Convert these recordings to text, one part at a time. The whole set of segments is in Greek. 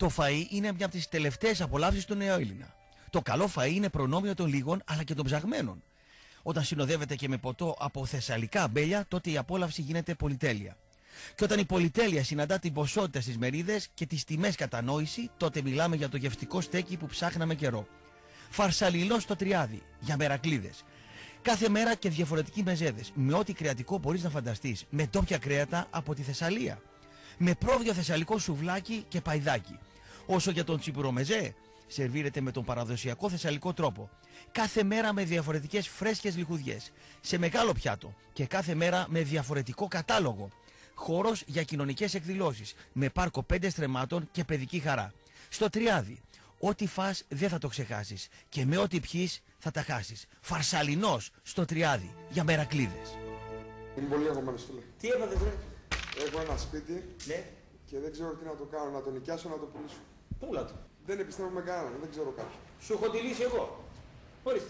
Το φαΐ είναι μια από τις τελευταίες απολαύσεις του νεοέλληνα. Το καλό φαΐ είναι προνόμιο των λίγων αλλά και των ψαγμένων. Όταν συνοδεύεται και με ποτό από θεσσαλικά αμπέλια, τότε η απόλαυση γίνεται πολυτέλεια. Και όταν η πολυτέλεια συναντά την ποσότητα στις μερίδες και τις τιμές κατανόηση, τότε μιλάμε για το γευστικό στέκι που ψάχναμε καιρό. Φαρσαλινό στο Τριάδι, για μερακλίδες. Κάθε μέρα και διαφορετικοί μεζέδες, με ό,τι κρεατικό μπορείς να φανταστείς, με ντόπια κρέατα από τη Θεσσαλία. Με πρόβιο θεσσαλικό σουβλάκι και παϊδάκι. Όσο για τον τσιπουρομεζέ, σερβίρεται με τον παραδοσιακό θεσσαλικό τρόπο. Κάθε μέρα με διαφορετικές φρέσκες λιχουδιές, σε μεγάλο πιάτο και κάθε μέρα με διαφορετικό κατάλογο. Χώρος για κοινωνικές εκδηλώσεις, με πάρκο 5 στρεμμάτων και παιδική χαρά. Στο Τριάδι, ό,τι φας δεν θα το ξεχάσεις και με ό,τι πιείς θα τα χάσεις. Φαρσαλινός στο Τριάδι, για μερακλίδες. Είμαι πολύ αγωμένος, φίλε. Τι έπατε, βρε? Έχω ένα σπίτι, Ναι. και δεν ξέρω τι να το κάνω, να το νοικιάσω, να το πουλήσω. Πούλα το. Δεν επιστρέφω με κανέναν, δεν ξέρω κάποιον. Σου έχω τη λύση εγώ. Ορίστε.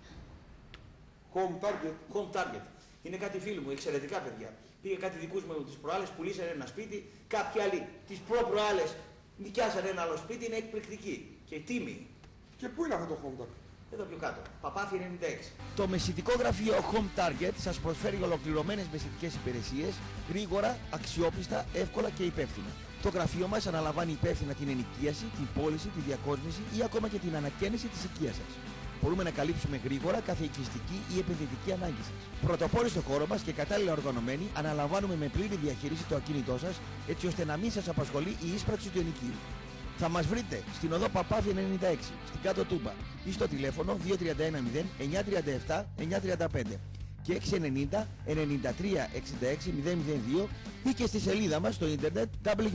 Home target. Home target. Είναι κάτι φίλοι μου, εξαιρετικά παιδιά. Πήγε κάτι δικούς μου τις προάλλες, πουλήσανε ένα σπίτι. Κάποιοι άλλοι τις προ-προάλλες νοικιάσανε ένα άλλο σπίτι, είναι εκπληκτική. Και τίμη. Και πού είναι αυτό το home target? Εδώ πιο κάτω. Παπάθη 96. Το μεσητικό γραφείο Home Target σας προσφέρει ολοκληρωμένες μεσητικές υπηρεσίες, γρήγορα, αξιόπιστα, εύκολα και υπεύθυνα. Το γραφείο μας αναλαμβάνει υπεύθυνα την ενοικίαση, την πώληση, τη διακόσμηση ή ακόμα και την ανακαίνιση της οικίας σας. Μπορούμε να καλύψουμε γρήγορα κάθε οικιστική ή επενδυτική ανάγκη σας. Πρωτοπόροι στο χώρο μας και κατάλληλα οργανωμένοι, αναλαμβάνουμε με πλήρη διαχείριση το ακίνητό σας, έτσι ώστε να μην σας απασχολεί η ίσπραξη του ενοικίου. Θα μας βρείτε στην οδό Παπάθη 96, στην Κάτω Τούμπα ή στο τηλέφωνο 2310 937 935 και 690 93 66 002 ή και στη σελίδα μας στο ίντερνετ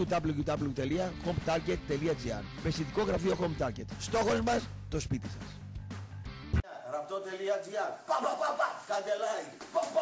www.hometarget.gr. Μεσητικό γραφείο Home Target. Στόχος μας, το σπίτι σας. Rapto.gr. Κάντε like.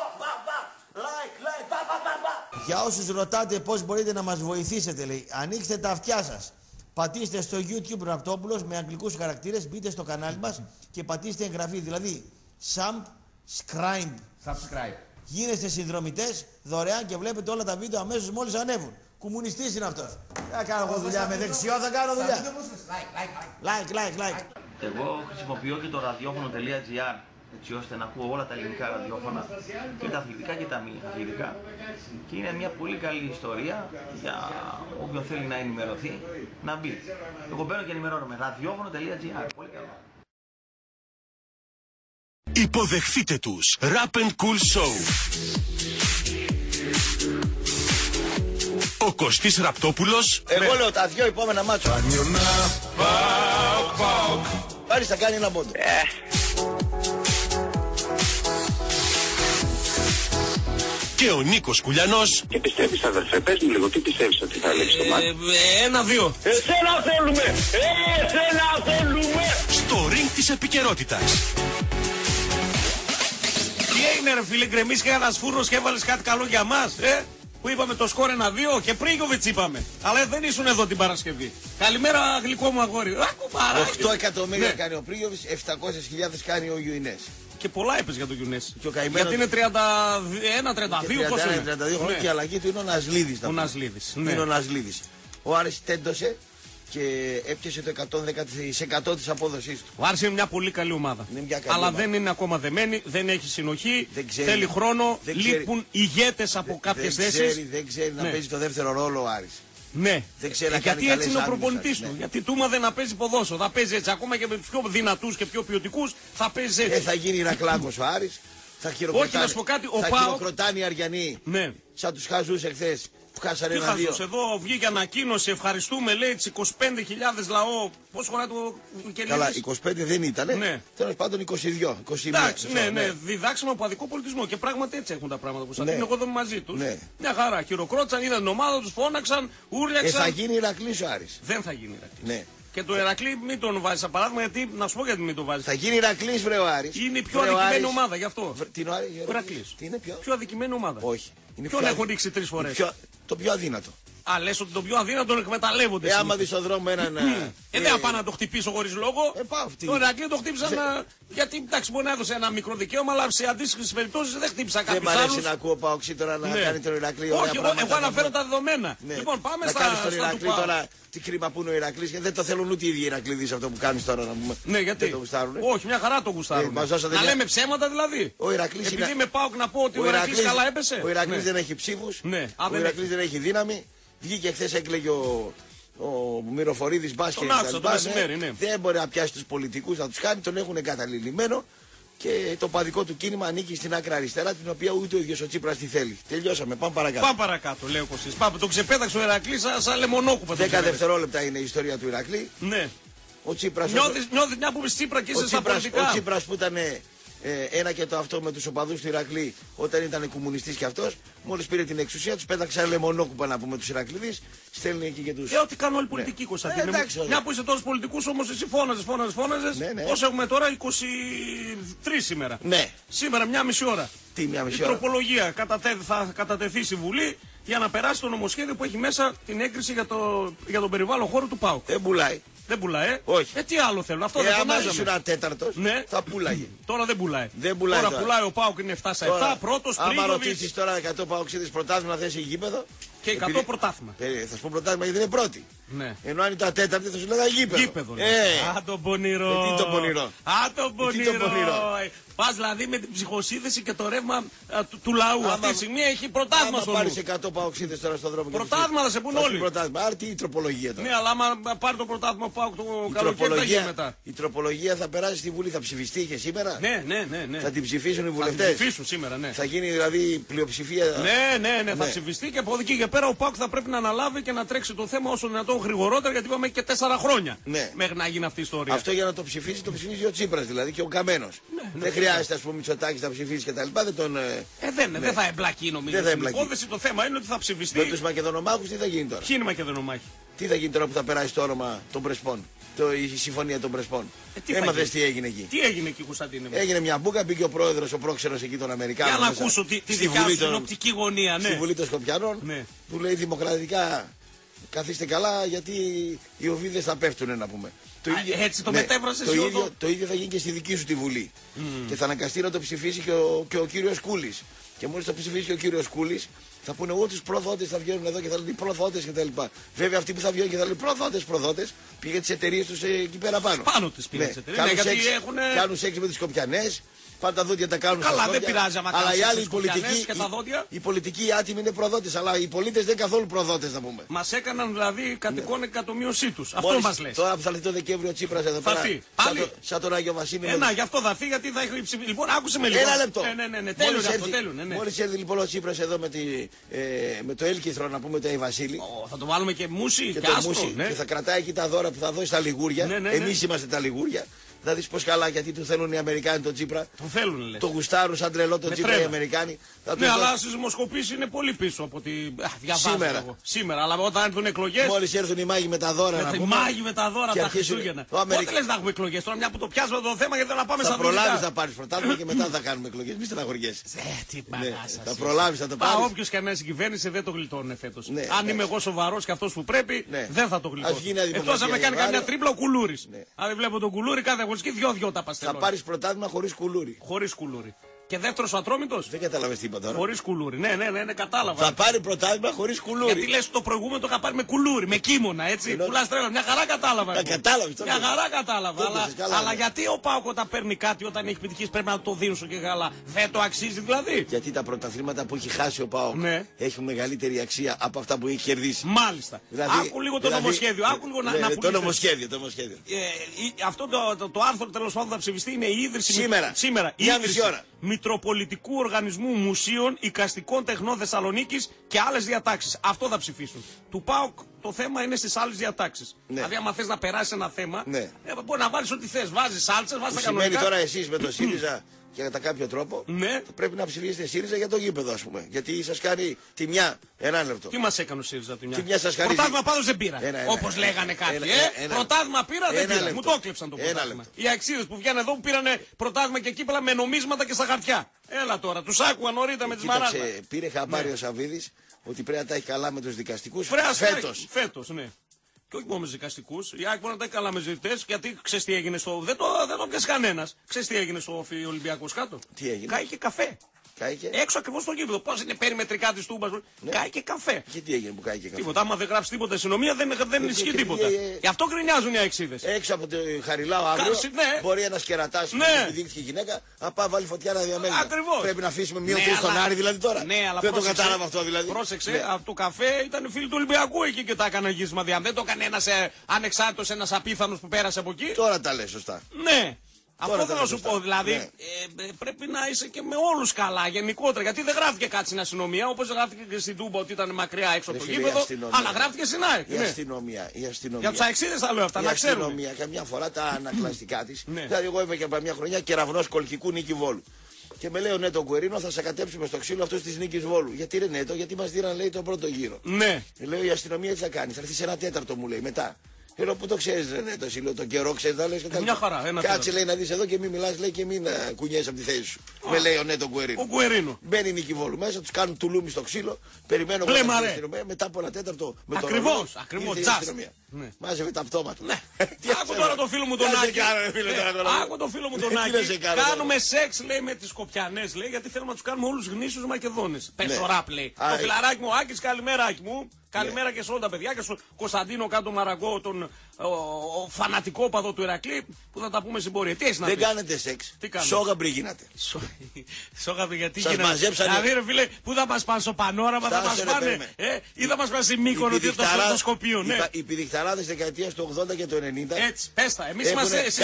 Like. Για όσους ρωτάτε πώς μπορείτε να μας βοηθήσετε, λέει, ανοίξτε τα αυτιά σας. Πατήστε στο YouTube Ραπτόπουλος με αγγλικούς χαρακτήρες, μπείτε στο κανάλι μας και πατήστε εγγραφή. Δηλαδή, subscribe. Γίνεστε συνδρομητές δωρεάν και βλέπετε όλα τα βίντεο αμέσως μόλις ανέβουν. Κομμουνιστής είναι αυτός. Θα κάνω εγώ δουλειά με δεξιό, θα κάνω δουλειά. Like. Εγώ χρησιμοποιώ και το ραδιόφωνο.gr έτσι ώστε να ακούω όλα τα ελληνικά ραδιόφωνα και τα αθλητικά και τα μη αθλητικά και είναι μια πολύ καλή ιστορία για όποιον θέλει να ενημερωθεί να μπει. Εγώ μπαίνω και ενημερώνομαι. ραδιόφωνο.gr. Πολύ καλό. Υποδεχθείτε τους Rap and Cool Show. Ο Κωστής Ραπτόπουλος. Εγώ λέω τα δυο επόμενα μάτσο. Πάρεις θα κάνει ένα πόντο. Και ο Νίκος Κουλιανός. Τι πιστεύεις, αδερφέ, πες μου λίγο, τι πιστεύεις ότι θα λέξει το μάτι? 1-2. Εσένα θέλουμε! Στο ring της επικαιρότητας. Τι έγινε ρε φίλε, γκρεμίστηκε ένας φούρνος και έβαλες κάτι καλό για μας, Που είπαμε το σκορ 1-2 και Πρίγιοβιτς είπαμε. Αλλά δεν ήσουν εδώ την Παρασκευή. Καλημέρα γλυκό μου αγόρι. 8 εκατομμύρια κάνει ο Πρίγιοβιτς, 700.000 κάνει ο Ιουνές. Και πολλά έπαιζε για τον Γιουνές. Γιατί είναι 31-32 πόσο είναι. 32 χρόνια και η αλλαγή του είναι ο Νασλίδης. Ο Νασλίδης. Είναι ο Νασλίδης. Ο Άρης τέντωσε και έπιασε το 110% της απόδοσής του. Ο Άρης είναι μια πολύ καλή ομάδα. Αλλά δεν είναι ακόμα δεμένη, δεν έχει συνοχή, θέλει χρόνο, λείπουν ηγέτες από κάποιες θέσεις. Δεν ξέρει να παίζει το δεύτερο ρόλο ο Άρης. Ναι, γιατί έτσι είναι ο προπονητής του. Ναι. Γιατί του δεν να παίζει ποδόσφαιρο, θα παίζει έτσι. Ακόμα και με τους πιο δυνατούς και πιο ποιοτικούς θα παίζει έτσι. Θα γίνει Ηρακλάκος ο Άρης. Θα χειροκροτάνε οι Αριανοί. Ναι. Σαν τους χαζούς εχθές. Τι χαζούς, εδώ βγήκε ανακοίνωση, ευχαριστούμε, λέει, τις 25.000 λαό. Πώς χωράει το Κελίδης? Καλά, 25 δεν ήτανε. Ναι. Τέλος πάντων 22, 21. Εντάξει, ναι, διδάξαμε από αδικό πολιτισμό και πράγματι έτσι έχουν τα πράγματα που σας δίνω. Εγώ εδώ μαζί τους. Ναι. Μια χαρά, χειροκρότησαν, είδαν την ομάδα τους, φώναξαν, ούρλιαξαν. Θα γίνει Ηρακλής ο Άρης. Δεν θα γίνει Ηρακλής. Ναι. Και το Ηρακλή μην τον βάζει σαν παράδειγμα, γιατί να σου πω γιατί μην τον βάζει. Θα γίνει Ηρακλής, βρε ο Άρης. Είναι η πιο αδικημένη ομάδα γι' αυτό. Τι είναι ο Ηρακλής. Τι είναι πιο αδικημένη ομάδα. Όχι. Ποιον έχουν ρίξει 3 φορές. Το πιο αδύνατο. Α, λες ότι τον πιο αδύνατο τον εκμεταλλεύονται. Άμα δεις στον δρόμο έναν. Δεν πάω να το χτυπήσω χωρίς λόγο. Πάω αυτή. Το Ηρακλή το χτύπησαν. Γιατί εντάξει, μπορεί να έδωσε ένα μικρό δικαίωμα, αλλά σε αντίστοιχες περιπτώσεις δεν χτύπησα κάποιους άλλους. Δεν μ' αρέσει να ακούω Παοξή τώρα να κάνει τον Ηρακλή. Όχι, εγώ αναφέρω τα δεδομένα. Λοιπόν, πάμε να κάνεις τον Ηρακλή του τώρα. Τι κρίμα που είναι ο Ηρακλής, γιατί δεν το θέλουν ούτε οι ίδιοι Ηρακλήδες αυτό που κάνεις τώρα να πούμε. Ναι, γιατί. Δεν το γουστάρουν. Όχι, μια χαρά το γουστάρουν. Να λέμε ψέματα δηλαδή. Ο Ηρακλής επειδή είναι... είμαι ΠΑΟΚ να πω ότι ο Ηρακλής καλά έπεσε. Ο Ηρακλής δεν έχει ψήφους. Ο Ηρακλής δεν έχει δύναμη. Βγήκε χθες, έκλαιγε ο Μυροφορίδης μπάσκετ. Τον άκουσα το μεσημέρι, ναι. Δεν μπορεί να πιάσει τους πολιτικούς να τους κάνει, τον έχουν εγκαταλειμμένο. Και το παδικό του κίνημα ανήκει στην άκρα αριστερά, την οποία ούτε ο ίδιος ο Τσίπρας τη θέλει. Τελειώσαμε, πάμε παρακάτω. Πάμε παρακάτω, λέω Κωστής. Πάμε, τον ξεπέταξε ο Ηρακλής σαν λεμονόκουπα. 10 δευτερόλεπτα είναι η ιστορία του Ηρακλή. Ναι. Ο Τσίπρας. Νιώθεις μια που Τσίπρα και είσαι στα πολιτικά. Ο Τσίπρας που ήταν ένα και το αυτό με τους οπαδούς του Ηρακλή όταν ήταν κομμουνιστής κι αυτός, μόλις πήρε την εξουσία τους πέταξε λεμονόκουπα να πούμε τους Ηρακλήδες, στέλνει εκεί και τους. Ό,τι κάνουν όλοι πολιτικοί, Κωνσταντίνε. Μια που είσαι τόσους πολιτικούς όμως εσύ φώναζες. Ναι. Όσο έχουμε τώρα, 23 σήμερα. Ναι. Σήμερα μια μισή ώρα. Τι μια μισή η ώρα. Τροπολογία θα κατατεθεί στη Βουλή για να περάσει το νομοσχέδιο που έχει μέσα την έγκριση για τον περιβάλλον χώρο του ΠΑΟΚ. Δεν πουλάει. Δεν πουλάει. Όχι. Τι άλλο θέλουν. Αυτό δεν φωνάζαμε. Αν ήσουν ένα τέταρτος, ναι. θα πουλάγε. Τώρα δεν πουλάει. Τώρα πουλάει ο ΠΑΟΚ, είναι 7-7. Πρώτος, άμα ρωτήσεις τώρα 100 Παοξίδες πρωτάθλημα θέσει γήπεδο. Και 100 πρωτάθλημα. Θα σου πω πρωτάθλημα γιατί είναι πρώτη. Ναι. Ενώ αν ήταν τέταρτη θα σου λέγα γήπεδο. Α, τον πονηρό. Τι τον πονηρό. Α, τον πονηρό. Πας δηλαδή με την ψυχοσύνθεση και το ρεύμα του λαού. Αυτή τη στιγμή έχει πρωτάθλημα στο νου. Αν πάρεις 100 Παοξίδες τώρα στον δρόμο. Πρωτάθλημα θα σε πούν όλοι. Άρα τι η τροπολογία τώρα. Ναι, αλλά άμα πάρει το πρωτάθλημα ΠΑΟΚ το καλοκαίρι θα γίνει μετά. Η τροπολογία θα περάσει στη Βουλή, θα ψηφιστεί και σήμερα. Ναι. Θα την ψηφίσουν οι βουλευτές. Θα την ψηφίσουν σήμερα, ναι. Θα γίνει δηλαδή πλειοψηφία. Ναι. Θα ψηφιστεί και από εκεί και πέρα ο ΠΑΟΚ θα πρέπει να αναλάβει και να τρέξει το θέμα όσο δυνατόν γρηγορότερα, γιατί είπαμε και 4 χρόνια μέχρι να γίνει αυτή η ιστορία. Αυτό για να το ψηφίσει ο Τσίπρας δηλαδή και ο Καμένος. Δεν χρειάζεται, ας πούμε, Μητσοτάκης να ψηφίσει και τα λοιπά. Δεν θα εμπλακεί νομίζω. Στην υπόθεση το θέμα είναι ότι θα ψηφιστεί. Με τους Μακεδονομάχους τι θα γίνει τώρα. Ποιοι είναι οι Μακεδονομάχοι. Τι θα γίνει τώρα που θα περάσει το όνομα των Πρεσπών. Η συμφωνία των Πρεσπών. Έμαθες τι έγινε εκεί. Τι έγινε εκεί, Κωνσταντίνε. Έγινε μια μπουκα, μπήκε ο πρόεδρος, ο πρόξενος εκεί των Αμερικάνων. Για να ακούσω τη δικιά σου την οπτική γωνία. Στη Βουλή των Σκοπιανών. Του λέει δημοκρατικά καθίστε καλά γιατί οι οβίδες θα πέφτουν να πούμε. Έτσι το μετέφρασε το ίδιο θα γίνει και στη δική σου τη Βουλή. Και θα αναγκαστεί να το ψηφίσει και ο κύριος Κούλης. Και μόλις το ψηφίσει και ο κύριος Κούλης, θα πούνε εγώ τους προδότες θα βγαίνουν εδώ και θα λένε προδότες κτλ. Βέβαια αυτοί που θα βγαίνουν και θα λένε προδότες πήγε τις εταιρείες τους εκεί πέρα πάνω. Πάνω τις πήγε τις εταιρείες. Κάνουν σεξ με τις Σκοπιανές. Πάντα τα δόντια τα κάνουν. Καλά, δεν πειράζει άμα αλλά οι άλλοι οι πολιτικοί άτιμοι είναι προδότες. Αλλά οι πολίτες δεν καθόλου προδότες να πούμε. Μας έκαναν δηλαδή κατοικών εκατομμύωσή τους. Αυτό μας λες. Τώρα που θα έρθει το Δεκέμβριο ο Τσίπρας εδώ πέρα. Σαν τον Άγιο Βασίλειο. Γι' αυτό θα έρθει γιατί θα έχει ψηφίσει. Λοιπόν, άκουσε με λίγο. Ένα λεπτό. Τέλειωνε. Μόλις έρθει λοιπόν ο Τσίπρας εδώ με το έλκυθρο να πούμε το Αϊ Βασίλη. Θα το βάλουμε και μουσι και άσπρο. Και θα κρατάει εκεί τα δώρα που θα δώσει στα λιγούρια. Εμείς είμαστε τα λιγούρια. Θα δεις πως καλά γιατί του θέλουν οι Αμερικάνοι τον Τσίπρα. Τον θέλουν, λες. Το γουστάρουν σαν τρελό τον Τσίπρα οι Αμερικάνοι. Ναι, αλλά στις δημοσκοπήσεις είναι πολύ πίσω από τη. Σήμερα, αλλά όταν έρθουν εκλογές. Μόλις έρθουν οι μάγοι με τα δώρα. Οι μάγοι με τα δώρα τα Χριστούγεννα. Πότε λες να έχουμε εκλογές τώρα, μια που το πιάσουμε το θέμα γιατί να πάμε στα δικά. Θα προλάβεις να πάρεις πρωτάθλημα και μετά θα κάνουμε εκλογές. Μη στεναχωριέσαι. Τι παράσα. Θα προλάβεις να το πάρεις. Όποιος και να είναι κυβέρνηση δεν το γλιτώνει φέτος. Αν είμαι εγώ σοβαρός και αυτός που πρέπει, δεν θα το γλιτώσει. Εκτός αν με κάνει καμιά τρίπλα ο Κουλούρης. Αν βλέπω τον Κουλούρη κάθε αγωνιστική δυο τα παστελώνει. Θα πάρεις πρωτάθλημα χωρίς κουλούρι. Χωρίς κουλούρι. Και δεύτερος ο Ατρόμητος. Δεν κατάλαβες τι είπα τώρα. Χωρίς κουλούρι. Ναι, κατάλαβα. Θα πάρει πρωτάθλημα χωρίς κουλούρι. Γιατί λες το προηγούμενο το είχα πάρει με κουλούρι, με κίμωνα έτσι. Πουλάς τρέλα. Μια χαρά κατάλαβα. Μια χαρά κατάλαβα. Αλλά γιατί ο ΠΑΟΚ όταν παίρνει κάτι, όταν έχει επιτυχήσει πρέπει να το δίνουν και καλά. Δεν το αξίζει δηλαδή. Γιατί τα πρωταθλήματα που έχει χάσει ο ΠΑΟΚ έχουν μεγαλύτερη αξία από αυτά που έχει κερδίσει. Μάλιστα. Άκου λίγο το νομοσχέδιο. Άκου λίγο να πούμε. Το νομοσχέδιο. Αυτό το άρθρο τέλος πάντων θα ψηφιστεί είναι η ίδρυση. Σήμερα. Μητροπολιτικού Οργανισμού Μουσείων Οικαστικών Τεχνών Θεσσαλονίκης και άλλες διατάξεις. Αυτό θα ψηφίσουν. Του ΠΑΟΚ το θέμα είναι στις άλλες διατάξεις. Δηλαδή, άμα θες να περάσει ένα θέμα, μπορεί να βάλεις ό,τι θες. Βάζεις σάλτσες, βάζεις τα κανονικά. Σημαίνει τώρα εσείς με το ΣΥΡΙΖΑ και κατά κάποιο τρόπο πρέπει να ψηφίσετε ΣΥΡΙΖΑ για το γήπεδο, ας πούμε. Γιατί σας κάνει τη μια. Ένα λεπτό. Τι μας έκανε ο ΣΥΡΙΖΑ τη μια. Πρωτάθλημα πάντως δεν πήρα. Όπως λέγανε κάποιοι. Πρωτάθλημα πήρα, δεν πήρα. Μου το έκλεψαν το πρωτάθλημα. Οι αξίδες που βγαίνουν εδώ που πήρανε πρωτάθλημα και κύπελα με νομίσματα και στα χαρτιά. Έλα τώρα, τους άκουγα νωρίτερα με τις μαράδες. Πήρε χαμπάρι ο Σαββίδης ότι πρέπει να τα έχει καλά με τους δικαστικούς φέτος, ναι. Και όχι μόνο με δικαστικούς. Η ΑΕΚ μπορεί να τα έχει καλά με ζητητές, γιατί ξέρεις τι έγινε στο. Δεν το πιάσει κανένας. Ξέρεις τι έγινε στο Ολυμπιακός κάτω. Τι έγινε. Κάει και καφέ. Κάηκε. Έξω ακριβώς στο γήπεδο. Πώς είναι περιμετρικά τη τούμπα. Ναι. Κάει και καφέ. Και τι έγινε που κάει και καφέ. Τίποτα. Άμα δεν γράψει τίποτα αστυνομία δεν ισχύει τίποτα. Γι' αυτό γκρινιάζουν οι αεξίδες. Έξω από το Χαριλάου αύριο μπορεί ένας κερατάς που επιδείχθηκε γυναίκα να πάει βάλει φωτιά να διαμέλει. Ακριβώς. Πρέπει να αφήσουμε μείον 3 στον Άρη δηλαδή τώρα. Ναι, αλλά δεν το κατάλαβα αυτό δηλαδή. Πρόσεξε, από το καφέ ήταν φίλοι του Ολυμπιακού εκεί και τα έκαναν γύρισμα διαμέλει. Δεν το έκανε ένας ανεξάρτητος, ένας απίθανος που πέρασε από εκεί. Τώρα τα λες σωστά. Ναι. Αυτό θέλω να σου πω, δηλαδή πρέπει να είσαι και με όλους καλά γενικότερα. Γιατί δεν γράφτηκε κάτι στην αστυνομία, όπως γράφτηκε και στην Τούμπα ότι ήταν μακριά έξω από το γήπεδο, αλλά γράφτηκε στην ΑΕΚ. Η αστυνομία. Για τους αεξίδες τα λέω αυτά, να ξέρουμε. Η αστυνομία καμιά φορά τα ανακλαστικά της. Δηλαδή, εγώ είμαι και από μια χρονιά κεραυνός Κολκικού Νίκη Βόλου. Και με λέει ο Νέτο Γκουερίνο, θα σε κατέψουμε στο ξύλο αυτού τη Νίκη Βόλου. Γιατί ρε Νέτο, γιατί μας δίναν λέει τον πρώτο γύρο. Ναι. Λέω η αστυνομία τι θα κάνει, θα έρθει σε 1/4 μου λέει μετά. Λέω που το ξέρεις ρε Νέτο, εσύ λέω τον καιρό ξέρεις να λες. Μια χαρά, κάτσε λέει να δεις εδώ και μην μιλάς λέει και μην κουνιέσαι από τη θέση σου. Με λέει ο Νέτο Γκουερίνο. Ο Γκουερίνο. Μπαίνει η Νίκη Βόλου μέσα, τους κάνουν τουλούμι στο ξύλο, περιμένω μετά από 1/4 με τον ακριβώς, τζας. Μάζευε τα πτώματα. Άκου τώρα το φίλο μου τον Άκη. Άκου το φίλο μου τον Άκη. Κάνουμε σεξ λέει με τις Σκοπιανές λέει γιατί θέλουμε να τους κάνουμε όλους γνήσιους Μακεδόνες. Πες το ραπ λέει. Το φιλαράκι μου ο Άκης, καλημέρα Άκη μου. Καλημέρα και σε όλα τα παιδιά και στον Κωνσταντίνο κάτω Μαραγκό, τον φανατικό παδό του Ηρακλή που θα τα πούμε στην πορεία. Τι έχεις να πεις? Δεν κάνετε σεξ. Σόγαμπροι γίνατε. Σόγαμπροι γιατί σας γίνατε? μαζέψανε. Δηλαδή ρε φίλε, πού θα μας πάνε στο Πανόραμα, θα μας πάνε ή θα μας πάνε στη Μύκονο, τι το Σκοπείο. Οι πηδικταράδες δεκαετίας του 80 και του 90. Έτσι, πες τα. Εμείς είμαστε εσείς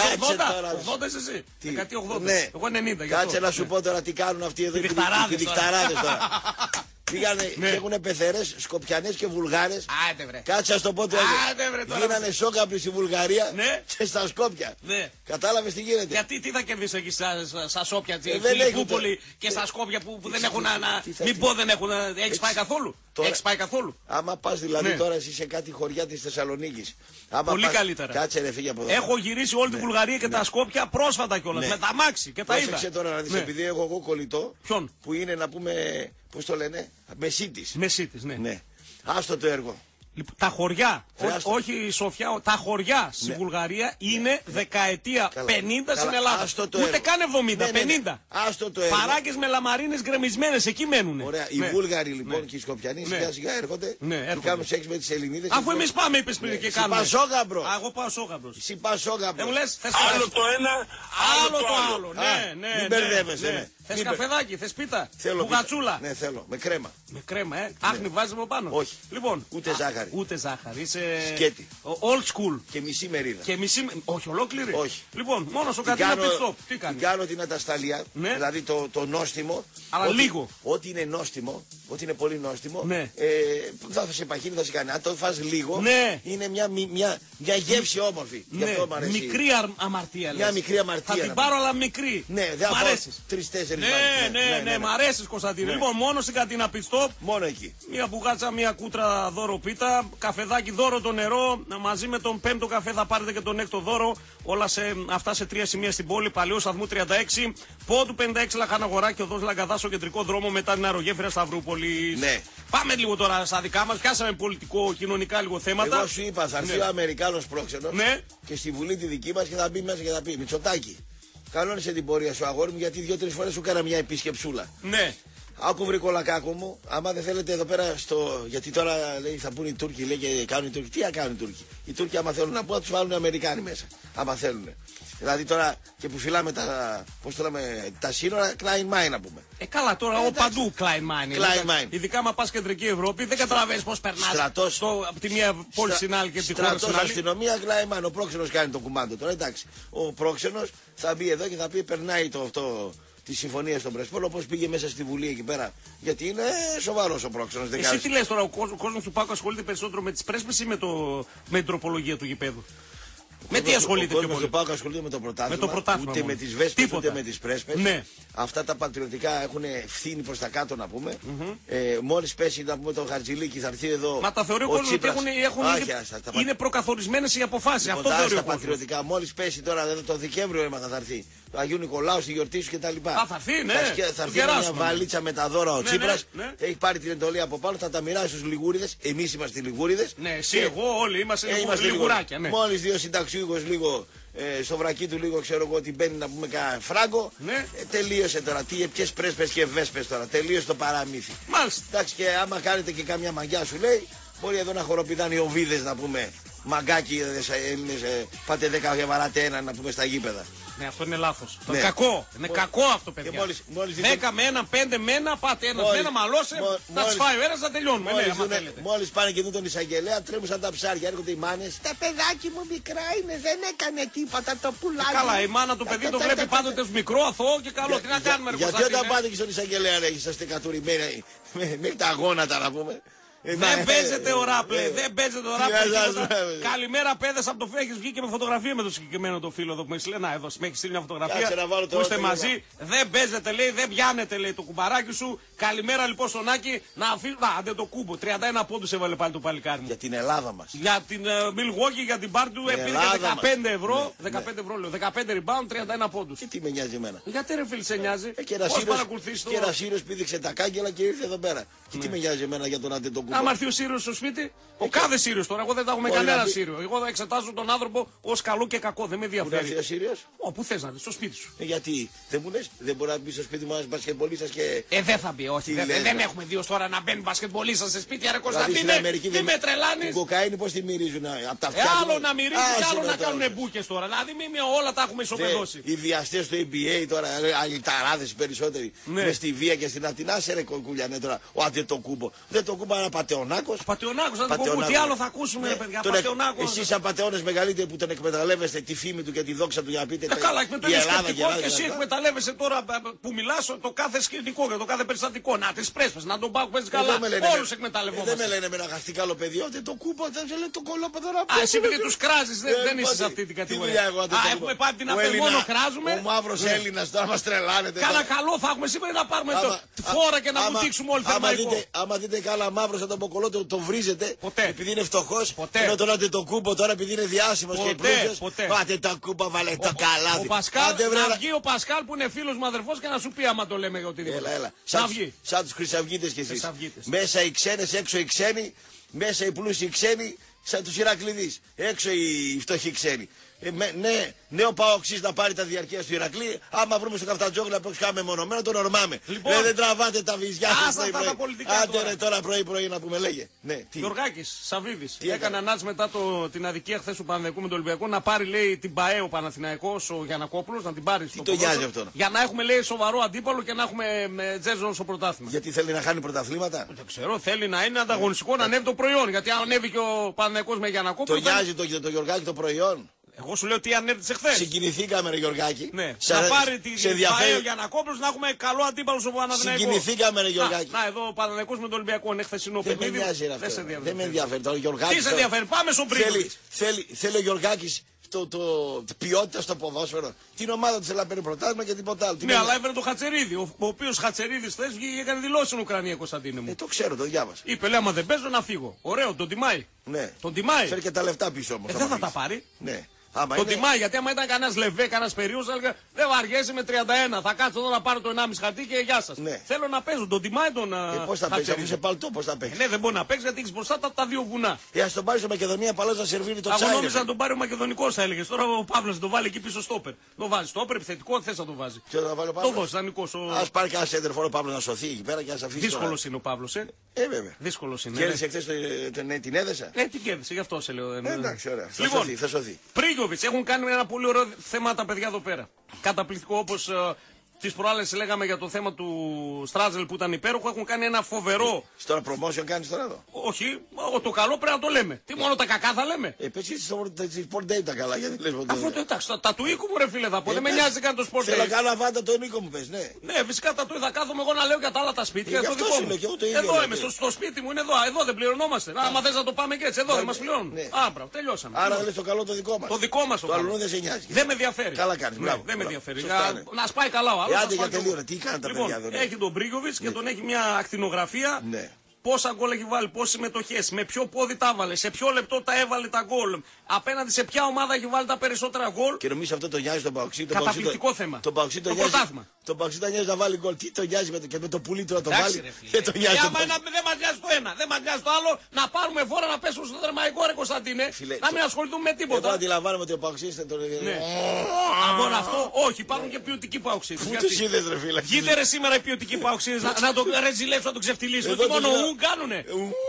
80 είσαι εσύ. Δεκαετία 80. Εγώ 90. Κάτσε να σου πω τώρα τι κάνουν αυτοί εδώ οι πηδικταράδες τώρα. Πήγανε και έχουν πεθερές, Σκοπιανές και Βουλγάρες. Άντε βρε. Κάτσε να το πω τώρα. Γίνανε σόκαπλοι στη Βουλγαρία και στα Σκόπια. Κατάλαβες τι γίνεται? Γιατί τι θα κερδίσει εκεί στα Σόπια, στη Φιλιππούπολη και στα Σκόπια που δεν έχουν να. Μην πω δεν έχουν. Έχεις πάει καθόλου? Έχεις πάει καθόλου? Άμα πας δηλαδή τώρα εσύ σε κάτι χωριά της Θεσσαλονίκης. Πολύ καλύτερα. Κάτσε ρε φύγε από εδώ. Έχω γυρίσει όλη τη Βουλγαρία και τα Σκόπια πρόσφατα κιόλας. Με τα μάξι και τα είδα. Πρόσεξε τώρα να δεις επειδή έχω εγώ κολλητό. Ποιον? Που είναι να πούμε. Πώς το λένε, Μεσίτης. Μεσίτης, ναι. Άστο το έργο. Τα χωριά, όχι η Σοφιά, τα χωριά στη Βουλγαρία είναι δεκαετία 50 στην Ελλάδα. Ούτε καν 70, 50. Άστο το έργο. Παράκες με λαμαρίνες γκρεμισμένες, εκεί μένουνε. Ωραία, οι Βούλγαροι λοιπόν και οι Σκοπιανοί σιγά σιγά έρχονται και κάνουν σεξ με τις Ελληνίδες. Αφού εμείς πάμε, είπες πριν και κάνουμε. Συμπασόγαμπρο. Εγώ πάω σόγαμπρος. Συμπασόγαμπρο. Μου λες, άλλο το ένα, άλλο το άλλο. Ναι. Μην μπερδεύεσαι. Θες καφεδάκι, θες πίτα, μπουγατσούλα. Ναι, θέλω, με κρέμα. Με κρέμα, άχνη βάζεις από πάνω. Όχι. Λοιπόν, ούτε ζάχαρη. Ούτε ζάχαρη, είσαι σκέτη. Old school. Και μισή μερίδα. Όχι, ολόκληρη. Όχι. Λοιπόν, μόνο στο κατίνα πιστό. Τι κάνει? Κάνω την ατασταλία, δηλαδή το νόστιμο. Αλλά λίγο. Ό,τι είναι νόστιμο, ό,τι είναι πολύ νόστιμο, θα σε παχύνει, θα σε κάνει. Αν το φας λίγο, είναι μια γεύση όμορφη. Γι' αυτό μ' αρέσει. Μικρή αμαρτία. Μια μικρή αμαρτία. Θα την πάρω, αλλά μικρή. Ναι, δεν θα φάω 3-4 Ναι, μ' αρέσει Κωνσταντίνε. Λοιπόν, μόνο στην κατίνα πιστό. Μόνο εκεί. Μια μπουγάτσα, μια κούτρα δώρο πίτα. Καφεδάκι δώρο το νερό. Μαζί με τον 5ο καφέ θα πάρετε και τον 6ο δώρο. Όλα αυτά σε 3 σημεία στην πόλη. Παλαιό σταθμού 36. Πόντου 56 Λαχαναγορά και οδός Λαγκαδά στο κεντρικό δρόμο μετά την αερογέφυρα Σταυρούπολη. Ναι. Πάμε λίγο τώρα στα δικά μας. Πιάσαμε πολιτικό, κοινωνικά λίγο θέματα. Εγώ σου είπα, θα έρθει ο Αμερικάνος πρόξενος και στη Βουλή τη δική μας και θα μπει μέσα και θα πει Μητσοτάκη. Κανόνισε την πορεία σου αγόρι μου γιατί 2-3 φορές σου κάνα μια επίσκεψούλα. Ναι. Άκου βρικολακάκο μου, άμα δεν θέλετε εδώ πέρα στο. Γιατί τώρα λέει, θα πούνε οι Τούρκοι λέει, και κάνουν οι Τούρκοι. Τι θα κάνουν οι Τούρκοι? Οι Τούρκοι, άμα θέλουν να πούν, θα τους βάλουν οι Αμερικάνοι μέσα. Άμα θέλουν. Δηλαδή τώρα και που φυλάμε τα σύνορα, Klein Mine να πούμε. Καλά, τώρα παντού Klein Mine. Ειδικά άμα πας κεντρική Ευρώπη, δεν καταλαβαίνεις πώς περνάς από τη μία πόλη στην άλλη και από τη χώρα στην άλλη. Αστυνομία, Klein Mine. Ο πρόξενος κάνει το κουμάντο τώρα, εντάξει. Ο πρόξενος θα μπει εδώ και θα πει περνάει αυτό. Τη συμφωνία στον Πρεσπόλο, όπως πήγε μέσα στη Βουλή εκεί πέρα. Γιατί είναι σοβαρός ο πρόξενος. Εσύ τι λες τώρα, ο κόσμος του ΠΑΟΚ ασχολείται περισσότερο με τις πρέσπες ή με την τροπολογία του γηπέδου? Με τι ασχολείται πιο πολύ? Ο ΠΑΟΚ ασχολείται με το πρωτάθλημα. Ούτε με τις βέσπες ούτε με τις πρέσπες. Ναι. Αυτά τα πατριωτικά έχουν φθήνει προς τα κάτω να πούμε. Μόλις πέσει να πούμε το Χαρτζηλίκι θα έρθει εδώ. Μα τα θεωρεί ο κόσμος ότι είναι προκαθορισμένες οι αποφάσεις. Αυτό θεωρεί ο κόσμος. Τα πατριωτικά μόλις πέσει τώρα το Δεκέμβριο έμαθα θα έρθει. του Αγίου Νικολάου, στη γιορτή σου κτλ. Θα έρθει, ναι. Θα έρθει μια βαλίτσα με τα δώρα ο Τσίπρας. Έχει πάρει την εντολή από πάνω, θα τα μοιράσει στους Λιγούριδες. Εμείς είμαστε Λιγούριδες. Ναι, εσύ, εγώ, όλοι είμαστε Λιγουράκια. Ναι. Μόλις 2 συνταξιούχος λίγο. Στο βρακί του λίγο ξέρω εγώ ότι μπαίνει να πούμε κανένα φράγκο. Ναι. Τελείωσε τώρα. Ποιες πρέσπες και βέσπες τώρα. Τελείωσε το παραμύθι. Μάλιστα. Εντάξει, και άμα κάνετε και καμιά μαγιά σου λέει, μπορεί εδώ να χοροπηδάνε οι οβίδες να πούμε. Μαγκάκι Έλληνες, πάτε 10 και βαράτε ένα να πούμε στα γήπεδα. Ναι, αυτό είναι λάθος. Ναι. Κακό. Είναι κακό αυτό, παιδιά. Μόλις 10 με 1, 5 με 1, πάτε ένα με ένα, μαλώσε, να τις φάει ο ένας, να τελειώνουμε. Μόλις πάνε και δουν τον εισαγγελέα, τρέμουν σαν τα ψάρια, έρχονται οι μάνες. Τα παιδάκι μου μικρά είναι, δεν έκανε τίποτα το πουλάκι. Καλά, η μάνα του παιδί το βλέπει πάντοτε ως μικρό, αθώο και καλό. Τι να κάνουμε, ρε γιατί όταν πάτε και στον εισαγγελέα, ρε, είσαστε κατουρημένοι μέχρι τα γόνατα να πούμε. Δεν παίζετε ωράπλε, δεν παίζετε ωράπλε. Καλημέρα, παιδες από το ΦΕ. Έχεις βγει και με φωτογραφία με το συγκεκριμένο το φίλο εδώ που με λέει. Να, εδώ με έχει στείλει μια φωτογραφία που είστε μαζί. Δεν παίζετε, λέει, δεν πιάνετε, λέει, το κουμπαράκι σου. Καλημέρα λοιπόν στον Άκη. Να αφήνω. Να, το κούμπο. 31 πόντους έβαλε πάλι το παλικάρι μου. Για την Ελλάδα μας. Για την Milwaukee, για την πάρ του έπαιρνε 15 ευρώ. 15 ευρώ λέω. 15 rebound, 31 πόντους. Και τι με νοιάζει εμένα. Γιατί ρε φίλε σε νοιάζει. Πώς παρακολουθείς το. Και ένα Σύριος πήδηξε τα κάγκελα και ήρθε εδώ πέρα. Και τι με νοιάζει εμένα για τον Αντετοκούμπο. Άμα έρθει ο Σύριος στο σπίτι, ο κάθε Σύριος τώρα, εγώ δεν τα έχουμε κανένα Σύριο. Εγώ θα εξετάζω τον άνθρωπο ως καλό και κακό, δεν με ενδιαφέρει. Πού να έρθει ο Σύριος? Πού θες να δεις, στο σπίτι σου. Γιατί δεν μου λες, δεν μπορεί να μπει στο σπίτι μου ένας μπασκετμπολίστας και. Δεν θα μπει, όχι. Δεν έχουμε δει ως τώρα να μπαίνει μπασκετμπολίστας σε σπίτι, ρε Κωνσταντίνε. Τι με τρελάνεις. Την κοκαίνη πώς τη μυρίζουν από τα αυτιά. Άλλο να μυρίζει και άλλο να κάνουν μπούκες τώρα. Δηλαδή όλα τα έχουμε ισοπεδώσει. Οι βιαστές του NBA τώρα, αλυταράδες περισσότεροι. Με στη βία και στην Αθηνά, σε ρε κοκκούλιανε τώρα. Ο Αντετοκούμπο. Δεν το κούμπα ένα πατεωνάκος. Πατεωνάκος, να το πούμε. Τι άλλο θα ακούσουμε, ρε παιδιά. Εσείς σαν πατεώνες μεγαλύτεροι που τον εκμεταλλεύεστε τη φήμη του και τη δόξα του για να πείτε. Καλά, εκμεταλλεύεστε και εσύ εκμεταλλεύεσαι τώρα που μιλάς το κάθε σκηνικό και το κάθε περιστατικό. Να τις πρέσπες, να τον πάω που παίζει καλά. Όλους εκμεταλλευόμαστε. Δεν με λένε με ένα γαστή καλό παιδί, ότι το κούμπο δεν λέει το κολόπεδο να πει. Εσύ επειδή τους κράζεις, δεν είσαι σε αυτή την κατηγορία. Έχουμε πάει την απελμόνο, κράζουμε. Ο μαύρος Έλληνας τώρα μας τρελάνετε. Καλά, καλό θα έχουμε σήμερα να πάρουμε το φόρα και να βουτήξουμε όλοι θερμαϊκό. Άμα δείτε καλά μαύρος από τον Ποκολό το βρίζετε επειδή είναι φτωχός. Ενώ τον Αντετοκούμπο τώρα επειδή είναι διάσημος και πλούσιος. Πάτε το κούμπο, βάλε το καλάδι. Να βγει ο Πασκάλ που είναι φίλος μου αδερφός και να σου πει άμα το λέμε για οτιδήποτε. Έλα. Σαν τους χρυσαυγίτες κι εσείς. Μέσα οι ξένες, έξω οι ξένοι. Μέσα οι πλούσιοι ξένοι, σαν τους Ηρακλειδείς. Έξω οι φτωχοί ξένοι. Ναι, ο Παοξής να πάρει τα διαρκείας του Ηρακλή. Άμα βρούμε στο Καφτατζόγλα που έχουμε μονομένο, τον ορμάμε. Λοιπόν, δεν τραβάτε τα βυζιά σας. Άντε ρε τώρα πρωί να πούμε, λέγε. Γιωργάκης, Σαββίδης, έκανε ανάγκη μετά την αδικία χθες του Παναθηναϊκού με τον Ολυμπιακό να πάρει, λέει, την ΠΑΕ ο Παναθηναϊκός, ο Γιαννακόπουλος, να την πάρει στο ποδόσφαιρο. Για να έχουμε, λέει, σοβαρό αντίπαλο και να έχουμε τζέρζον στο πρωτάθλημα. Γιατί θέλει να χάνει πρωταθλήματα. Δεν ξέρω, θέλει να είναι ανταγωνιστικό, να ανέβει το προϊόν. Γιατί αν ανέβει και ο Παναθηναϊκός με Γιαννακόπουλο. Το νοιάζει το Γιωργάκη το προϊόν. Εγώ σου λέω τι ανέβησε χθες. Συγκινηθήκαμε, ρε Γιωργάκη. Ναι. Να πάρει την ΠΑΕ για να κόψει να έχουμε καλό αντίπαλο στο Παναθηναϊκό. Συγκινηθήκαμε, ρε Γιωργάκη. Να, εδώ ο Παναθηναϊκός με τον Ολυμπιακό είναι χθεσινό παιχνίδι. Δεν με ενδιαφέρει τώρα ο Γιωργάκης. Τι σε ενδιαφέρει, πάμε στον Πρίγκοβιτς. Θέλει ο Γιωργάκης ποιότητα στο ποδόσφαιρο. Την ομάδα του θέλει να παίρνει πρωτάθλημα και τίποτα άλλο. Ναι, αλλά έφερε το Χατσερίδη. Ο οποίος Χατσερίδης χθες βγήκε και έκανε δηλώσει στην Ουκρανία, Κωνσταντίνε μου. Το ξέρω, το διάβασα. Είπε, λέει, άμα δεν παίζω να φύγω. Ωραίο, τον τιμάει. Ναι. Τον τιμάει. Φέρει και τα λεφτά πίσω όμως. Δεν θα τα πάρει. Ναι. Τον τιμάει, γιατί άμα ήταν κανένα λεβέ, κανένα περίοδο, θα έλεγα δεν βαριέσαι με 31. Θα κάτσω εδώ να πάρω το 1,5 χαρτί και γεια σας. Ναι. Θέλω να παίζω. Τον τιμάει τον. Πώς θα παίξει, αφού είσαι παλτό, πώς θα παίξει. Ναι, δεν μπορεί να παίξει γιατί έχει μπροστά τα δύο βουνά. Ας τον πάρει στο Μακεδονία, παλαιό να σερβίρει το τσάι. Εγώ νόμιζα να τον πάρει ο Μακεδονικός, θα έλεγε. Τώρα ο Παύλος να τον βάλει εκεί πίσω στόπερ. Το βάζει στόπερ, επιθετικό, θε να το βάζει. Το δώσει, δανεικό. Α πάρει κανένα σέντερφορο ο Παύλος να σωθεί εκεί πέρα και να αφήσει. Δύσκολο είναι ο Παύλος, βέβαια. Δύσκολο είναι. Κέρδισε χθε την έδεσα. Την κέρδισε, γι' αυτό σε λέω. Εντάξει, ωραία. Λοιπόν, θα σωθεί. Πρίγκοβιτς, έχουν κάνει ένα πολύ ωραίο θέμα τα παιδιά εδώ πέρα. Καταπληκτικό, όπως τις προάλλες λέγαμε για το θέμα του Στράζελ που ήταν υπέροχο. Έχουν κάνει ένα φοβερό. Τώρα promotion κάνεις τώρα εδώ. Όχι, το καλό πρέπει να το λέμε. Τι μόνο τα κακά θα λέμε. Επίσης στο Sport Day τα καλά, γιατί λες ποτέ. Αυτό το εντάξει, τα του οίκου μου ρε φίλε θα πω. Δεν με νοιάζει καν το Sport Day. Θέλω να κάνω αβάντα τον οίκο μου πες, ναι. Ναι, φυσικά τα του θα κάθομαι εγώ να λέω για τα άλλα τα σπίτια. Το δικό μου. Εδώ είμαι, στο σπίτι μου είναι εδώ δεν πληρωνόμαστε. Άμα θες να το πάμε και έτσι, εδώ δεν μας πληρώνουν. Άμπρα, τελειώσαμε. Άρα λες το καλό το δικό μας. Το δικό μας το καλό δεν σε νοιάζει. Δεν με ενδιαφέρει. Καλά κάνεις, μπράβο. Δεν με ενδιαφέρει. Να σπάει καλά ο άλλος. Τι κάνουν τα παιδιά εδώ. Έχει τον Πρίγκοβιτς και τον έχει μια ακτινογραφία πόσα γκολ έχει βάλει, πόσες συμμετοχές, με ποιο πόδι τα έβαλε, σε ποιο λεπτό τα έβαλε τα γκολ, απέναντι σε ποια ομάδα έχει βάλει τα περισσότερα γκολ. Και νομίζω αυτό το νοιάζει τον Παοξή. Καταπληκτικό θέμα. Το Παοξή το πρωτάθλημα. Τον Παοξή το νοιάζει να βάλει γκολ. Τι το νοιάζει και με το πουλί του να το βάλει. Δεν το νοιάζει. Άμα δεν μας νοιάζει το ένα, δεν μας νοιάζει το άλλο, να πάρουμε φόρα να πέσουμε στο δερμαϊκό, ρε Κωνσταντίνε. Να μην ασχοληθούμε με τίποτα. Εγώ αντιλαμβάνομαι ότι ο Παοξής δεν το. Μόνο αυτό, όχι, υπάρχουν και ποιοτικοί Παοξίδες. Πού τους είδες, ρε φίλε. Γίντε ρε σήμερα οι ποιοτικοί Παοξίδες να τον ρεζιλέψουν, να τον ξεφτυλίσουν. Ότι μόνο ου κάνουνε.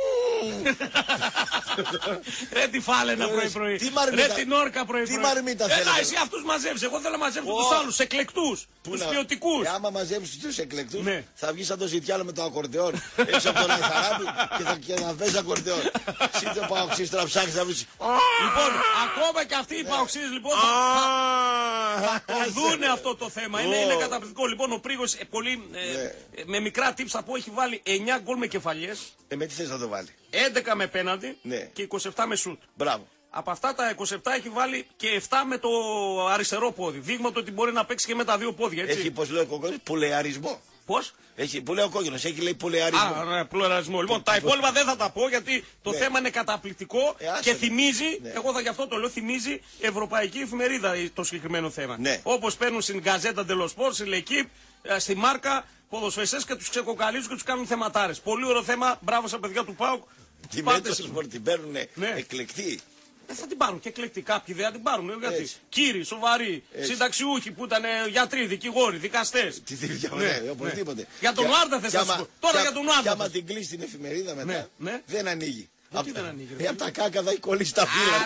Ρε τη φάλαινα πρωί-πρωί. Ρε την όρκα πρωί-πρωί. Τι μαρμίτα θέλετε. Εσύ αυτούς μαζεύεις. Εγώ θέλω να μαζέψω τους άλλους εκλεκτούς. Τους ποιοτικούς. Άμα μαζέψεις τους εκλεκτούς, θα βγεις σαν το Ζητιάλο με το ακορντεόν. Έξω από τον Αϊθαράπη και θα παίζει ακορντεόν. Σύντε ο Παοξής τώρα ψάχνεις να βρεις. Λοιπόν, ακόμα και αυτοί οι Παοξίδες λοιπόν θα το δούνε αυτό το θέμα. Είναι καταπληκτικό. Λοιπόν, ο Πρίγος με μικρά tips θα πω έχει βάλει 9 γκολ με κεφαλιές. Με τι θες να το βάλει. 11 με πέναντι και 27 με σουτ. Μπράβο. Από αυτά τα 27 έχει βάλει και 7 με το αριστερό πόδι. Δείγμα το ότι μπορεί να παίξει και με τα δύο πόδια. Έτσι. Έχει, πώς λέει ο κόκκινος, πουλεαρισμό. Πώς? Έχει, που λέει ο κόκκινος, έχει λέει πουλεαρισμό. Ναι, πουλεαρισμό. Λοιπόν, τα υπόλοιπα δεν θα τα πω γιατί το θέμα είναι καταπληκτικό και θυμίζει, εγώ θα γι' αυτό το λέω, θυμίζει ευρωπαϊκή εφημερίδα το συγκεκριμένο θέμα. Όπως παίρνουν στην Γκαζέτα dello Sport, στην L'Equipe, στη Μάρκα, ποδοσφαιριστές και τους ξεκοκαλίζουν και τους κάνουν θεματάρες. Πολύ ωραίο θέμα, μπράβο στα παιδιά του ΠΑΟΚ. Τη μέτρηση την παίρνουν εκλεκτοί. Θα την πάρουν και εκλεκτοί, κάποιοι δεν θα την πάρουν. Γιατί κύριοι, σοβαροί, συνταξιούχοι που ήταν γιατροί, δικηγόροι, δικαστές. Οπωσδήποτε. Για τον Άρντα θες να σου πω. Τώρα για τον Άρντα. Και άμα την κλείσει την εφημερίδα μετά, δεν ανοίγει. Από τα κάκα θα έχει κολλήσει τα φύλλα.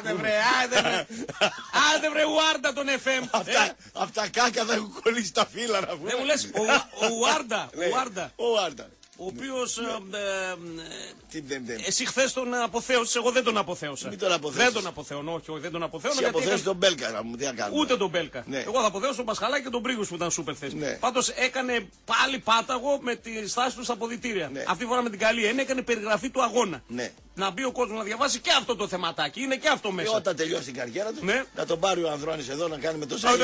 Άντε βρε Ουάρντα τον FM. Από τα κάκα θα έχουν κολλήσει τα φύλλα να βγουν. Δεν μου λες ο Ουάρντα. Ο οποίος. Εσύ χθες τον αποθέωσες, εγώ δεν τον αποθέωσα. Μην τον αποθέωσες. Δεν τον αποθέωνω, όχι, δεν τον αποθέωνα. Εσύ αποθέωσες τον Μπέλκα, τι να κάνουμε. Ούτε τον Μπέλκα. Εγώ θα αποθέωσω τον Πασχαλάκη και τον Πρίγους που ήταν σούπερ θες. Πάντως έκανε πάλι πάταγο με τη στάση του στα αποδυτήρια. Αυτή τη φορά με την καλή έννοια έκανε περιγραφή του αγώνα. Να μπει ο κόσμος να διαβάσει και αυτό το θεματάκι. Είναι και αυτό μέσα. Και όταν τελειώσει την καριέρα του, να τον πάρει ο Ανδρώνης εδώ να κάνει με το σέλι.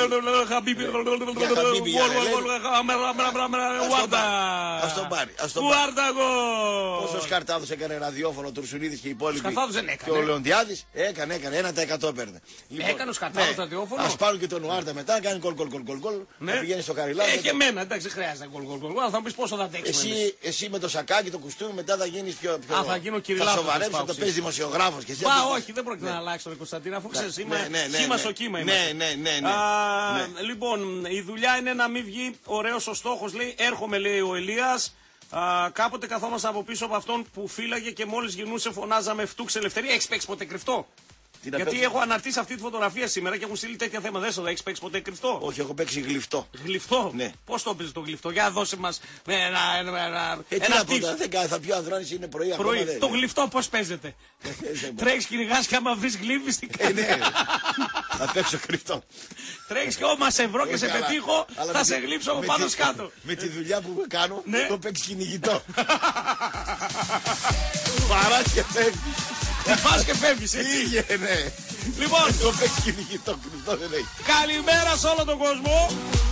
Ας τον πάρει. Πόσος Καρτάδος έκανε ραδιόφωνο, ο Τουρσουλίδης και οι υπόλοιποι. Σκαρτάδος δεν έκανε. Και ο Λεοντιάδης έκανε 1% παίρνε. Έκανε ο Σκαρτάδος ραδιόφωνο. Ας πάρουν και τον Ουάρντα μετά, να κάνει κολ. Να πηγαίνει στο Καριλάδι. Έχει εμένα, εντάξει, χρειάζεται κολ. Θα μου πεις πόσο θα αντέξουμε. Εσύ με το σακάκι, το κουστούμι, μετά θα γίνεις πιο. Θα γίνω Κυριλάδος. Θα το παίζει δημοσιογράφος και εσύ. Όχι, δεν πρόκειται να αλλάξει τον Κωνσταντίνα, αφού ξέρεις, σήμα στο κύμα είμαστε. Λοιπόν, η δουλειά είναι να μην βγει ωραίος ο στόχος, λέει. Έρχομαι, λέει ο Ελίας. Κάποτε καθόμαστε από πίσω από αυτόν που φύλαγε και μόλις γυρνούσε φωνάζαμε φτούξε ελευθερία. Έχεις παίξει ποτέ κρυφτό? Γιατί έχω αναρτήσει αυτή τη φωτογραφία σήμερα και έχουν στείλει τέτοια θέματα. Δεν έχεις παίξει ποτέ κρυφτό? Όχι, έχω παίξει γλυφτό. Γλυφτό? Ναι. Πώς το παίζεις το γλυφτό? Για δώσε μας ένα tips. Θα πει ο Ανδρώνης είναι πρωί ακόμα. Το γλυφτό πώς παίζεται? Τρέχεις, κυνηγάς και άμα βρεις γλύφεις τι κάνεις? Θα παίξω κρυφτό. Τρέχεις και άμα σε βρω και σε πετύχω θα σε γλύψω από πάνω κάτω. Με τη δουλειά που κάνω το παίξεις κυνηγητό. Παράς και φεύγεις. Πας και φεύγεις, έτσι. Ναι. Λοιπόν, το παίξεις κυνηγητό, κρυφτό δεν έχει. Καλημέρα σε όλο τον κόσμο.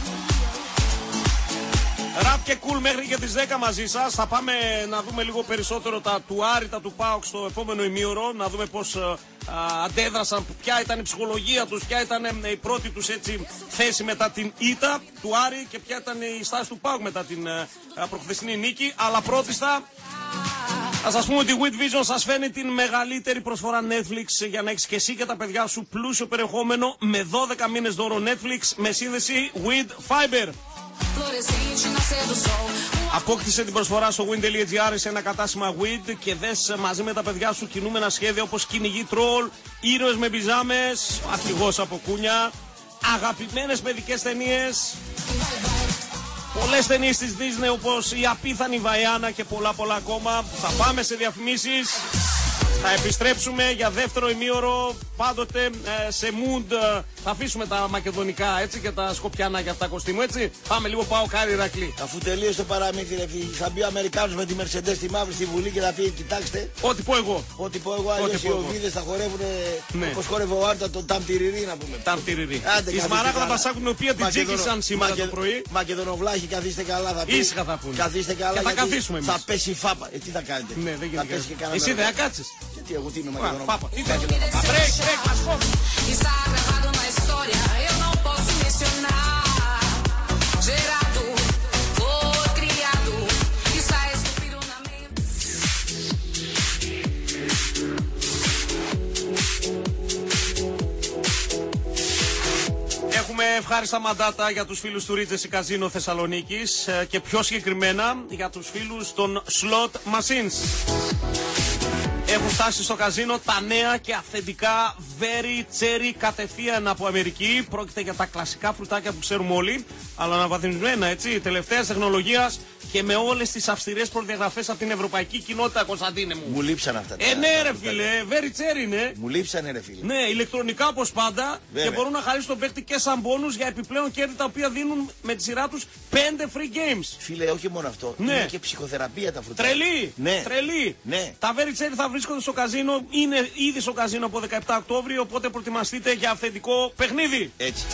Ραπ και κουλ μέχρι και τις 10 μαζί σας. Θα πάμε να δούμε λίγο περισσότερο τα του Άρη, τα του ΠΑΟΚ στο επόμενο ημίωρο. Να δούμε πώς αντέδρασαν, ποια ήταν η ψυχολογία τους, ποια ήταν η πρώτη τους έτσι, θέση μετά την ήττα του Άρη και ποια ήταν η στάση του ΠΑΟΚ μετά την προχθεσινή νίκη. Αλλά πρώτιστα θα σας πούμε ότι η WID Vision σας φέρνει την μεγαλύτερη προσφορά Netflix για να έχεις και εσύ και τα παιδιά σου πλούσιο περιεχόμενο με 12 μήνες δώρο Netflix με σύνδεση WID Fiber. Απόκτησε την προσφορά στο win.gr σε ένα κατάστημα WID και δες μαζί με τα παιδιά σου κινούμενα σχέδια όπως κυνηγοί τρόλ, ήρωες με πιζάμες, αρχηγός από κούνια, αγαπημένες παιδικές ταινίες, πολλές ταινίες της Disney όπως η απίθανη Βαϊάνα και πολλά ακόμα. Θα πάμε σε διαφημίσεις. Θα επιστρέψουμε για δεύτερο ημίωρο πάντοτε σε mood. Θα αφήσουμε τα μακεδονικά έτσι και τα σκοπιανά για αυτά κοστίμου έτσι. Πάμε λίγο πάω Κάρι Ηρακλή. Αφού τελείωσε το παραμύθι, θα μπει ο Αμερικάνος με τη Mercedes στη μαύρη στη Βουλή και θα πει: κοιτάξτε. Ό,τι πω εγώ. Ό,τι πω εγώ, αλλιώς οι Οβίδες θα χορεύουν όπως χόρευε ο Άρτα τον Ταμτιριρί να πούμε. Ταμτιριρί. Η Σμαράγδα Πασάκου την οποία την τσίκησαν σήμερα το πρωί. Μακεδονοβλάχοι, καθίστε καλά θα πει. Ήσυχα θα πούνε. Καθίστε καλά. Και θα καθίσουμε εμείς. Θα πέσει η φάπα. Τι θα κάνετε. Ναι, δεν γίνεται. Εσύ δεν θα κάτσεις. Γιατί εγώ τι είμαι Μακεδονό. Φάπα. Τι θα γίνει. Βρέκ, μας πω. Έχουμε ευχάριστα μαντάτα για τους φίλους του Regency Casino Θεσσαλονίκης και πιο συγκεκριμένα για τους φίλους των Slot Machines. Έχουν φτάσει στο καζίνο τα νέα και αυθεντικά Very Cherry κατευθείαν από Αμερική. Πρόκειται για τα κλασικά φρουτάκια που ξέρουμε όλοι, αλλά αναβαθμισμένα έτσι, τελευταίας τεχνολογίας και με όλες τις αυστηρές προδιαγραφές από την ευρωπαϊκή κοινότητα, Κωνσταντίνε μου. Μου λείψαν αυτά. Ναι, ρε φίλε, Very Cherry είναι. Μου λείψανε, ρε φίλε. Ναι, ηλεκτρονικά όπως πάντα. Βέβαια. Και μπορούν να χαρίσουν τον παίκτη και σαν μπόνους για επιπλέον κέρδη τα οποία δίνουν με τη σειρά τους 5 free games. Φίλε, όχι μόνο αυτό. Ναι. Είναι και ψυχοθεραπεία τα φρουτάκια. Τρελή! Ναι. Τρελή! Ναι. Τα Very Cherry θα βρίσκονται στο καζίνο, είναι ήδη στο καζίνο από 17 Οκτώβριο, οπότε προετοιμαστείτε για αυθεντικό παιχνίδι. Έτσι.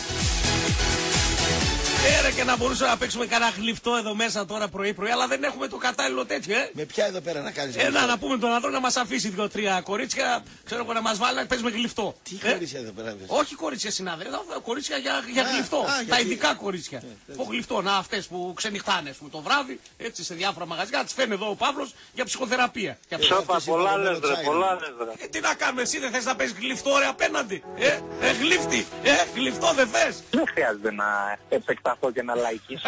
Και να μπορούσαμε να παίξουμε κανένα γλυφτό εδώ μέσα τώρα πρωί-πρωί, αλλά δεν έχουμε το κατάλληλο τέτοιο, Με ποια εδώ πέρα να κάνεις να πούμε τον άντρο να μας αφήσει 2-3 κορίτσια, ξέρω εγώ, να μας βάλει να παίζουμε γλυφτό. Τι κορίτσια εδώ πέρα πες. Όχι κορίτσια συνάδελφε, κορίτσια για γλυφτό. Τα ειδικά κορίτσια. Από γλυφτό, να αυτές που ξενυχτάνε το βράδυ, έτσι σε διάφορα μαγαζιά, τις φέρνει εδώ ο Παύλος για ψυχοθεραπεία. Σώπα, πολλά λες ρε. Τι να κάνουμε, εσύ δεν θες να παίζεις γλυφτό ρε απέναντι. Γλύφτη, γλυφτό δεν θες. Δεν χρειάζεται να επεκταθώ και να λαϊκίσω.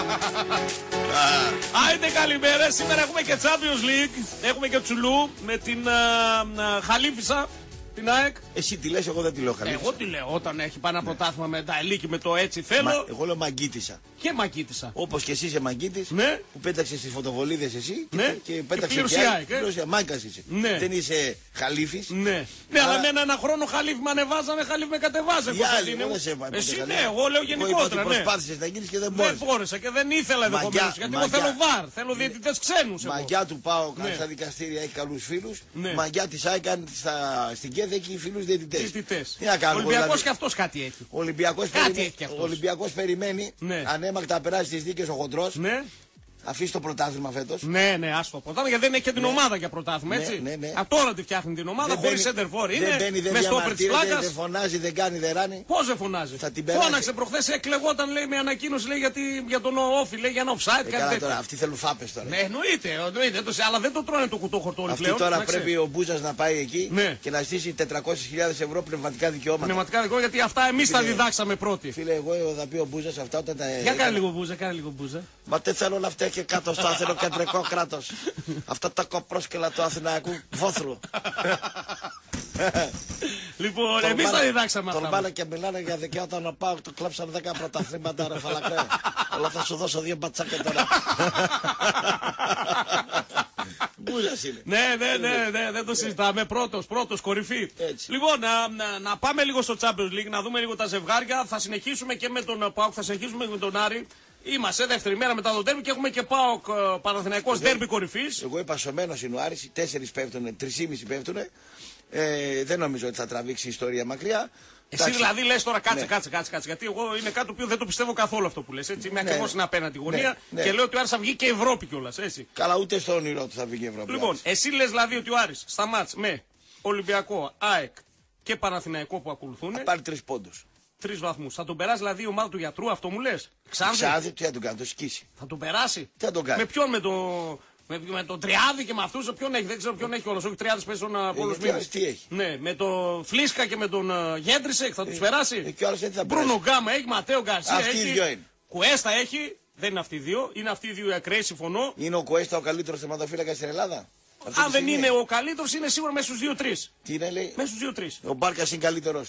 Άιντε καλημέρα, σήμερα έχουμε και Champions League, έχουμε και Τσουλού με την Χαλίφισσα, την ΑΕΚ. Εσύ τη λες, εγώ δεν τη λέω Χαλίφισσα. Εγώ τη λέω, όταν έχει πάει ένα πρωτάθλημα με Νταελίκη με το έτσι θέλω. Εγώ λέω Μαγκίτισσα. Και Μαγκίτισσα. Όπως και εσύ είσαι Μαγκίτης, ναι. Που πέταξε στις φωτοβολίδες εσύ ναι. Και πέταξε και ΑΕΚ. Μάγκας είσαι. Ναι. Δεν είσαι Χαλίφης. Ναι, αλλά με ένα χρόνο Χαλίφ με ανεβάζανε, Χαλίφ με κατεβάζανε. Εσύ ναι, εγώ λέω γενικότερα. Προσπάθησες να γίνεις και δεν μπόρεσες. Δεν μπόρεσα και δεν ήθελα ενδεχομένως. Γιατί εγώ θέλω βαρ, θέλω διαιτητές ξένους. Μαγιά του πάω στα δικαστήρια, έχει καλούς φίλους. Μαγιά της ΑΕΚ στην ΚΕΔ έχει φίλους διαιτητές. Τι να κάνουμε. Ο Ολυμπιακός και αυτός κάτι έχει. Ο Ολυμπιακός περιμένει ανέμακτα να περάσει τις δίκες ο χοντρός. Αφήσει το πρωτάθλημα φέτος. Ναι, άστο το πρωτάθλημα γιατί δεν έχει και την ομάδα για πρωτάθλημα, έτσι. Τώρα τη φτιάχνει την ομάδα, χωρίς center for είναι. Με στόπερ της πλάκας. Δεν φωνάζει, δεν κάνει, δεν ράνει. Πώς δεν φωνάζει. Φώναξε προχθές, εκλεγόταν λέει με ανακοίνωση λέει για τον όφι, λέει για ένα offside. Καλά τώρα, αυτοί θέλουν φάπες τώρα. Ναι, εννοείται, αλλά δεν το τρώνε το κουτόχορτο όλοι πλέον. Αυτή τώρα πρέπει ο Μπούζας να πάει εκεί και να στήσει 400.000 ευρώ πνευματικά δικαιώματα. Πνευματικά δικαιώματα γιατί αυτά εμείς τα διδάξαμε πρώτοι. Φίλε, εγώ θα πει ο Μπούζας αυτά όταν τα. Για κάνε λίγο Μπούζα. Μα δεν θέλω να φταίει και κάτω στο αθηνοκεντρικό κράτος. Αυτά τα κοπρόσκελα του Αθηναϊκού βόθρου. Λοιπόν, εμείς τα διδάξαμε αυτά. Τολμάνε και μιλάνε για δικαιώματα να πάω. Το κλέψαν 10 πρωταθλήματα ρε φαλακρέ. Αλλά θα σου δώσω 2 μπατσάκια τώρα. Μπούζας είναι. Ναι, δεν το συζητάμε. Πρώτος, κορυφή. Λοιπόν, να πάμε λίγο στο Champions League, να δούμε λίγο τα ζευγάρια. Θα συνεχίσουμε και με τον ΠΑΟΚ, θα συνεχίσουμε με τον Άρη. Είμαστε δεύτερη μέρα μετά το ντέρμπι και έχουμε και ΠΑΟΚ Παναθηναϊκός ντέρμπι κορυφής. Εγώ είπα σωμένος είναι ο Άρης, 4 πέφτουνε, 3,5 πέφτουνε. Δεν νομίζω ότι θα τραβήξει η ιστορία μακριά. Εσύ δηλαδή λες τώρα κάτσε, γιατί εγώ είναι κάτι που δεν το πιστεύω καθόλου αυτό που λες. Έτσι, είμαι ακριβώς στην απέναντι γωνία και λέω ότι ο Άρης θα βγει και Ευρώπη κιόλας. Καλά, ούτε στο όνειρό του θα βγει και Ευρώπη. Λοιπόν, εσύ λες δηλαδή ότι ο Άρης στα μάτς με Ολυμπιακό, ΑΕΚ και Παναθηναϊκό που ακολουθούν. Θα πάρει 3 πόντους. 3 βαθμούς. Θα τον περάσει δηλαδή η ομάδα του γιατρού, αυτό μου λες. Ξάδι, τι θα τον κάνει, το σκίσει. Θα τον περάσει. Τι θα τον κάνει. Με ποιον, με τον Τριάδη και με αυτούς, ποιον έχει, δεν ξέρω ποιον έχει όλος. Όχι, Τριάδης παίζει στον Πόλος Μήνες. Τι έχει. Ναι, με τον Φλίσκα και με τον Γέντρισεκ θα τους περάσει. Θα Μπρούνο Γκάμα έχει, Ματέο Γκαρσία έχει. Αυτοί οι δύο είναι. Κουέστα έχει. Δεν είναι αυτοί οι δύο. Είναι αυτοί οι δύο οι ακραίοι, συμφωνώ. Είναι ο Κουέστα ο καλύτερος θεματοφύλακας στην Ελλάδα. Αν δεν είναι ο καλύτερος, είναι σίγουρα μέσα στους 2-3. Τι είναι, λέει. Μέσα στους 2-3. Ο Μπάρκας είναι καλύτερος του.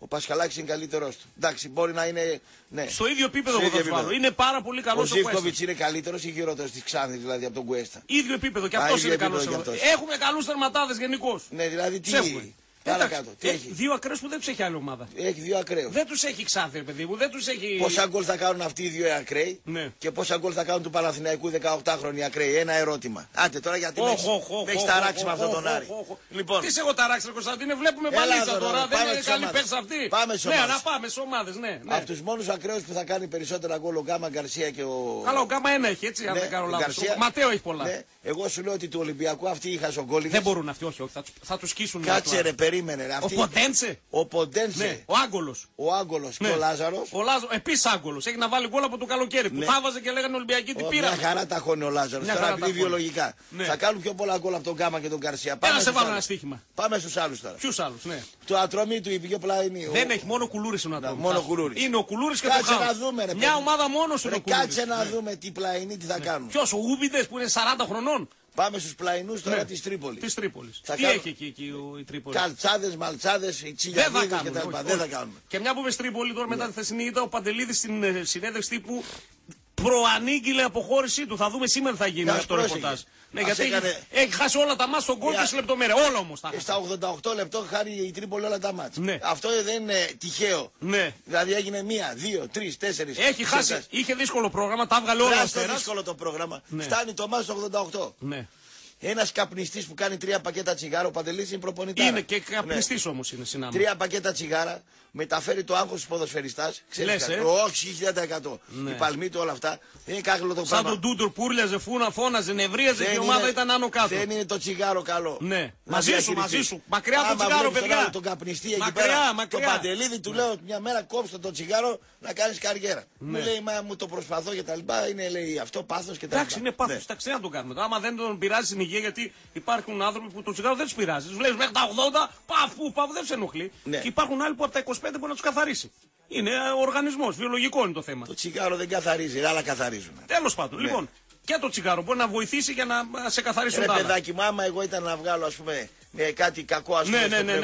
Ο Πασχαλάκης είναι καλύτερος του. Εντάξει, μπορεί να είναι. Ναι. Στο ίδιο επίπεδο εγώ θα βάλω. Είναι πάρα πολύ καλό ο Ζίβκοβιτς είναι καλύτερος ή χειρότερος της Ξάνθης, δηλαδή από τον Κουέστα. Ίδιο επίπεδο και αυτός είναι καλός. Έχουμε καλούς τερματάδες γενικώς. Ναι, δηλαδή τι. Παρακάτω. Τι έχει. Δύο ακραίους που δεν τους έχει άλλη ομάδα. Έχει δύο ακραίους. Δεν τους έχει Ξάνθη, παιδί μου. Δεν τους έχει. Πόσα γκολ θα κάνουν αυτοί οι δύο ακραίοι, ναι. Και πόσα γκολ θα κάνουν του Παναθηναϊκού 18χρονοι ακραίοι. Ένα ερώτημα. Άντε τώρα γιατί με έχει ταράξει με αυτόν τον Άρη. Λοιπόν. Τι σε έχω ταράξει, Κωνσταντίνε, βλέπουμε παλίτσα τώρα. Δεν είναι καλή παίξα αυτή. Πάμε σε ομάδες. Ναι, να πάμε σε ομάδες, ναι. Από τους μόνους ακραίους που θα κάνει περισσότερα γκολ ο Γκάμα Γκαρσία και ο. Καλά, ο Γκάμα ένα έχει έτσι, αν δεν κάνω λάθος. Ματέο έχει πολλά. Εγώ σου λέω ότι του Ολυμπιακού αυτοί οι χασογκόλιδες. Δεν μπορούν αυτοί, όχι, θα τους σκίσουν. Κάτσε ρε, περίμενε. Ο Ποντένσε. Ο Ποντένσε. Ναι. Ο Άγκολος. Ο Άγκολος και ο Λάζαρος. Ο Λάζαρος, επίσης Άγκολος. Έχει να βάλει γκολ από το καλοκαίρι. Που τα βάζε και λέγανε Ολυμπιακοί τι πήραν. Μια χαρά τα χώνει ο Λάζαρος. Τώρα επειδή βιολογικά. Ναι. Θα κάνουν πιο πολλά γκολ από τον Γκάμα και τον Γκαρσία. Πάμε σε βάλω ένα στοίχημα. Πάμε στους άλλους τώρα. Ποιους άλλους, ναι. Το Ατρωμί του είπε πιο πλάινη. Δεν έχει μόνο Κουλούρης ο Ατρωμί. Μόνο Κουλούρης. Είναι ο Κουλούρης και το Χάος. Μια ομάδα μόνο σου. Κάτσε να δούμε τι πλαϊνή τι θα κάνουν. Ποιος ο Ούμπιντες που είναι 40 χρονών. Πάμε στους πλαϊνούς τώρα της Τρίπολης. Της Τρίπολης. Τι έχει εκεί η Τρίπολη. Καλτσάδες, μαλτσάδες, οι τσιλιαδίδες κτλ. Δεν θα κάνουμε. Και μια που είμαι Τρίπολη τώρα μετά τη θεσινή είδα ο Παντελίδης στην συνέντευξη τύπου προανήγγειλε αποχώρησή του. Θα δούμε σήμερα θα γίνει αυτό το ρεπορτάζ. Ναι, γιατί έχει χάσει όλα τα μάτς στον γκολ και στη λεπτομέρεια. Όλα όμως τα στα 88 λεπτό χάνει η Τρίπολη όλα τα μάτς. Ναι. Αυτό δεν είναι τυχαίο. Ναι. Δηλαδή έγινε 1, 2, 3, 4. Έχει χάσει. Είχε δύσκολο πρόγραμμα, τα έβγαλε όλα αυτά. Είναι δύσκολο το πρόγραμμα. Ναι. Φτάνει το μάτς στο 88. Ναι. Ένας καπνιστής που κάνει 3 πακέτα τσιγάρο, ο Παντελής είναι προπονητής. Είναι και καπνιστής όμως είναι συνάμα. 3 πακέτα τσιγάρα, μεταφέρει το άγχος στους ποδοσφαιριστάς. Ξέρεις, όχι 1000%. Ναι. Η παλμή του όλα αυτά. Δεν είναι κάκολο το πράγμα. Σαν τον Ντούντορ που ούρλιαζε, φώναζε, νευρίαζε και η ομάδα ήταν άνω κάτω. Δεν είναι το τσιγάρο καλό. Ναι. Μαζί σου. Μακριά από το τσιγάρο, παιδιά. Τον καπνιστή εκεί πέρα. Το Παντελίδη του λέω μια μέρα κόψτε το τσιγάρο να κάνεις καριέρα. Μου λέει μα μου το προσπαθώ και τα λοιπά. Είναι λέει αυτό πάθος και τα λοιπά. Εντάξει, είναι πάθος. Εντάξει, να τον κάνουμε. Άμα δεν τον πειράζει στην υγεία, γιατί υπάρχουν άνθρωποι που το τσιγάρο δεν του πειράζει. Του βλέπει μέχρι τα 80, παφού, δεν σε ενοχλεί. Και υπάρχουν άλλοι που από τα 25 μπορεί να του καθαρίσει. Είναι οργανισμός, βιολογικό είναι το θέμα. Το τσιγάρο δεν καθαρίζει, άλλα καθαρίζουν. Τέλος πάντων, λοιπόν, και το τσιγάρο μπορεί να βοηθήσει για να σε καθαρίσουν τα άλλα. Παιδάκι μου, άμα εγώ ήταν να βγάλω, ας πούμε, κάτι κακό, ας πούμε,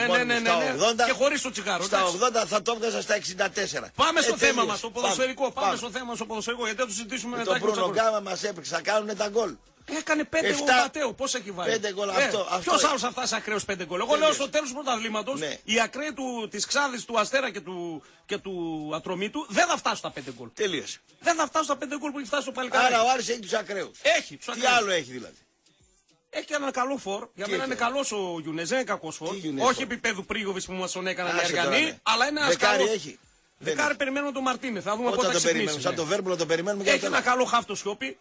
στα 80. Και χωρίς το τσιγάρο. Στα 80 θα το έβγαζα στα 64. Πάμε στο θέμα μας, το ποδοσφαιρικό. Πάμε στο θέμα στο ποδοσφαιρικό, γιατί θα το συζητήσουμε μετά. Το Μπρούνο Γκάμα μας έπαιξε, θα κάνουν τα γκολ. Έκανε 5 γκολ Ματέο, πώς έχει βάλει. 5 γκολ αυτό. Ποιος άλλος θα φτάσει ακραίος 5 γκολ. Εγώ λέω στο τέλος του πρωταθλήματος οι ακραίοι της Ξάνθης, του Αστέρα και του Ατρωμίτου δεν θα φτάσουν στα 5 γκολ. Τελείωσε. Δεν θα φτάσουν στα 5 γκολ που έχει φτάσει στο παλικάρι. Άρα ο Άρης έχει τους ακραίους. Έχει τους ακραίους. Τι άλλο έχει δηλαδή. Έχει έναν καλό φορ. Για μένα είναι καλός ο Γιουνές, δεν είναι κακός φορ. Όχι επίπεδου Πρίγοβης που μας τον έκαναν οι Αργανοί, αλλά είναι ένας καλός. Δεκάρι περιμένουμε τον Μαρτίνε. Θα δούμε πότε θα ξυπνήσει. Σαν το Βέρμπλο το περιμένουμε. Έχει ένα καλό χάφτο Σιώπη.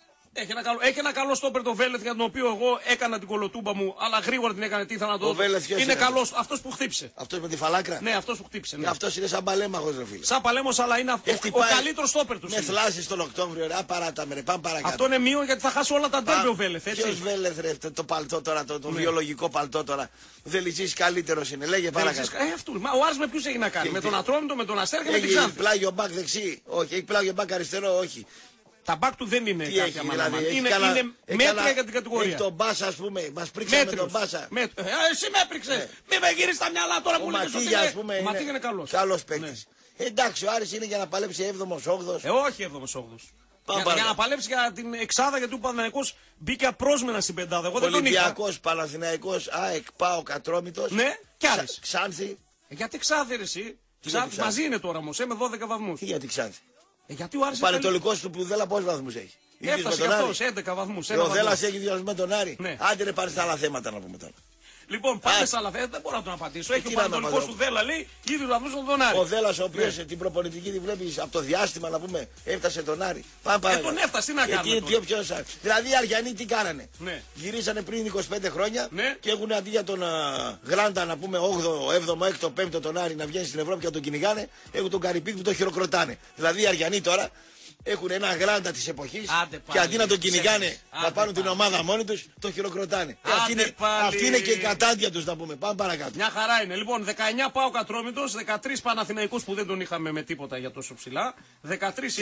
Έχει ένα καλό στόπερ το Βέλεθ για τον οποίο εγώ έκανα την κολοτούμπα μου, αλλά γρήγορα την έκανε. Τι ήθελα να το δω. Είναι καλός. Αυτός που χτύψε. Αυτός με τη φαλάκρα. Ναι, αυτός που χτύψε. Ναι. Αυτός είναι σαν παλέμαχος, ρε φίλε. Σαν παλέμαχος, αλλά είναι ο καλύτερος στόπερ του. Με θλάσσης τον Οκτώβριο, ρε. Παράτα με, ρε. Πάμε παρακάτω. Αυτό είναι μείον γιατί θα χάσει όλα τα ντέρμπι ο Βέλεθ. Ποιος Βέλεθ, ρε. Το παλτό τώρα, το βιολογικό παλτό τώρα. Ο Δελιτσής καλύτερος είναι. Λέγε παρακάτω. Ο Άρης με ποιους έχει να κάνει. Με τον Ατρόμητο, με τον Αστέρα και με την Ξάνθη. Έχει πλάγιο μπακ δεξί. Όχι, έχει πλάγιο μπακ αριστερό, όχι. Τα μπακ του δεν είναι κάποια μάνα. Είναι μέτρια για την κατηγορία. Έχει τον Μπάσα, ας πούμε. Μας πρίξαμε με τον Μπάσα. Εσύ με έπριξε. Μην με γυρίσει τα μυαλά τώρα που λέει ότι ο Ματίγια είναι καλός. Καλός παίκτης. Εντάξει, ο Άρης είναι για να παλέψει 7ος, 8ος. Όχι 7ος, 8ος. Για να παλέψει για την εξάδα, γιατί ο Παναθηναϊκός μπήκε απρόσμενα στην πεντάδα. Εγώ δεν τον είχα. Ολυμπιακός, Παναθηναϊκός, ΑΕΚ, ΠΑΟΚ, Ατρόμητος. Ναι, κι Άρης. Ξάνθη. Γιατί Ξάνθη ρε εσύ. Ξάνθη μαζί είναι τώρα όμως, με 12 βαθμούς. Τι γιατί Ξάνθη. Γιατί ο Άρης. Ο Πανετολικός του Πουδέλα πόσους βαθμούς έχει. Έφτασε και αυτός 11 βαθμούς. Ο Δέλλας έχει διορθώσει με τον Άρη. Ναι. Άντε να πάρει στα άλλα θέματα να πούμε τώρα. Λοιπόν, πάμε σε άλλα θέματα, δεν μπορώ να τον απαντήσω. Έχει ο Πανετολικός του Δέλλα, λέει, ίδιους βαθμούς με τον Άρη. Ο Δέλλας, ο οποίος την προπονητική τη βλέπει από το διάστημα να πούμε, έφτασε τον Άρη. Πάμε παρακάτω. Τον έφτασε, τι να κάνουμε. Δηλαδή οι Αριανοί τι κάνανε. Ναι. Γυρίσανε πριν 25 χρόνια ναι. Και έχουν αντί για τον Γράντα να πούμε 8ο, 7ο, 6ο, 5ο τον Άρη να βγαίνει στην Ευρώπη και να τον κυνηγάνε, έχουν τον Καρυπίδη που το χειροκροτάνε. Δηλαδή οι Αριανοί τώρα έχουν ένα Γράντα της εποχής και αντί να τον κυνηγάνε να πάρουν την ομάδα μόνοι τους, το χειροκροτάνε. Αυτή είναι και η κατάντια τους να πούμε. Πάμε παρακάτω. Μια χαρά είναι. Λοιπόν, 19 ΠΑΟΚ Ατρόμητος, 13 Παναθηναϊκούς που δεν τον είχαμε με τίποτα για τόσο ψηλά. 13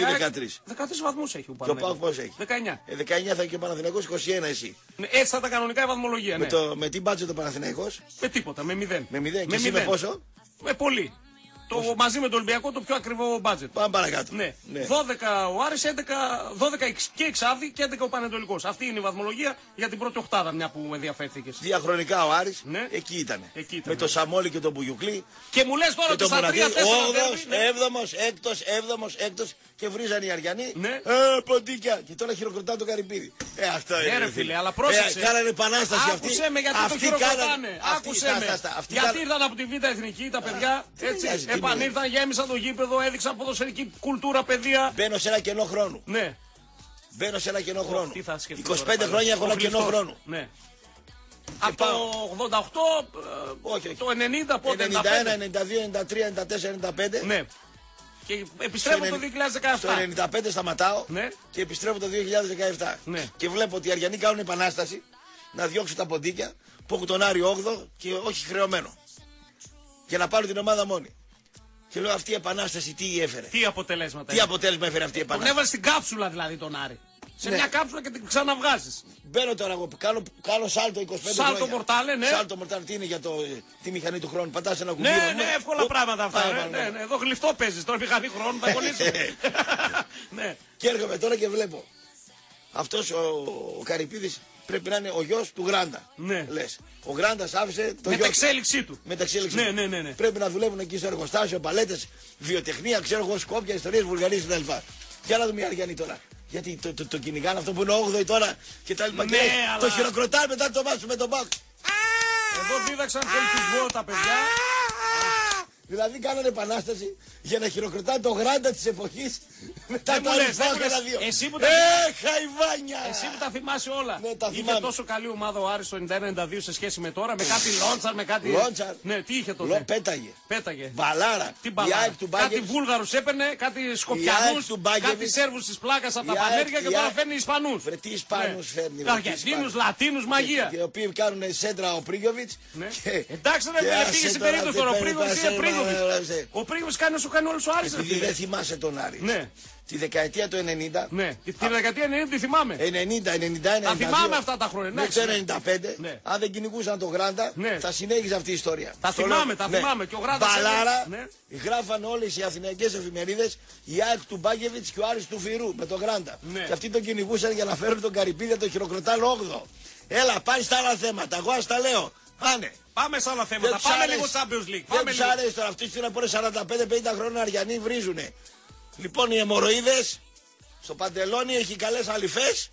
βαθμούς έχει ο Παναθηναϊκός. Και ο ΠΑΟΚ πώς έχει. 19. 19 θα έχει ο Παναθηναϊκός, 21 εσύ. Έτσι θα τα κανονικά η βαθμολογία. Ναι. Με τι μπάτσε το Παναθηναϊκός. Με τίποτα, με 0. Με 0 και εσύ με πόσο. Με πολύ. Μαζί με το Ολυμπιακό το πιο ακριβό μπάτζετ. Πάμε παρακάτω. Ναι. Ναι. 12 ο Άρης, 12 και Εξάδη και 11 ο Πανετολικός. Αυτή είναι η βαθμολογία για την πρώτη οκτάδα, μια που με ενδιαφέρθηκες. Διαχρονικά ο Άρης Ναι. εκεί ήταν. Εκεί Με το Σαμόλι και τον Μπουγιουκλή. Και μου λες τώρα ότι στα 3-4 8ος, ναι. 7ος, 8ος και βρίζαν οι Αριανοί. Ναι. Ποντίκια. Και τώρα χειροκροτά το Καρυπίδη. Αυτό είναι. Ναι, ρε φίλε, αλλά πρόσεξε. Κάνανε επανάσταση αυτή. Άκουσε με γιατί το χειροκροτάνε. Άκουσε με. Γιατί ήρθαν από τη Β' Εθνική τα παιδιά. Έτσι. Επανήρθαν, γέμισαν το γήπεδο, έδειξαν ποδοσφαιρική κουλτούρα, παιδεία. Μπαίνω σε ένα κενό χρόνου. Ναι. Μπαίνω σε ένα κενό χρόνου. 25 χρόνια έχω ένα κενό χρόνου. Ναι. Από το 88, το 90, πότε 91, 92, 93, 94, 95. Ναι. Και επιστρέφω το 2017. Στο 95 σταματάω ναι. Και επιστρέφω το 2017. Ναι. Και βλέπω ότι οι Αριανοί κάνουν επανάσταση να διώξουν τα ποντίκια που έχουν τον Άρη 8ο και όχι χρεωμένο. Για να πάρουν την ομάδα μόνη. Και λέω αυτή η επανάσταση τι έφερε. Τι αποτελέσματα. Τι αποτέλεσμα έφερε αυτή η επανάσταση. Τον έβαλε στην κάψουλα δηλαδή τον Άρη. Σε μια κάψουλα και την ξαναβγάζεις. Μπαίνω τώρα εγώ, κάνω σάλτο 25 χρόνια. Σάλτο μορτάλε, ναι. Σάλτο μορτάλε, τι είναι για τη μηχανή του χρόνου. Πατάς ένα κουμπί. Ναι, εύκολα πράγματα αυτά. Ναι, εδώ γλυφτό παίζεις, τώρα μηχανή χρόνου θα κολλήσει. Ναι. Και έρχομαι τώρα και βλέπω. Αυτός ο Καρυπίδης πρέπει να είναι ο γιος του Γράντα. Ναι. Λες. Ο Γράντας άφησε το μεταξέλιξή του. Μεταξέλιξή του. Ναι. Πρέπει να δουλεύουν εκεί στο εργοστάσιο, παλέτες, βιοτεχνία, ξέρω εγώ, Σκόπια, ιστορίες, Βουλγαρίες κτλ. Για να δούμε οι Αριανοί τώρα. Γιατί το κυνηγάνε αυτό που είναι 8η τώρα και τα λοιπά. Ναι, αλλά... Το χειροκροτάνε μετά το μάτσο με τον Μπακ. Εδώ δίδαξαν πολιτισμό τα παιδιά. Δηλαδή κάνανε επανάσταση για να χειροκροτάνε το Γράντα της εποχής μετά το άλλο. Εσύ που χαϊβάνια! Εσύ που τα θυμάσαι όλα. Ναι, τα είχε τόσο καλή ομάδα ο Άρης το 91-92 σε σχέση με τώρα, με κάτι Λόντσαρ, με κάτι... Λόντσαρ. Ναι, τι είχε τότε. Πέταγε. Μπαλάρα. Τι μπαλάρα. Κάτι Βούλγαρους έπαιρνε, κάτι Σκοπιανούς, κάτι Σέρβους της πλάκας από τα Πανέργεια και τώρα φέρνει Ισπανούς. Τι Ισπανούς φέρνει. Αργεντίνους, Λατίνους, μαγεία. Οι οποίοι κάνουν σέντρα ο Πρίγκοβιτς. Εντάξει ρε, πήγε στην περίπτωση τώρα, ο Πρίγκοβιτς είναι Πρίγκοβιτς. Ο Πρίγκοβιτς κάνει όσο κάνει όλος ο Άρης. Επειδή δεν θυμάσαι τον Άρη. Ναι. Τη δεκαετία του 90. Ναι. Τη δεκαετία 90 τη θυμάμαι. 90, 91, 92. Τα θυμάμαι αυτά τα χρόνια. Μέχρι το 95. Ναι. Αν δεν κυνηγούσαν τον Γράντα, ναι. Θα συνέχιζε αυτή η ιστορία. Τα θυμάμαι, τα θυμάμαι. Και ο Γράντας. Μπαλάρα. Ναι. Γράφαν όλες οι αθηναϊκές εφημερίδες η ΑΕΚ του Μπάκεβιτς και ο Άρης του Φυρού με τον Γράντα. Ναι. Και αυτοί τον κυνηγούσαν για να φέρουν τον Καρυπίδη, τον χειροκροτάνε 8ο. Έλα, πάει στα άλλα θέματα. Εγώ ας τα λέω. Πάνε. Πάμε σε άλλα θέματα. Πάμε λίγο Champions League. Δεν τους αρέσει τώρα. Αυτοί στην απόρρε 45-50 χρόνια Αριανοί βρίζουνε. Λοιπόν, οι αιμορροίδες στο παντελόνι έχει καλές αλυφές.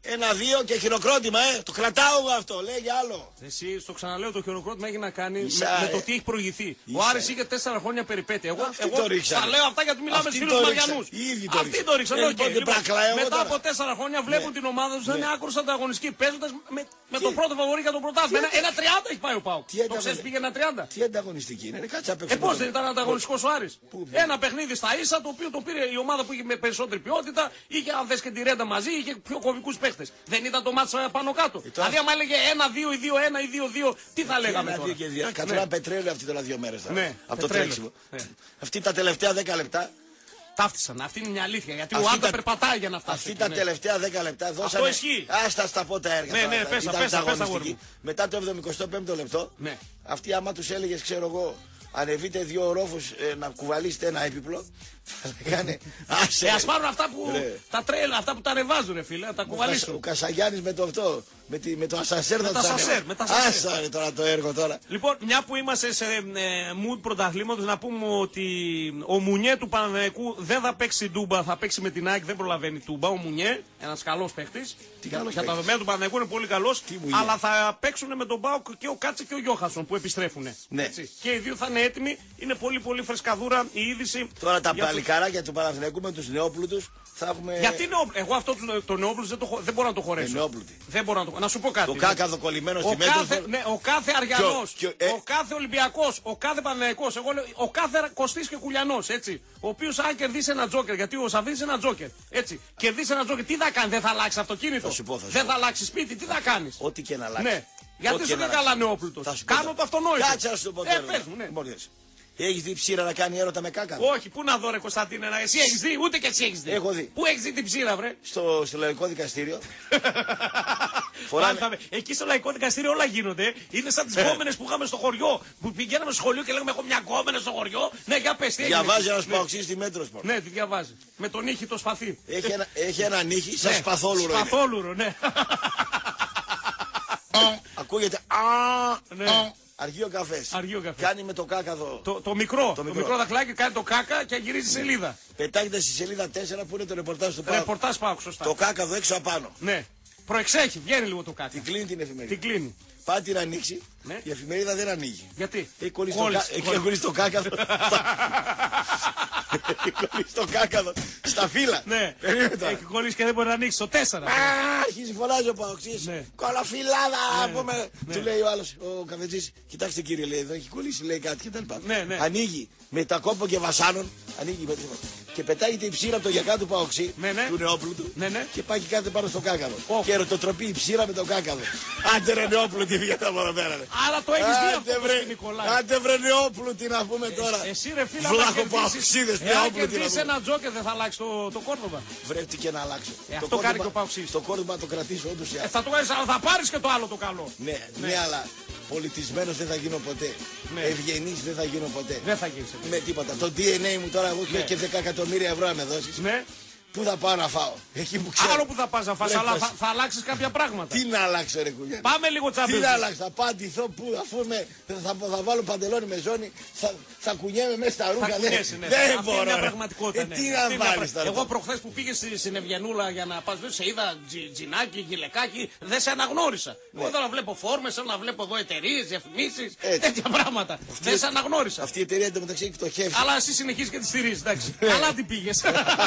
1-2 και χειροκρότημα, το κρατάω εγώ αυτό, λέει για άλλο. Εσύ, στο ξαναλέω, το χειροκρότημα έχει να κάνει με το τι έχει προηγηθεί. Ο Άρης είχε 4 χρόνια περιπέτεια. Εγώ τα λέω αυτά γιατί μιλάμε στους φίλους Μαριανούς. Αυτοί το ρίξαν. Μετά από 4 χρόνια βλέπουν την ομάδα τους να είναι άκρως ανταγωνιστική, παίζοντας με το πρώτο φαβορί για το πρωτάθλημα. 1-30 έχει πάει ο ΠΑΟΚ. Το ξέρεις πήγε 1-30. Τι ανταγωνιστική είναι, κάτσε απ' έξω. Πώς δεν ήταν ανταγωνιστικός ο Άρης. Ένα παιχνίδι στα ίσα το οποίο το πήρε η ομάδα που είχε με περισσότερη ποιότητα, είχε αν θες και τη Ρέντα μαζί, είχε πιο κομβικούς παίχτες. Δεν ήταν το μάτς πάνω κάτω. Δηλαδή, άμα έλεγε 1-2 ή 2-1 ή 2-2, τι θα λέγαμε τώρα. Κατουράνε πετρέλαιο αυτή τώρα 2 μέρες. Από το τρέξιμο. Αυτή τα τελευταία 10 λεπτά. Ταύτισαν. Αυτή είναι μια αλήθεια. Γιατί ο Άντα περπατάει για να φτάσει. Αυτή τα τελευταία 10 λεπτά δώσανε. Άστα στα πω τα έργα. Ναι, πέσα. Μετά το 75ο λεπτό, αυτοί άμα τους έλεγες, ξέρω εγώ, ανεβείτε 2 ορόφους να κουβαλήσετε ένα έπιπλο. Θα λέγανε. Ας πάρουν αυτά που τα τρέλα, αυτά που τα ανεβάζουν, ρε φίλε, τα κουβαλήσουν. Ο Κασαγιάννης με το αυτό. Με το ασανσέρ θα τους ανεβάσουν. Άσα τώρα το έργο τώρα. Λοιπόν, μια που είμαστε σε mood πρωταθλήματος, να πούμε ότι ο Μουνιέ του Παναθηναϊκού δεν θα παίξει Τούμπα, θα παίξει με την ΑΕΚ, δεν προλαβαίνει Τούμπα. Ο Μουνιέ, ένας καλός παίχτης. Για τα δεδομένα του Παναθηναϊκού είναι πολύ καλός. Αλλά θα παίξουν με τον ΠΑΟΚ και ο Κάτσε και ο Γιώχασον που επιστρέφουν. Και οι δύο θα είναι έτοιμοι. Είναι πολύ φρεσκαδούρα η είδηση. Τώρα τα παλικάράκια του Παναθηναϊκού με τους νεόπλουτους θα έχουμε. Γιατί εγώ αυτό το νεόπλουτο δεν μπορώ να το χωρέσω. Δεν μπορώ να το. Να σου πω κάτι. Το κάκαδο κολλημένο στη μέση. Ο κάθε Αριανός, ο κάθε Ολυμπιακός, ο κάθε Παναθηναϊκός, ο κάθε Κωστής και Κουλιανός, έτσι. Ο οποίος αν κερδίσει ένα τζόκερ, γιατί ο Σαββίδης είναι ένα τζόκερ. Έτσι. Κερδίσει ένα τζόκερ, τι θα κάνει, δεν θα αλλάξει αυτοκίνητο. Δεν θα αλλάξει σπίτι, τι θα κάνει. Ό,τι και να αλλάξει. Ναι. Γιατί σου είναι καλά νεόπλουτος. Κάνω το αυτονόητο. Κάτσε να σου το πω τώρα. Έχεις δει ψήρα να κάνει έρωτα με κάκαδο? Όχι, πού να δω ρε Κωνσταντίνε, εσύ έχεις δει, ούτε και εσύ έχεις δει. Έχω δει. Πού έχεις δει την ψήρα, βρε? Στο συλλογικό δικαστήριο. Εκεί στο λαϊκό δικαστήριο όλα γίνονται. Είναι σαν τις γκόμενες που είχαμε στο χωριό. Που πηγαίναμε στο σχολείο και λέγαμε: έχω μια γκόμενα στο χωριό. Ναι, για πες τι. Διαβάζει ένα παοξής στη Μέτροσπορ. Ναι, τη διαβάζει. Με τον ήχη το σπαθί. Έχει ένα νύχι σαν σπαθόλουρο. Σπαθόλουρο, ναι. Ακούγεται. Αργείο καφές. Κάνει με το κάκαδο. Το μικρό δαχτυλάκι κάνει το κάκα και γυρίζει σελίδα. Πετάγεται στη σελίδα 4 που είναι το ρεπορτάζ του Πάουκ. Ρεπορτάζ Πάουκ, σωστά. Το κάκαδο έξω απάνω. Ναι. Προεξέχει, βγαίνει λίγο το κάκα. Την κλείνει την εφημερίδα. Την κλείνει. Πάτη να ανοίξει, ναι. Η εφημερίδα δεν ανοίγει. Γιατί? Έχει κολλήσει το κάκαδο. Έχει κολλήσει το κάκαδο στα φύλλα. Ναι. Έχει κολλήσει και δεν μπορεί να ανοίξει το 4. Αρχίζει φωνάζει ο Παοξής. Κολοφυλάδα! Του λέει ο άλλος, ο καφετζής, κοιτάξτε κύριε, λέει εδώ έχει κολλήσει, λέει κάτι κτλ. Ανοίγει με τα κόπο και βασάνων, ανοίγει με τίποτα. Και πετάγεται η ψήρα από το γιακά του Παοξή, του νεόπλου του, και πάει και κάθεται πάνω στο κάκαδο. Και ερωτοτροπεί η ψήρα με το κάκαδο. Άντε ρε νεόπλου, τι βγαίνει από εδώ πέρα. Άρα το έχεις δει αυτό, Νικολάη. Άντε βρε νεόπλου, τι να πούμε τώρα. Εσύ ρε φίλα, αν κερδίσεις ένα τζόκερ δεν θα αλλάξει το Κόρδοβα. Βρέπει και να αλλάξω. Αυτό κάνει και ο Παοξής. Το Κόρδοβα το κρατήσω όντως. Θα το κάνεις, αλλά θα πάρεις και το άλλο το καλό. Ναι, αλλά πολιτισμένος δεν θα γίνω ποτέ. Ευγενής δεν θα γίνω ποτέ. Δεν θα γίνεις. Με τίποτα. Το DNA μου τώρα, εγώ και 10 εκατομμύρια ευρώ να με δώσεις. Πού θα πάω να φάω. Εκεί που ξέρω. Άλλο που θα πας να φας, αλλά θα αλλάξεις κάποια πράγματα. Τι να αλλάξω, ρε κουγιά. Πάμε λίγο τσάμπι. Τι να αλλάξω, θα πάω αντιθώ πού, αφού θα βάλω παντελόνι με ζώνη, θα κουνιέμαι μέσα στα ρούχα. Δεν μπορώ. Είναι μια πραγματικότητα. Τι να βάλεις τώρα. Εγώ προχθές που πήγες στην Ευγενούλα για να πας, σε είδα τζινάκι, γυλεκάκι, δεν σε αναγνώρισα. Εγώ τώρα βλέπω φόρμες, να βλέπω εδώ εταιρείες, διαφημίσεις, τέτοια πράγματα. Δεν σε αναγνώρισα. Αυτή η εταιρεία εντωμεταξύ έχει πτωχεύσει. Αλλά εσύ συνεχίζεις και τη στηρίζεις, εντάξει. Καλά την πήγες.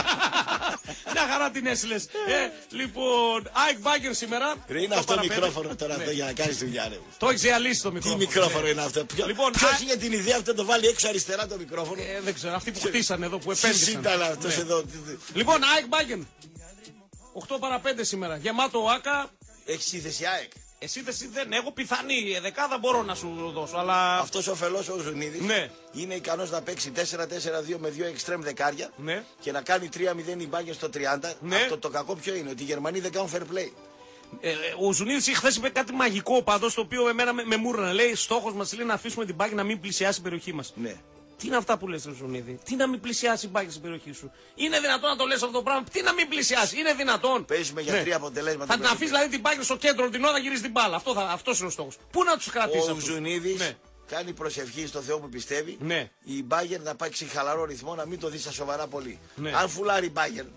Μια χαρά την έσυλες. Λοιπόν, Άικ Μπάγκερ σήμερα. Είναι αυτό το μικρόφωνο τώρα αυτό για να κάνεις δουλειά, ρε. Το έχεις διαλύσει το μικρόφωνο. Τι μικρόφωνο είναι αυτό. Ποιος είχε την ιδέα αυτό το βάλει έξω αριστερά το μικρόφωνο. Δεν ξέρω, αυτοί που χτίσανε εδώ, που επένδυσαν. Ποιος ήταν αυτός εδώ. Λοιπόν, Άικ Μπάγκερ. 8 παρα 5 σήμερα. Γεμάτο ο Άκα. Έχει σύνθεση ΑΕΚ. Εσύ δεν έχω πιθανή δεκάδα μπορώ να σου δώσω, αλλά... Αυτός ο φελός ο Ζουνίδης είναι ικανός να παίξει 4-4-2 με 2 εξτρέμ δεκάρια και να κάνει 3-0 η Μπάγκερ στο 30. Αυτό το κακό ποιο είναι, ότι οι Γερμανοί δεν κάνουν fair play. Ο Ζουνίδης χθες είπε κάτι μαγικό πάντως, το οποίο εμένα με μούρανε. Λέει, στόχος μας είναι να αφήσουμε την Μπάγκερ να μην πλησιάσει την περιοχή μας. Ναι. Τι είναι αυτά που λες, Ζουνίδη, τι να μην πλησιάσει η Μπάγκερ στην περιοχή σου. Είναι δυνατόν να το λες αυτό το πράγμα, τι να μην πλησιάσει, είναι δυνατόν. Παίζουμε για 3 αποτελέσματα. Θα την αφήσεις δηλαδή την Μπάγκερ στο κέντρο την ώρα να γυρίσει την μπάλα. Αυτός είναι ο στόχος. Πού να τους κρατήσεις. Ο Ζουνίδης κάνει προσευχή στο Θεό που πιστεύει. Η Μπάγκερ να πάει σε χαλαρό ρυθμό, να μην το δει στα σοβαρά πολύ. Αν φουλάρει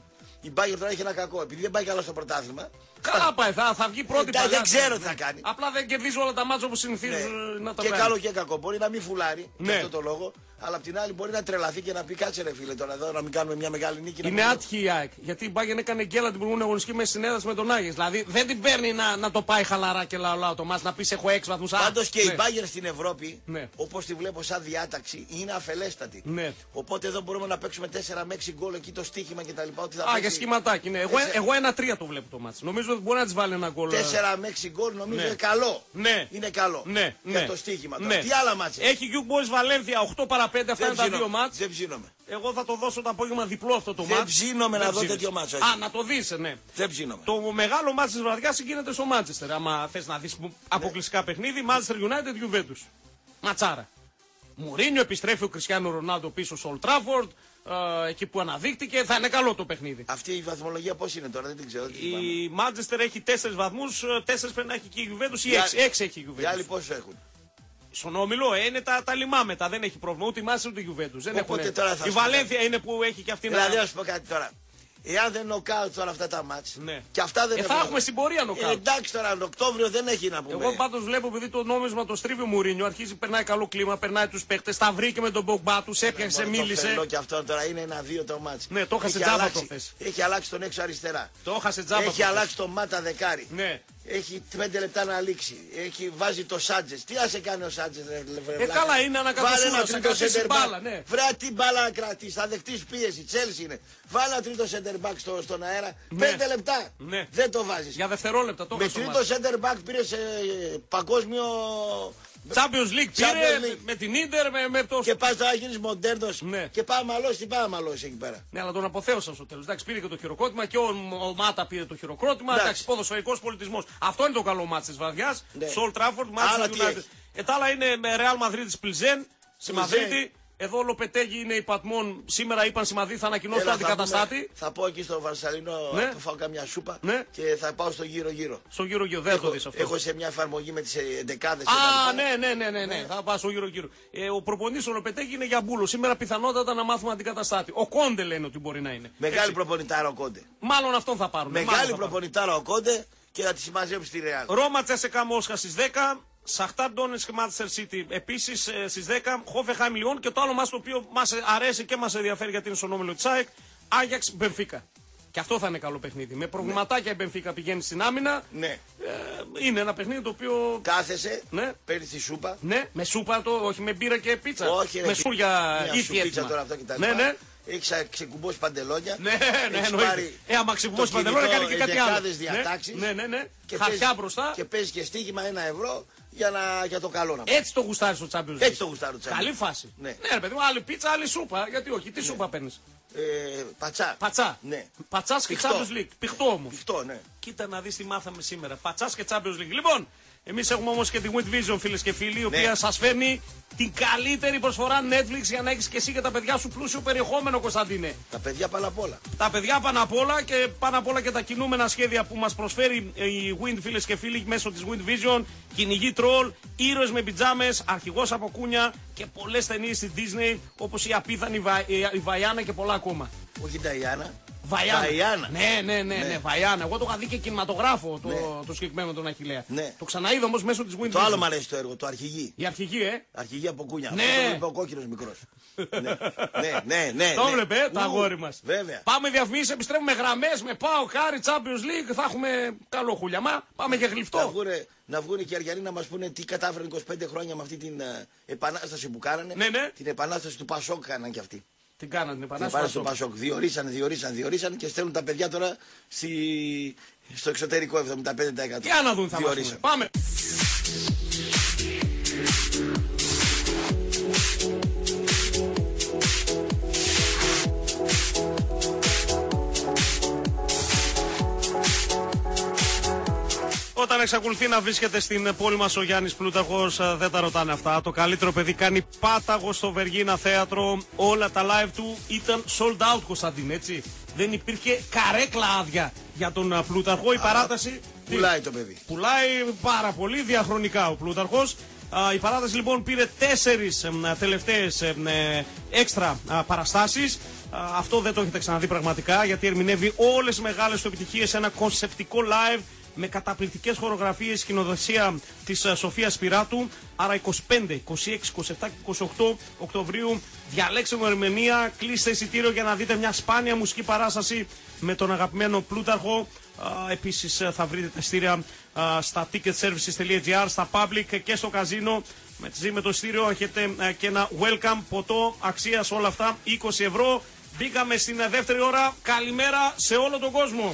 η Μπάγκερ τώρα έχει ένα κακό. Επειδή δεν πάει καλά στο πρωτάθλημα. Καλά πάει, θα βγει πρώτη παλιά. Δεν ξέρω τι θα κάνει. Απλά δεν κερδίζει όλα τα μάτια όπως συνηθίζει να τα κάνει. Και καλό και κακό. Μπορεί να μην φουλάρει για αυτό το λόγο. Αλλά απ' την άλλη μπορεί να τρελαθεί και να πει κάτσε ρε φίλε τώρα εδώ να μην κάνουμε μια μεγάλη νίκη. Είναι άτυχη η ΑΕΚ. Γιατί η Μπάγκερ έκανε γκέλα την προηγούμενη αγωνιστική μέσα στην έδραση με τον Άγιες. Δηλαδή δεν την παίρνει να το πάει χαλαρά και λαό το μάτς να πει έχω 6 βαθμούς. Πάντως και η Μπάγκερ στην Ευρώπη, όπως τη βλέπω σαν διάταξη, είναι αφελέστατη. Οπότε εδώ μπορούμε να παίξουμε 4 με 6 γκολ εκεί το στοίχημα κτλ. Για σχηματάκι. Εγώ 1-3 το βλέπω το μάτς. Νομίζω ότι μπορεί να τη βάλει ένα γκολ. 4 με 6 γκολ νομίζω είναι καλό. Είναι καλό για το στοίχημα. Τι άλλα μάτσα. Έχει Young Boys Βαλένθια 8 παρα 5, αυτά είναι τα δύο μάτς. Δεν ψήνομαι. Εγώ θα το δώσω το απόγευμα διπλό αυτό το μάτς. Δεν ψήνομαι να δω τέτοιο μάτς. Να το δεις, ναι. Δεν ψήνομαι. Το μεγάλο μάτς της βραδιάς γίνεται στο Μάντσεστερ. Άμα θες να δεις αποκλειστικά παιχνίδι, Manchester United Juventus. Ματσάρα. Μουρίνιο, επιστρέφει ο Κριστιάνο Ρονάλντο πίσω στο Old Trafford. Εκεί που αναδείχτηκε, θα είναι καλό το παιχνίδι. Αυτή η βαθμολογία πώς είναι τώρα, δεν την ξέρω. Η Manchester έχει 4 βαθμούς, 4 πρέπει να έχει και η Juventus ή 6 έχει η Juventus. Οι άλλοι πόσο έχουν. Στον όμιλο είναι τα λιμάμετα, δεν έχει πρόβλημα ούτε η Manchester ούτε η Juventus. Η Βαλένθια είναι που έχει και αυτή. Δηλαδή, να σου πω κάτι τώρα. Εάν δεν νοκάουτ τώρα αυτά τα μάτς. Και αυτά δεν θα έχουμε στην πορεία νοκάουτ. Εντάξει τώρα, Οκτώβριο δεν έχει να πούμε. Εγώ πάντως βλέπω επειδή το νόμισμα το στρίβει ο Μουρίνιο, αρχίζει περνάει καλό κλίμα, περνάει τους παίχτες, τα βρήκε με τον Πογμπά, τους έπιασε, μίλησε. Το και αυτό τώρα είναι 1-2 το μάτς. Ναι, το έχασε τζάμπα το θες. Έχει αλλάξει τον έξω αριστερά. Το έχασε τζάμπα. Έχει αλλάξει τον Μάτα δεκάρι. Ναι. Έχει 5 λεπτά να λήξει. Βάζει το Σάντζες. Τι άσε κάνει ο Σάντζες, καλά είναι ανακατοσούρα, να κρατήσει μπάλα, ναι. Βρε τι μπάλα να κρατήσει, θα δεχτείς πίεση. Τσέλσι είναι. Βάλε ένα τρίτο center back στον αέρα. 5 λεπτά. Δεν το βάζεις. Για δευτερόλεπτα το με τρίτο center back πήρε σε παγκόσμιο. Champions League πήρε με την Ίντερ με το. Και πας τώρα γίνεις μοντέρνος. Και πάει μαλώσει, τι πάει μαλώσει εκεί πέρα. Ναι, αλλά τον αποθέωσαν στο τέλος. Εντάξει, πήρε και το χειροκρότημα και ο Μάτα πήρε το χειροκρότημα. Εντάξει, ποδοσφαιρικός πολιτισμός. Αυτό είναι το καλό μάτς της βραδιάς. Ναι. Σολ Τράφορντ, Manchester United. Τα άλλα είναι με Real Madrid της Πλιζέν, στη Μαδρίτη. Εδώ ο Λοπετέγι είναι υπατμόν. Σήμερα είπαν στη Μαδρίτη θα ανακοινώσουν τον αντικαταστάτη. Θα πω εκεί στο Βαρσαλίνο, ναι. θα φάω καμιά σούπα και θα πάω στο γύρω-γύρω. Στο γύρω-γύρω, δεν το δεις αυτό. Έχω σε μια εφαρμογή με τις δεκάδες. Ναι. Θα πάω στο γύρω-γύρω. Ο προπονητής ο Λοπετέγι είναι για μπούλο. Σήμερα πιθανότατα να μάθουμε αντικαταστάτη. Ο Κόντε λένε ότι μπορεί να είναι. Μεγάλη προπονητάρα ο Κόντε. Μάλλον αυτόν θα πάρουν. Μεγάλη προπονητάρα ο Κόντε και θα τη συμμαζέψει στη Ρεάλ. Ρώμα Τσέσεκα Μόσχα στις 10. Σαχτάρ Ντόνετσκ και Manchester City επίσης στις 10. Χόφενχάιμ Λιόν και το άλλο μας το οποίο μας αρέσει και μας ενδιαφέρει γιατί είναι στον όμιλο της ΑΕΚ. Άγιαξ Μπενφίκα. Και αυτό θα είναι καλό παιχνίδι. Με προβληματάκια η Μπενφίκα πηγαίνει στην άμυνα. Ναι. Είναι ένα παιχνίδι το οποίο. Κάθεσαι, παίρνει τη σούπα. Ναι, με σούπα όχι με μπύρα και πίτσα. Όχι, με σούρια ήθη πίτσα τώρα αυτό κτλ. Ναι. Έχει ξεκουμπώσει παντελόνια. Ναι, άμα ξεκουμπώσει παντελόνια κάνει και κάτι άλλο. Διατάξεις. Ναι. Χαρτιά μπροστά. Και παίζει και στοίχημα 1 ευρώ για το καλό να πει. Έτσι το γουστάρει στο Champions League. Έτσι το γουστάρει το Champions League. Καλή φάση. Ναι, ρε παιδί μου, άλλη πίτσα, άλλη σούπα. Γιατί όχι, τι σούπα παίρνει. Πατσά. Ναι. Πατσά και Champions League. Πηχτό όμως. Πηχτό, ναι. Κοίτα να δεις τι μάθαμε σήμερα. Πατσά και Champions League. Λοιπόν, εμείς έχουμε όμως και τη Wind Vision, φίλες και φίλοι, η οποία σας φέρνει την καλύτερη προσφορά Netflix για να έχεις και εσύ και τα παιδιά σου πλούσιο περιεχόμενο, Κωνσταντίνε. Τα παιδιά πάνω απ' όλα. Τα παιδιά πάνω απ' όλα και πάνω απ' όλα και τα κινούμενα σχέδια που μας προσφέρει η Wind, φίλες και φίλοι, μέσω της Wind Vision. Κυνηγοί τρόλ, ήρωες με πιτζάμες, αρχηγός από κούνια και πολλές ταινίες στη Disney όπως η απίθανη η Βαϊάνα και πολλά ακόμα. Όχι Νταϊάννα. Βαϊάνα. Ναι, Βαϊάνα. Εγώ το είχα δει και κινηματογράφο το συγκεκριμένο τον Αχιλλέα. Ναι. Το ξαναείδα όμως μέσω της Wind Vision. Το άλλο μου αρέσει το έργο, το Αρχηγή. Η Αρχηγή, Αρχηγή από κούνια. Ναι. Αυτό το είπε ο κόκκινος μικρός. Ναι. Το βλέπε, το αγόρι μας. Βέβαια. Πάμε διαφημίσεις, επιστρέφουμε γραμμές με Πάο, Χάρη, Champions League. Θα έχουμε καλό χουλιαμά. Πάμε για γλυφτό. Να βγουν και οι Αριανοί να μας πούνε τι κατάφεραν 25 χρόνια με αυτή την επανάσταση που κάνανε. Ναι. Την επανάσταση του Πασόκ κάναν κι αυτοί. Την κάνανε την επανάσταση του Πασόκ. Διορίσανε και στέλνουν τα παιδιά τώρα στο εξωτερικό 75%. Για να δουν θα μας πούνε. Πάμε. Όταν εξακολουθεί να βρίσκεται στην πόλη μας ο Γιάννης Πλούταρχος, δεν τα ρωτάνε αυτά. Το καλύτερο παιδί κάνει πάταγο στο Βεργίνα Θέατρο. Όλα τα live του ήταν sold out, Κωνσταντίν, έτσι. Δεν υπήρχε καρέκλα άδεια για τον Πλούταρχο. Η παράταση. Πουλάει το παιδί. Πουλάει πάρα πολύ διαχρονικά ο Πλούταρχος. Η παράταση λοιπόν πήρε 4 τελευταίες έξτρα παραστάσεις. Αυτό δεν το έχετε ξαναδεί πραγματικά γιατί ερμηνεύει όλες τις μεγάλες του επιτυχίες σε ένα κονσεπτικό live με καταπληκτικές χορογραφίες, σκηνοθεσία της Σοφίας Σπυράτου. Άρα 25, 26, 27 και 28 Οκτωβρίου διαλέξτε ερμηνεία, κλείστε εισιτήριο για να δείτε μια σπάνια μουσική παράσταση με τον αγαπημένο Πλούταρχο. Επίσης θα βρείτε τα ειστήρια στα ticketservices.gr, στα public και στο καζίνο. Με το ειστήριο έχετε και ένα welcome ποτό αξίας όλα αυτά 20 ευρώ. Μπήκαμε στην δεύτερη ώρα. Καλημέρα σε όλο τον κόσμο.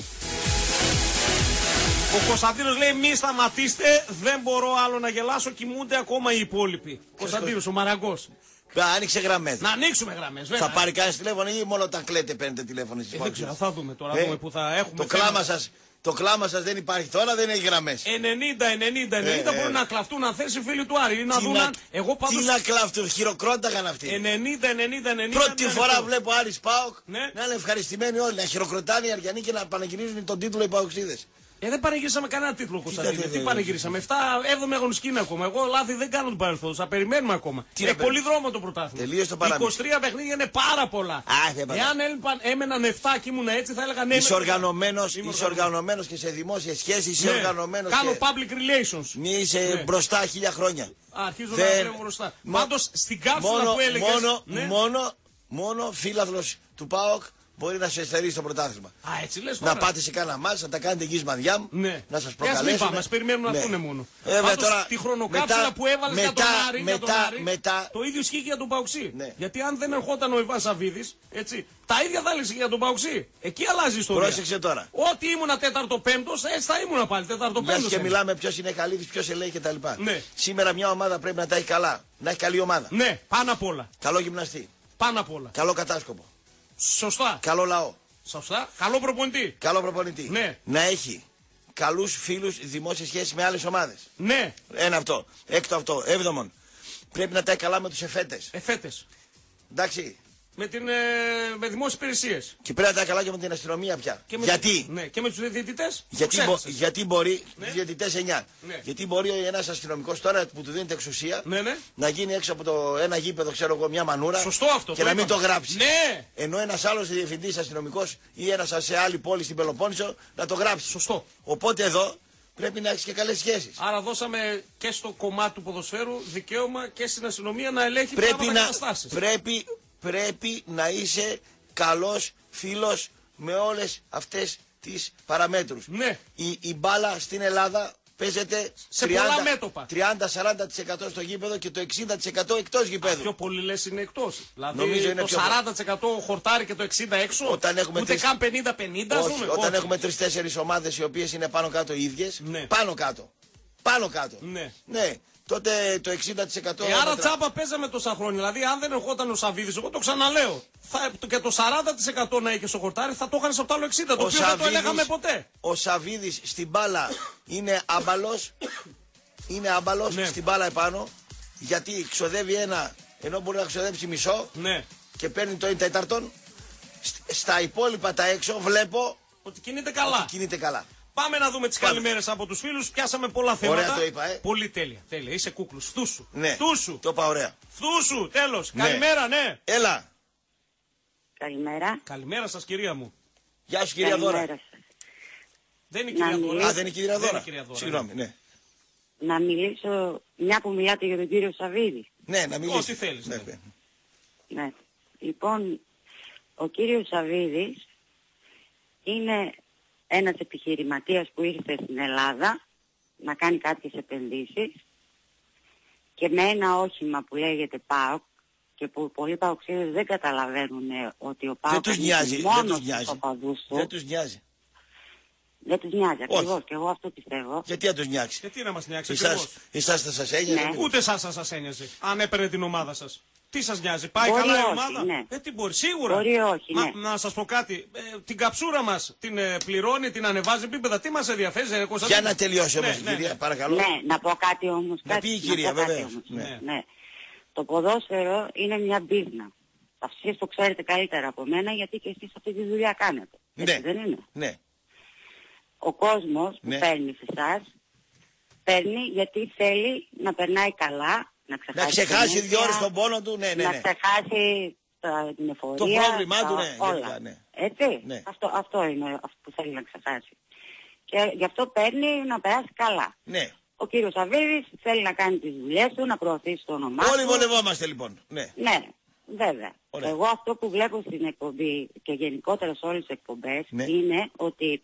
Ο Κωνσταντίνος λέει μη σταματήστε, δεν μπορώ άλλο να γελάσω, κοιμούνται ακόμα οι υπόλοιποι. Κωνσταντίνος, ο Μαραγκός. Άνοιξε γραμμές. Να ανοίξουμε γραμμές, βέβαια. Θα πάρει κανένα τηλέφωνο ή μόνο όταν κλαίτε παίρνετε τηλέφωνο στις δεν ξέρω, θα δούμε τώρα δούμε που θα έχουμε. Το κλάμα σας δεν υπάρχει τώρα, δεν έχει γραμμές. 90 μπορούν να κλαφτούν αν θες οι φίλοι του Άρη. Να δουν εγώ πάντως... Τι να κλαφτούν, χειροκρόταγαν αυτοί. 90. Πρώτη φορά βλέπω Άρης ΠΑΟΚ να είναι ευχαριστημένοι όλοι, να χειροκροτάνε οι Αριανοί και να πανεγυρίζουν τον τίτλο οι Παοξίδες. Δεν πανηγυρίσαμε κανένα τίτλο, Κωνσταντίνε. Τι πανηγυρίσαμε. 7η αγωνιστική είναι ακόμα. Εγώ λάθη δεν κάνω τον παρελθόν. Θα περιμένουμε ακόμα. Έχει πολύ δρόμο το πρωτάθλημα. 23 παιχνίδια είναι πάρα πολλά. Εάν έμεναν 7 και ήμουν έτσι, θα έλεγαν ναι. Είσαι και σε δημόσιες σχέσεις. Είσαι οργανωμένος. Κάνω public relations. Μη είσαι μπροστά 1000 χρόνια. Αρχίζω να βλέπω μπροστά. Πάντως στην κάψουλα που έλεγες. Μόνο φίλαθλος του ΠΑΟΚ μπορεί να σε εστερήσει το πρωτάθλημα. Έτσι λες τώρα. Να πάτε σε κάνα μάτς, να τα κάνετε γης μαδιά μου, να σας προκαλέσουν. Μας περιμένουν να έρθουν μόνο. Τώρα, τη χρονοκάψουλα που έβαλες για τον Άρη, το ίδιο ισχύει και για τον Παοξή. Γιατί αν δεν ερχόταν ο Ιβάν Σαββίδης, έτσι, τα ίδια θα έλεγε για τον Παοξή. Εκεί αλλάζει η ιστορία. Πρόσεξε τώρα. Ό,τι ήμουνα 4ο-5ο, έτσι θα ήμουνα πάλι 4ο-5ο. Μιας και μιλάμε ποιος είναι Καλύβης, ποιος ελέγχει κτλ. Σήμερα μια ομάδα πρέπει να τα έχει καλά. Να έχει καλή ομάδα. Ναι, πάνω απ' όλα. Καλό γυμναστή. Πάνω απ' όλα. Καλό κατάσκοπο. Σωστά. Καλό λαό. Σωστά. Καλό προπονητή. Καλό προπονητή. Ναι. Να έχει καλούς φίλους δημόσιες σχέσεις με άλλες ομάδες. Ναι. Ένα αυτό. Έκτο αυτό. Έβδομον. Πρέπει να τα έχει καλά με τους εφέτες. Εφέτες. Εντάξει. Με δημόσιες υπηρεσίες. Και πρέπει να τα έχει καλά και με την αστυνομία πια. Γιατί? Ναι. Και με τους διαιτητές. Γιατί μπορεί. Ναι. Τους διαιτητές 9. Ναι. Γιατί μπορεί ένας αστυνομικός τώρα που του δίνεται εξουσία ναι. να γίνει έξω από ένα γήπεδο, ξέρω εγώ, μια μανούρα. Σωστό αυτό. Και να μην το γράψει. Ναι. Ενώ ένας άλλος διευθυντής αστυνομικός ή ένας σε άλλη πόλη στην Πελοπόννησο να το γράψει. Σωστό. Οπότε εδώ πρέπει να έχεις και καλές σχέσεις. Άρα δώσαμε και στο κομμάτι του ποδοσφαίρου δικαίωμα και στην αστυνομία να ελέγχει πρέπει πράγματα καταστάσεις. Πρέπει να είσαι καλός φίλος με όλες αυτές τις παραμέτρους. Ναι. Η μπάλα στην Ελλάδα παίζεται σε πολλά μέτωπα. 30-40% στο γήπεδο και το 60% εκτός γήπεδου. Πιο πολύ λες είναι εκτός. Δηλαδή νομίζω είναι το 40% χορτάρει και το 60% έξω. Όταν έχουμε ούτε καν 50-50. Όχι, όταν έχουμε 3-4 ομάδες οι οποίες είναι πάνω κάτω ίδιες. Ναι. Πάνω κάτω. Ναι. Τότε το 60%. Άρα τσάπα παίζαμε τόσα χρόνια. Δηλαδή, αν δεν ερχόταν ο Σαββίδης, εγώ το ξαναλέω. Και το 40% να είχε στο χορτάρι θα το είχαν από το άλλο 60%. Το οποίο δεν το έλεγαμε ποτέ. Ο Σαββίδης στην μπάλα είναι άμπαλος. Είναι άμπαλος στην μπάλα επάνω. Γιατί ξοδεύει ένα ενώ μπορεί να ξοδέψει μισό. Ναι. Και παίρνει το 1/4. Στα υπόλοιπα τα έξω βλέπω ότι κινείται καλά. Πάμε να δούμε τις καλημέρες από τους φίλους. Πιάσαμε πολλά θέματα. Ωραία το είπα, Πολύ τέλεια. Είσαι κούκλος. Φτούσου. Ναι. Φτούσου. Το είπα ωραία. Φτούσου. Τέλος. Ναι. Καλημέρα, ναι. Έλα. Καλημέρα. Καλημέρα σας, κυρία μου. Γεια σου, κυρία Δώρα. Δεν είναι η κυρία Δώρα. Δεν είναι η κυρία Δώρα. Συγγνώμη, ναι. Να μιλήσω, μια που μιλάτε για τον κύριο Σαββίδη. Ναι, να μιλήσω. Ό,τι θέλεις. Ναι. Λοιπόν, ο κύριος Σαββίδης είναι ένας επιχειρηματίας που ήρθε στην Ελλάδα να κάνει κάποιες επενδύσεις και με ένα όχημα που λέγεται ΠΑΟΚ και που πολλοί παοξίδες δεν καταλαβαίνουν ότι ο ΠΑΟΚ είναι μόνο στους οπαδούς του. Δεν τους νοιάζει. Δεν τους νοιάζει ακριβώς και εγώ αυτό πιστεύω. Γιατί να τους νοιάξει. Γιατί να μας νοιάξει εσάς θα σας ένοιαζε. Ναι. Ούτε εσάς θα σας ένοιαζε αν έπαιρνε την ομάδα σας. Τι σας νοιάζει, πάει μπορεί καλά η ομάδα. Ναι. Τι μπορεί, σίγουρα. Μπορεί όχι, ναι. Να σας πω κάτι. Την καψούρα μας την πληρώνει, την ανεβάζει επίπεδα. Τι μας ενδιαφέρει, Για να τελειώσει όμως, κυρία, παρακαλώ. Ναι, να πω κάτι όμως. Να πει η κυρία, βέβαια. Ναι. Το ποδόσφαιρο είναι μια μπίζνα. Εσείς το ξέρετε καλύτερα από μένα γιατί και εσείς αυτή τη δουλειά κάνετε. Έτσι δεν είναι. Ναι. Ο κόσμος που παίρνει σε εσάς, παίρνει γιατί θέλει να περνάει καλά. Να ξεχάσει 2 ώρες τον πόνο του, ναι. Να ξεχάσει την εφορία, το πρόβλημά του, ναι. Όλα. Ναι. Έτσι, ναι. Αυτό είναι αυτό που θέλει να ξεχάσει. Και γι' αυτό παίρνει να περάσει καλά. Ναι. Ο κύριος Σαββίδης θέλει να κάνει τις δουλειές του, να προωθήσει το όνομά του. Όλοι βολευόμαστε λοιπόν. Ναι, βέβαια. Ωραία. Εγώ αυτό που βλέπω στην εκπομπή και γενικότερα σε όλες τις εκπομπές είναι ότι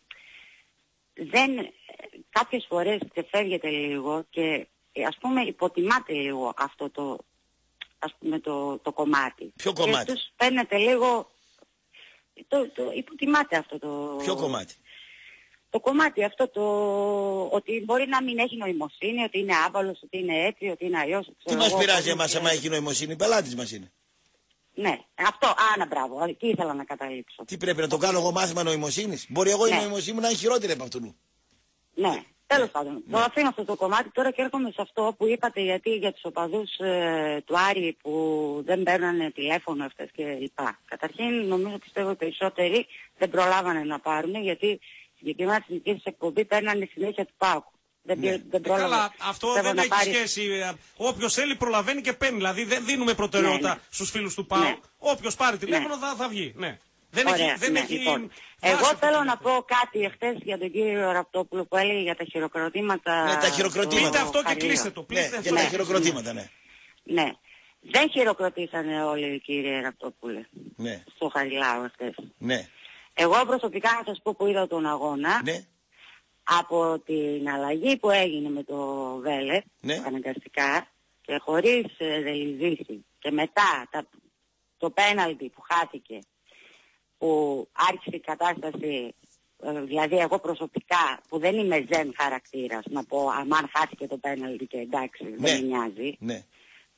κάποιες φορές ξεφεύγεται λίγο και ας πούμε υποτιμάται λίγο αυτό το κομμάτι. Ποιο κομμάτι? Και τους παίρνετε λίγο, υποτιμάται αυτό το... Ποιο κομμάτι? Το κομμάτι αυτό ότι μπορεί να μην έχει νοημοσύνη, ότι είναι άβαλος, ότι είναι έτσι, ότι είναι αλλιώς. Τι μας πειράζει εμάς άμα έχει νοημοσύνη, πελάτης μας είναι. Ναι, αυτό, μπράβο, εκεί ήθελα να καταλήξω. Τι πρέπει να το κάνω εγώ μάθημα νοημοσύνης? Μπορεί εγώ η νοημοσύνη μου να είναι χειρότερη από αυτού. Ναι, τέλος πάντων. Το αφήνω αυτό το κομμάτι τώρα και έρχομαι σε αυτό που είπατε για τους οπαδούς του Άρη που δεν παίρνανε τηλέφωνο αυτές και λοιπά. Καταρχήν νομίζω πιστεύω οι περισσότεροι δεν προλάβανε να πάρουν γιατί συγκεκριμένα στην δική σας εκπομπή παίρνανε συνέχεια του ΠΑΟΚ. Δεν καλά, αυτό δεν έχει σχέση. Όποιος θέλει προλαβαίνει και παίρνει. Δηλαδή δεν δίνουμε προτεραιότητα στους φίλους του ΠΑΟΚ. Όποιος πάρει τηλέφωνο θα βγει. Ναι. Δεν έχει λοιπόν. Εγώ θέλω να πω κάτι εχθές για τον κύριο Ραπτόπουλο που έλεγε για τα χειροκροτήματα. Ναι, τα χειροκροτήματα. Πείτε αυτό και κλείστε το. Για τα χειροκροτήματα, ναι. Δεν χειροκροτήσανε όλοι, κύριε Ραπτόπουλε. Ναι. Στο Χαριλάου εχθές. Ναι. Εγώ προσωπικά να σας πω που είδα τον αγώνα. Ναι. Από την αλλαγή που έγινε με το Βέλε, αναγκαστικά και χωρίς ρελιζήσει και μετά το πέναλτι που χάθηκε, που άρχισε η κατάσταση, δηλαδή εγώ προσωπικά που δεν είμαι ζεν χαρακτήρας να πω αν χάθηκε το πέναλτι και εντάξει δεν με νοιάζει,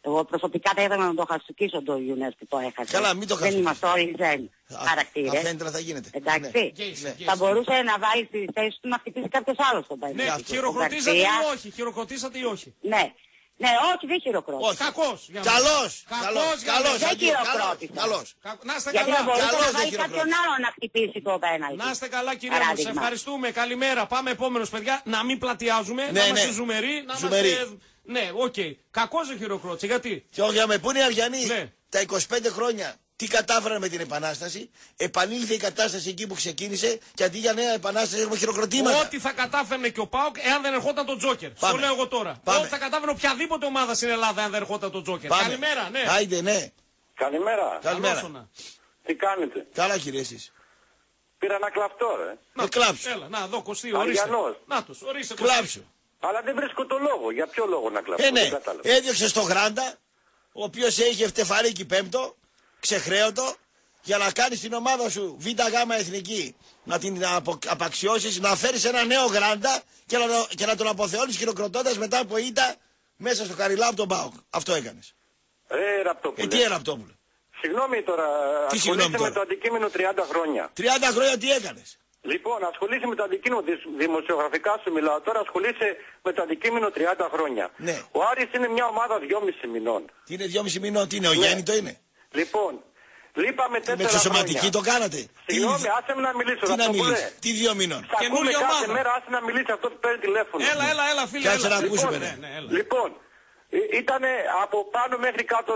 Εγώ προσωπικά θα ήθελα να το χαστοκίσω το Γιουνές που το έχασε. Καλά, μην το Δεν είμαστε όλοι ζεν χαρακτήρες. Αφέντε θα γίνεται. Εντάξει. Ναι. Θα μπορούσε να βάλει στη θέση του να χτυπήσει κάποιος άλλος τον Παϊντή. Ναι, χειροκροτήσατε ή όχι. Χειροκροτήσατε ή όχι. Ναι. Ναι, όχι, δεν χειροκρότησε. Κακός. Καλός. Δεν χειροκρότησε. Καλός. Να είστε Γιατί καλά. θα μπορούσε Καλώς να δεν βάλει χειροκρότησε. κάποιον άλλον να χτυπήσει το πέναλτι. Να είστε καλά, κυρία μου. Σε ευχαριστούμε. Καλημέρα. Πάμε επόμενος, παιδιά. Να μην πλατιάζουμε. Να είμαστε ζουμεροί. Ναι, οκ. Κακός δεν χειροκρότησε. Γιατί. Και όχι, με πού είναι οι Αριανοί. Ναι. Τα 25 χρόνια τι κατάφεραν με την Επανάσταση. Επανήλθε η κατάσταση εκεί που ξεκίνησε και αντί για νέα Επανάσταση έχουμε χειροκροτήματα. Ό,τι θα κατάφερε και ο ΠΑΟΚ εάν δεν ερχόταν το Τζόκερ. Το λέω εγώ τώρα. Ό,τι θα κατάφερε οποιαδήποτε ομάδα στην Ελλάδα εάν δεν ερχόταν το Τζόκερ. Καλημέρα, ναι. Άιντε, ναι. Καλημέρα. Καλημέρα. Τι κάνετε. Καλά, κύριε, εσείς. Πήρα ένα κλαφτό, ρε. Κλάψου. Έλα, να δω, Κωστή, ορίστε. Νάτος, ορίστε. Κλάψου. Αλλά δεν βρίσκω το λόγο. Για ποιο λόγο να κλαφτώ. Ναι. Έδιωξε στο Γράντα, ο οποίος είχε φτεφαρίκι πέμπτο, ξεχρέωτο, για να κάνεις την ομάδα σου ΒΓ εθνική, να την απαξιώσεις, να φέρεις ένα νέο Γράντα και να τον αποθεώνεις χειροκροτώντας μετά από ήττα μέσα στο Καριλά από τον ΠΑΟΚ. Αυτό έκανες. Ραπτόπουλε. Τι Ραπτόπουλε. Συγγνώμη τώρα, ασχολείσαι με το αντικείμενο 30 χρόνια. 30 χρόνια τι έκανες. Λοιπόν, ασχολείσαι με το αντικείμενο, δημοσιογραφικά σου μιλάω, τώρα ασχολείσαι με το αντικείμενο 30 χρόνια. Ναι. Ο Άρης είναι μια ομάδα 2,5 μηνών. Τι είναι 2,5 μηνών, τι είναι, ο γέννητο είναι. Λοιπόν, λείπαμε 4 χρόνια. Με εξωσωματική το κάνατε. Συγγνώμη, άσε με να μιλήσω. Τι να μιλήσει, τι 2 μηνών. Θα ακούνε κάθε μέρα, άσε να μιλήσει αυτό που παίρνει τηλέφωνο. Έλα, φίλε. Κάτσε να ακούσουμε. Λοιπόν, ήταν από πάνω μέχρι κάτω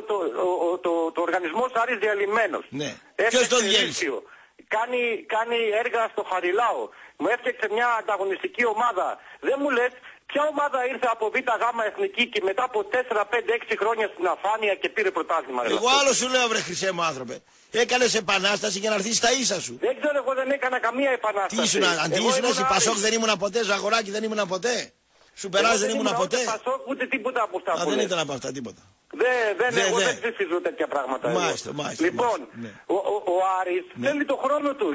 το οργανισμός Άρης διαλυμένος. Ναι. Ποιος το διέλυσε. Κάνει έργα στο Χαριλάο. Μου έφτιαξε μια ανταγωνιστική ομάδα. Δεν μου λες ποια ομάδα ήρθε από ΒΓ εθνική και μετά από 4, 5, 6 χρόνια στην αφάνεια και πήρε πρωτάθλημα. Εγώ άλλο σου λέω, βρε χρυσέ μου άνθρωπε. Έκανες επανάσταση για να έρθεις στα ίσα σου. Δεν ξέρω, εγώ δεν έκανα καμία επανάσταση. Τι ήσουν, αντί Πασόκ δεν ήμουν ποτέ, Ζαγοράκη δεν ήμουν ποτέ. Σου περάσει δεν ήμουν ποτέ. Ούτε τίποτα από αυτά. Δεν ήταν από αυτά τίποτα. Εγώ δεν ψηφίζω τέτοια πράγματα. Μάλιστα. Λοιπόν, ο Άρης θέλει το χρόνο του.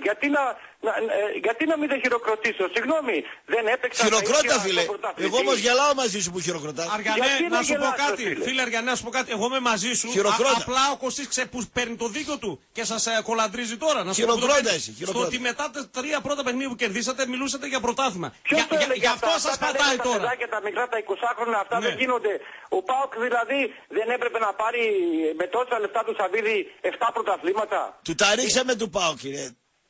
Γιατί να μην δεν χειροκροτήσω. Συγγνώμη, δεν έπαιξα. Χειροκρότα, φίλε. Εγώ όμως γελάω μαζί σου που χειροκροτάς. Αργανέ, να σου πω κάτι. Φίλε Αργανέ, να σου πω κάτι. Εγώ είμαι μαζί σου. Απλά ο Κωστής που παίρνει το δίκιο του και σας κολαντρίζει τώρα. Χειροκρότα εσύ. Στο ότι μετά τα 3 πρώτα παιχνίδια που κερδίσατε μιλούσατε για πρωτάθλημα. Γι' αυτό σας πατάει τώρα. Και τα μικρά, τα 20 αυτά δεν γίνονται. Ο ΠΑΟΚ δηλαδή δεν έπρεπε να πάρει με τόσα λεφτά του Σαββίδη 7 πρωταθλήματα. Του τα ρίξαμε του ΠΑΟΚ, κύριε.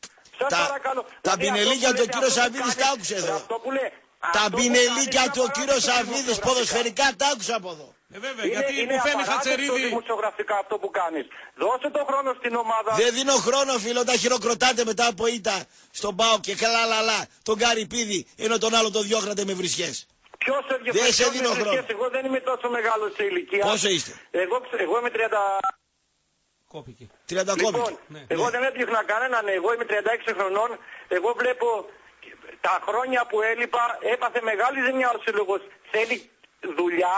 Τα πινελίκια του ο κύριος Σαββίδης τα άκουσε εδώ. Τα πινελίκια του ο κύριος Σαββίδης ποδοσφαιρικά τα άκουσα από εδώ. Βέβαια, γιατί μου φαίνει Χατσερίδη. Δημοσιογραφικά αυτό που κάνεις. Δώσε το χρόνο στην ομάδα. Δεν δίνω χρόνο, φίλε, όταν χειροκροτάτε μετά από ήττα στον ΠΑΟΚ και καλά λαλά τον Καρυπίδη, ενώ τον άλλο τον διώχνατε με βρισιές. Ποιος δεν σε δίνω χρόνο. Εγώ δεν είμαι τόσο μεγάλο σε ηλικία. Πόσο είστε? Εγώ είμαι 30. Κόπηκε. 30 λοιπόν, εγώ δεν έδιωχνα κανέναν, εγώ είμαι 36 χρονών, εγώ βλέπω τα χρόνια που έλειπα, έπαθε μεγάλη ζημιά ο σύλλογος. Θέλει δουλειά,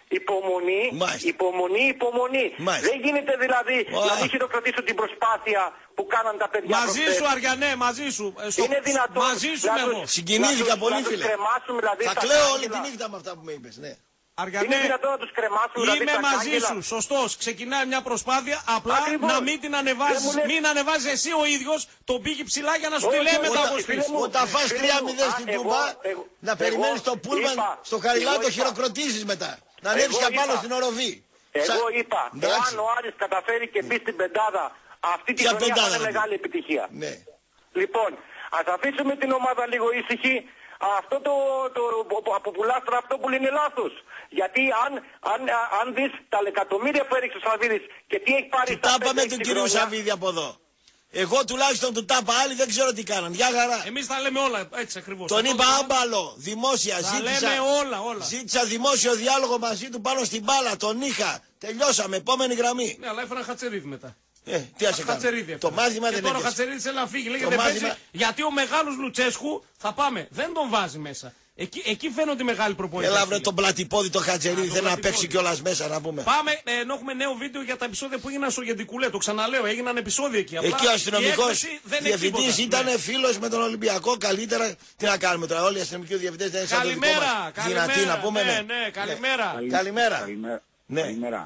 υπομονή. Δεν γίνεται δηλαδή να μην χειροκροτήσω την προσπάθεια που κάναν τα παιδιά. Μαζί σου, Αργανέ, μαζί σου. Είναι δυνατόν. Μαζί σου εγώ. Συγκινήθηκα πολύ, φίλε. Θα κλαίω όλη τη νύχτα με αυτά που με είπες, ναι. Αργανέ, είναι δυνατόν να τους κρεμάσουν. Είμαι μαζί σου, σωστός. Ξεκινάει μια προσπάθεια, απλά να μην την ανεβάζεις. Μην ανεβάζεις εσύ ο ίδιος τον πήγε ψηλά για να σου τη λέει μετά από σπίτι. Όταν φας 3-0 στην Τούμπα, να περιμένεις το πούλμαν στο Χαριλάου, το χειροκροτήσεις μετά. Να ανέβεις και πάνω στην οροφή. Εγώ είπα, εάν ο Άρης καταφέρει και μπει στην πεντάδα, αυτή τη χρονιά θα είναι μεγάλη επιτυχία. Λοιπόν, ας αφήσουμε την ομάδα λίγο ήσυχη. Αυτό από πουλάστρα αυτό που είναι λάθος. Γιατί αν δεις τα εκατομμύρια που έριξε ο Σαββίδης και τι έχει πάρει στα 5-6 χρόνια. Τα είπαμε τον κύριο Σαββίδη από εδώ. Εγώ τουλάχιστον του τάπα, άλλοι δεν ξέρω τι κάναν. Για χαρά. Εμείς τα λέμε όλα έτσι ακριβώς. Τον είπα άμπαλο, δημόσια, λέμε όλα. Ζήτησα δημόσιο διάλογο μαζί του πάνω στην μπάλα, τον είχα. Τελειώσαμε, επόμενη γραμμή. Ναι, αλλά έφερα Χατσερίδη μετά. Τι ας έκανε. Το μάθημα δεν έκανε. Τώρα ο Χατσερίδης θέλει να φύγει. Λέγεται παίζει γιατί ο μεγάλος Λουτσέσκου θα πάμε. Δεν τον βάζει μέσα. Εκεί φαίνονται μεγάλη προπονητές. Έλα βρε τον πλατυπόδι το Χατζερίδη, θέλει να παίξει κιόλας μέσα να πούμε. Πάμε, ενώ έχουμε νέο βίντεο για τα επεισόδια που έγιναν στο Γεντικουλέ. Το ξαναλέω, έγιναν επεισόδια εκεί. Εκεί ο αστυνομικός διευθυντής ήταν φίλος με τον Ολυμπιακό. Καλύτερα τι να κάνουμε τώρα, όλοι οι αστυνομικοί διευθυντές δεν είναι σαν το δικό μας. Δυνατοί να πούμε. Ναι, καλημέρα. Καλημέρα. Καλημέρα.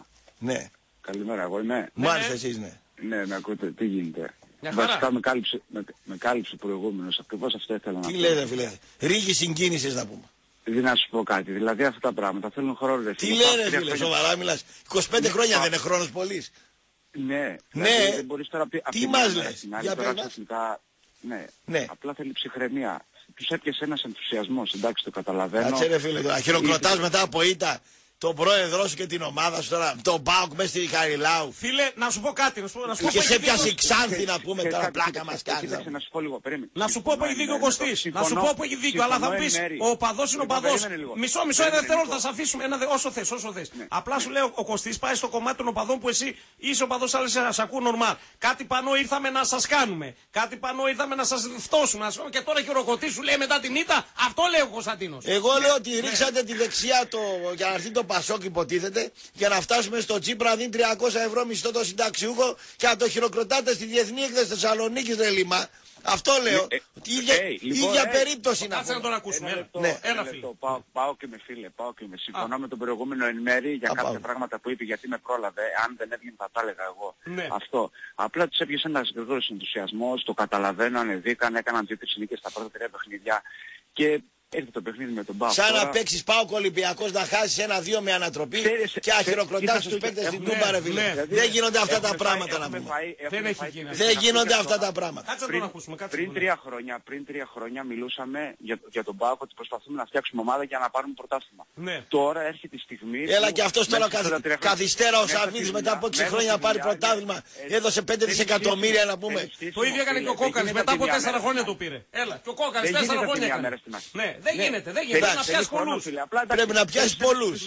Ναι. Καλημέρα, εγώ είμαι. Μάλιστα, εσείς ναι. Ναι, με ακούτε, τι γίνεται. Βασικά με κάλυψε προηγούμενος, ακριβώς αυτό ήθελα να πω. Τι λέτε φίλε, ρίγη συγκίνησης να πούμε. Να σου πω κάτι, δηλαδή αυτά τα πράγματα θέλουν χρόνο. Τι λένε φίλε, σοβαρά μιλάς, 25 χρόνια δεν είναι χρόνος πολύς. Ναι, ναι. Δεν μπορείς τώρα τι μας λες, για πέρα. Ναι, απλά θέλει ψυχραιμία. Τους έπιασε ένας ενθουσιασμός, εντάξει το καταλαβαίνω. Κάτσε ρε φίλε, τώρα χειροκροτάς μετά από ήττα τον πρόεδρό σου και την ομάδα σου τώρα, τον ΠΑΟΚ μέσα στη Χαριλάου. Φίλε, να σου πω κάτι. Και σε πιάσει η Ξάνθη να πούμε τώρα, πλάκα μας κάνει. Να σου πω λίγο, περίμενε. Να σου πω που έχει δίκιο ο Κωστής. Να σου πω που έχει δίκιο, αλλά θα μου πεις ο οπαδός είναι ο οπαδός. Μισό, ένα δευτερόλεπτο θα σε αφήσουμε. Όσο θες. Απλά σου λέω ο Κωστής πάει στο κομμάτι των οπαδών που εσύ είσαι οπαδός, άλλες σε ακούω νορμάλ. Κάτι πάνω ήρθαμε να σας κάνουμε. Κάτι πάνω ήρθαμε να σας φτώσουμε. Και τώρα χειροκροτή σου λέει μετά την ήττα. Αυτό λέει ο Κωνσταντίνος. Εγώ λέω ότι ρίξατε τη δεξιά για να έρθει το Πασόκ υποτίθεται, για να φτάσουμε στο Τσίπρα να δίνει 300 ευρώ μισθό το συνταξιούχο και να το χειροκροτάτε στη Διεθνή Έκθεση Θεσσαλονίκης, ρε Λίμα. Αυτό λέω. ίδια περίπτωση να πούμε. Να τον ακούσουμε. Ένα φίλε. Πάω και με φίλε, συμφωνώ με τον προηγούμενο εν μέρη για κάποια πράγματα που είπε, γιατί με πρόλαβε. Αν δεν έβγαινε θα τα έλεγα εγώ. Αυτό. Απλά τους έπιασε ένας γρήγορος ενθουσιασμός, το καταλαβαίνω, ανεβήκαν, έκαναν 2-3 νίκες στα πρώτα 3 παιχνίδια και έρθει το παιχνίδι με τον ΠΑΟΚ. Σαν να παίξεις ΠΑΟΚ Ολυμπιακός, να χάσεις 1-2 με ανατροπή και αχειροκροτάς τους παίκτες στην Τούμπα, ρε φίλε. Δεν γίνονται αυτά τα πράγματα να πούμε. Δεν γίνονται αυτά τα πράγματα. Πριν 3 χρόνια μιλούσαμε για τον ΠΑΟΚ ότι προσπαθούμε να φτιάξουμε ομάδα για να πάρουμε πρωτάθλημα. Τώρα έρχεται η στιγμή. Έλα και αυτός τώρα καθυστέρα ο Σαββίδης μετά από 6 χρόνια να πάρει πρωτάθλημα. Έδωσε 5 δισεκατομμύρια να πούμε. Το ίδιο έκανε και ο Κόκκαλης, μετά από 4 χρόνια το πήρε. Έλα, και ο Κόκκαλης 4 χρόνια έκανε. Δεν γίνεται. Να πιάσει πολλούς. Πρέπει να πιάσει πολλούς.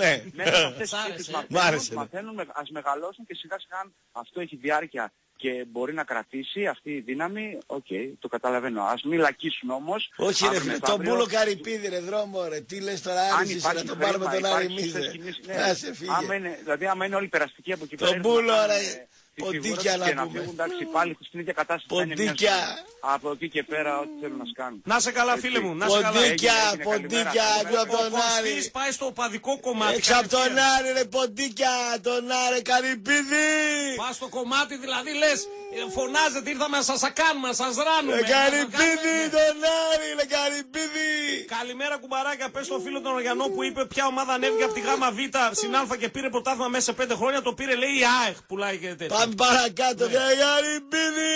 Μαθαίνουν, ας μεγαλώσουν και σιγά σιγά αυτό έχει διάρκεια και μπορεί να κρατήσει αυτή η δύναμη, το καταλαβαίνω. Ας μην λακίσουν όμως. Όχι ρε φίλε, τον Πούλο Καρυπίδη ρε δρόμο ρε, τι λες τώρα Άρης να τον πάρουμε τον Άρη εμείς ρε. Άσε φύγε. Δηλαδή άμα είναι όλοι περαστικοί από εκεί πέρα. Τον Πούλο ρε. Ποντίκια να πούμε. Εντάξει, πάλι στην ίδια κατάσταση. Ποντίκια. Από εκεί και πέρα ό,τι θέλουν να κάνουν. Να σε καλά φίλε μου. Ποντίκια. Ο Κωστής πάει στο οπαδικό κομμάτι. Έξω από τον Άρη ρε ποντίκια. Τον Άρη Καρυπίδη. Πας στο κομμάτι δηλαδή λες. Φωνάζετε ήρθαμε να σας ακάνουμε, να σας ράνουμε. Καρυπίδη τον Άρη ρε Καρυπίδη. Καλημέρα κουμπαράκια, πες στο φίλο τον Οργιανό που είπε ποια ομάδα ανέβηκε από τη ΓΑΜΑ Β στην Α και πήρε πρωτάθλημα μέσα σε 5 χρόνια. Το πήρε λέει η ΑΕΚ πουλάει και τέτοια. Πάμε παρακάτω. Καρυπίδη.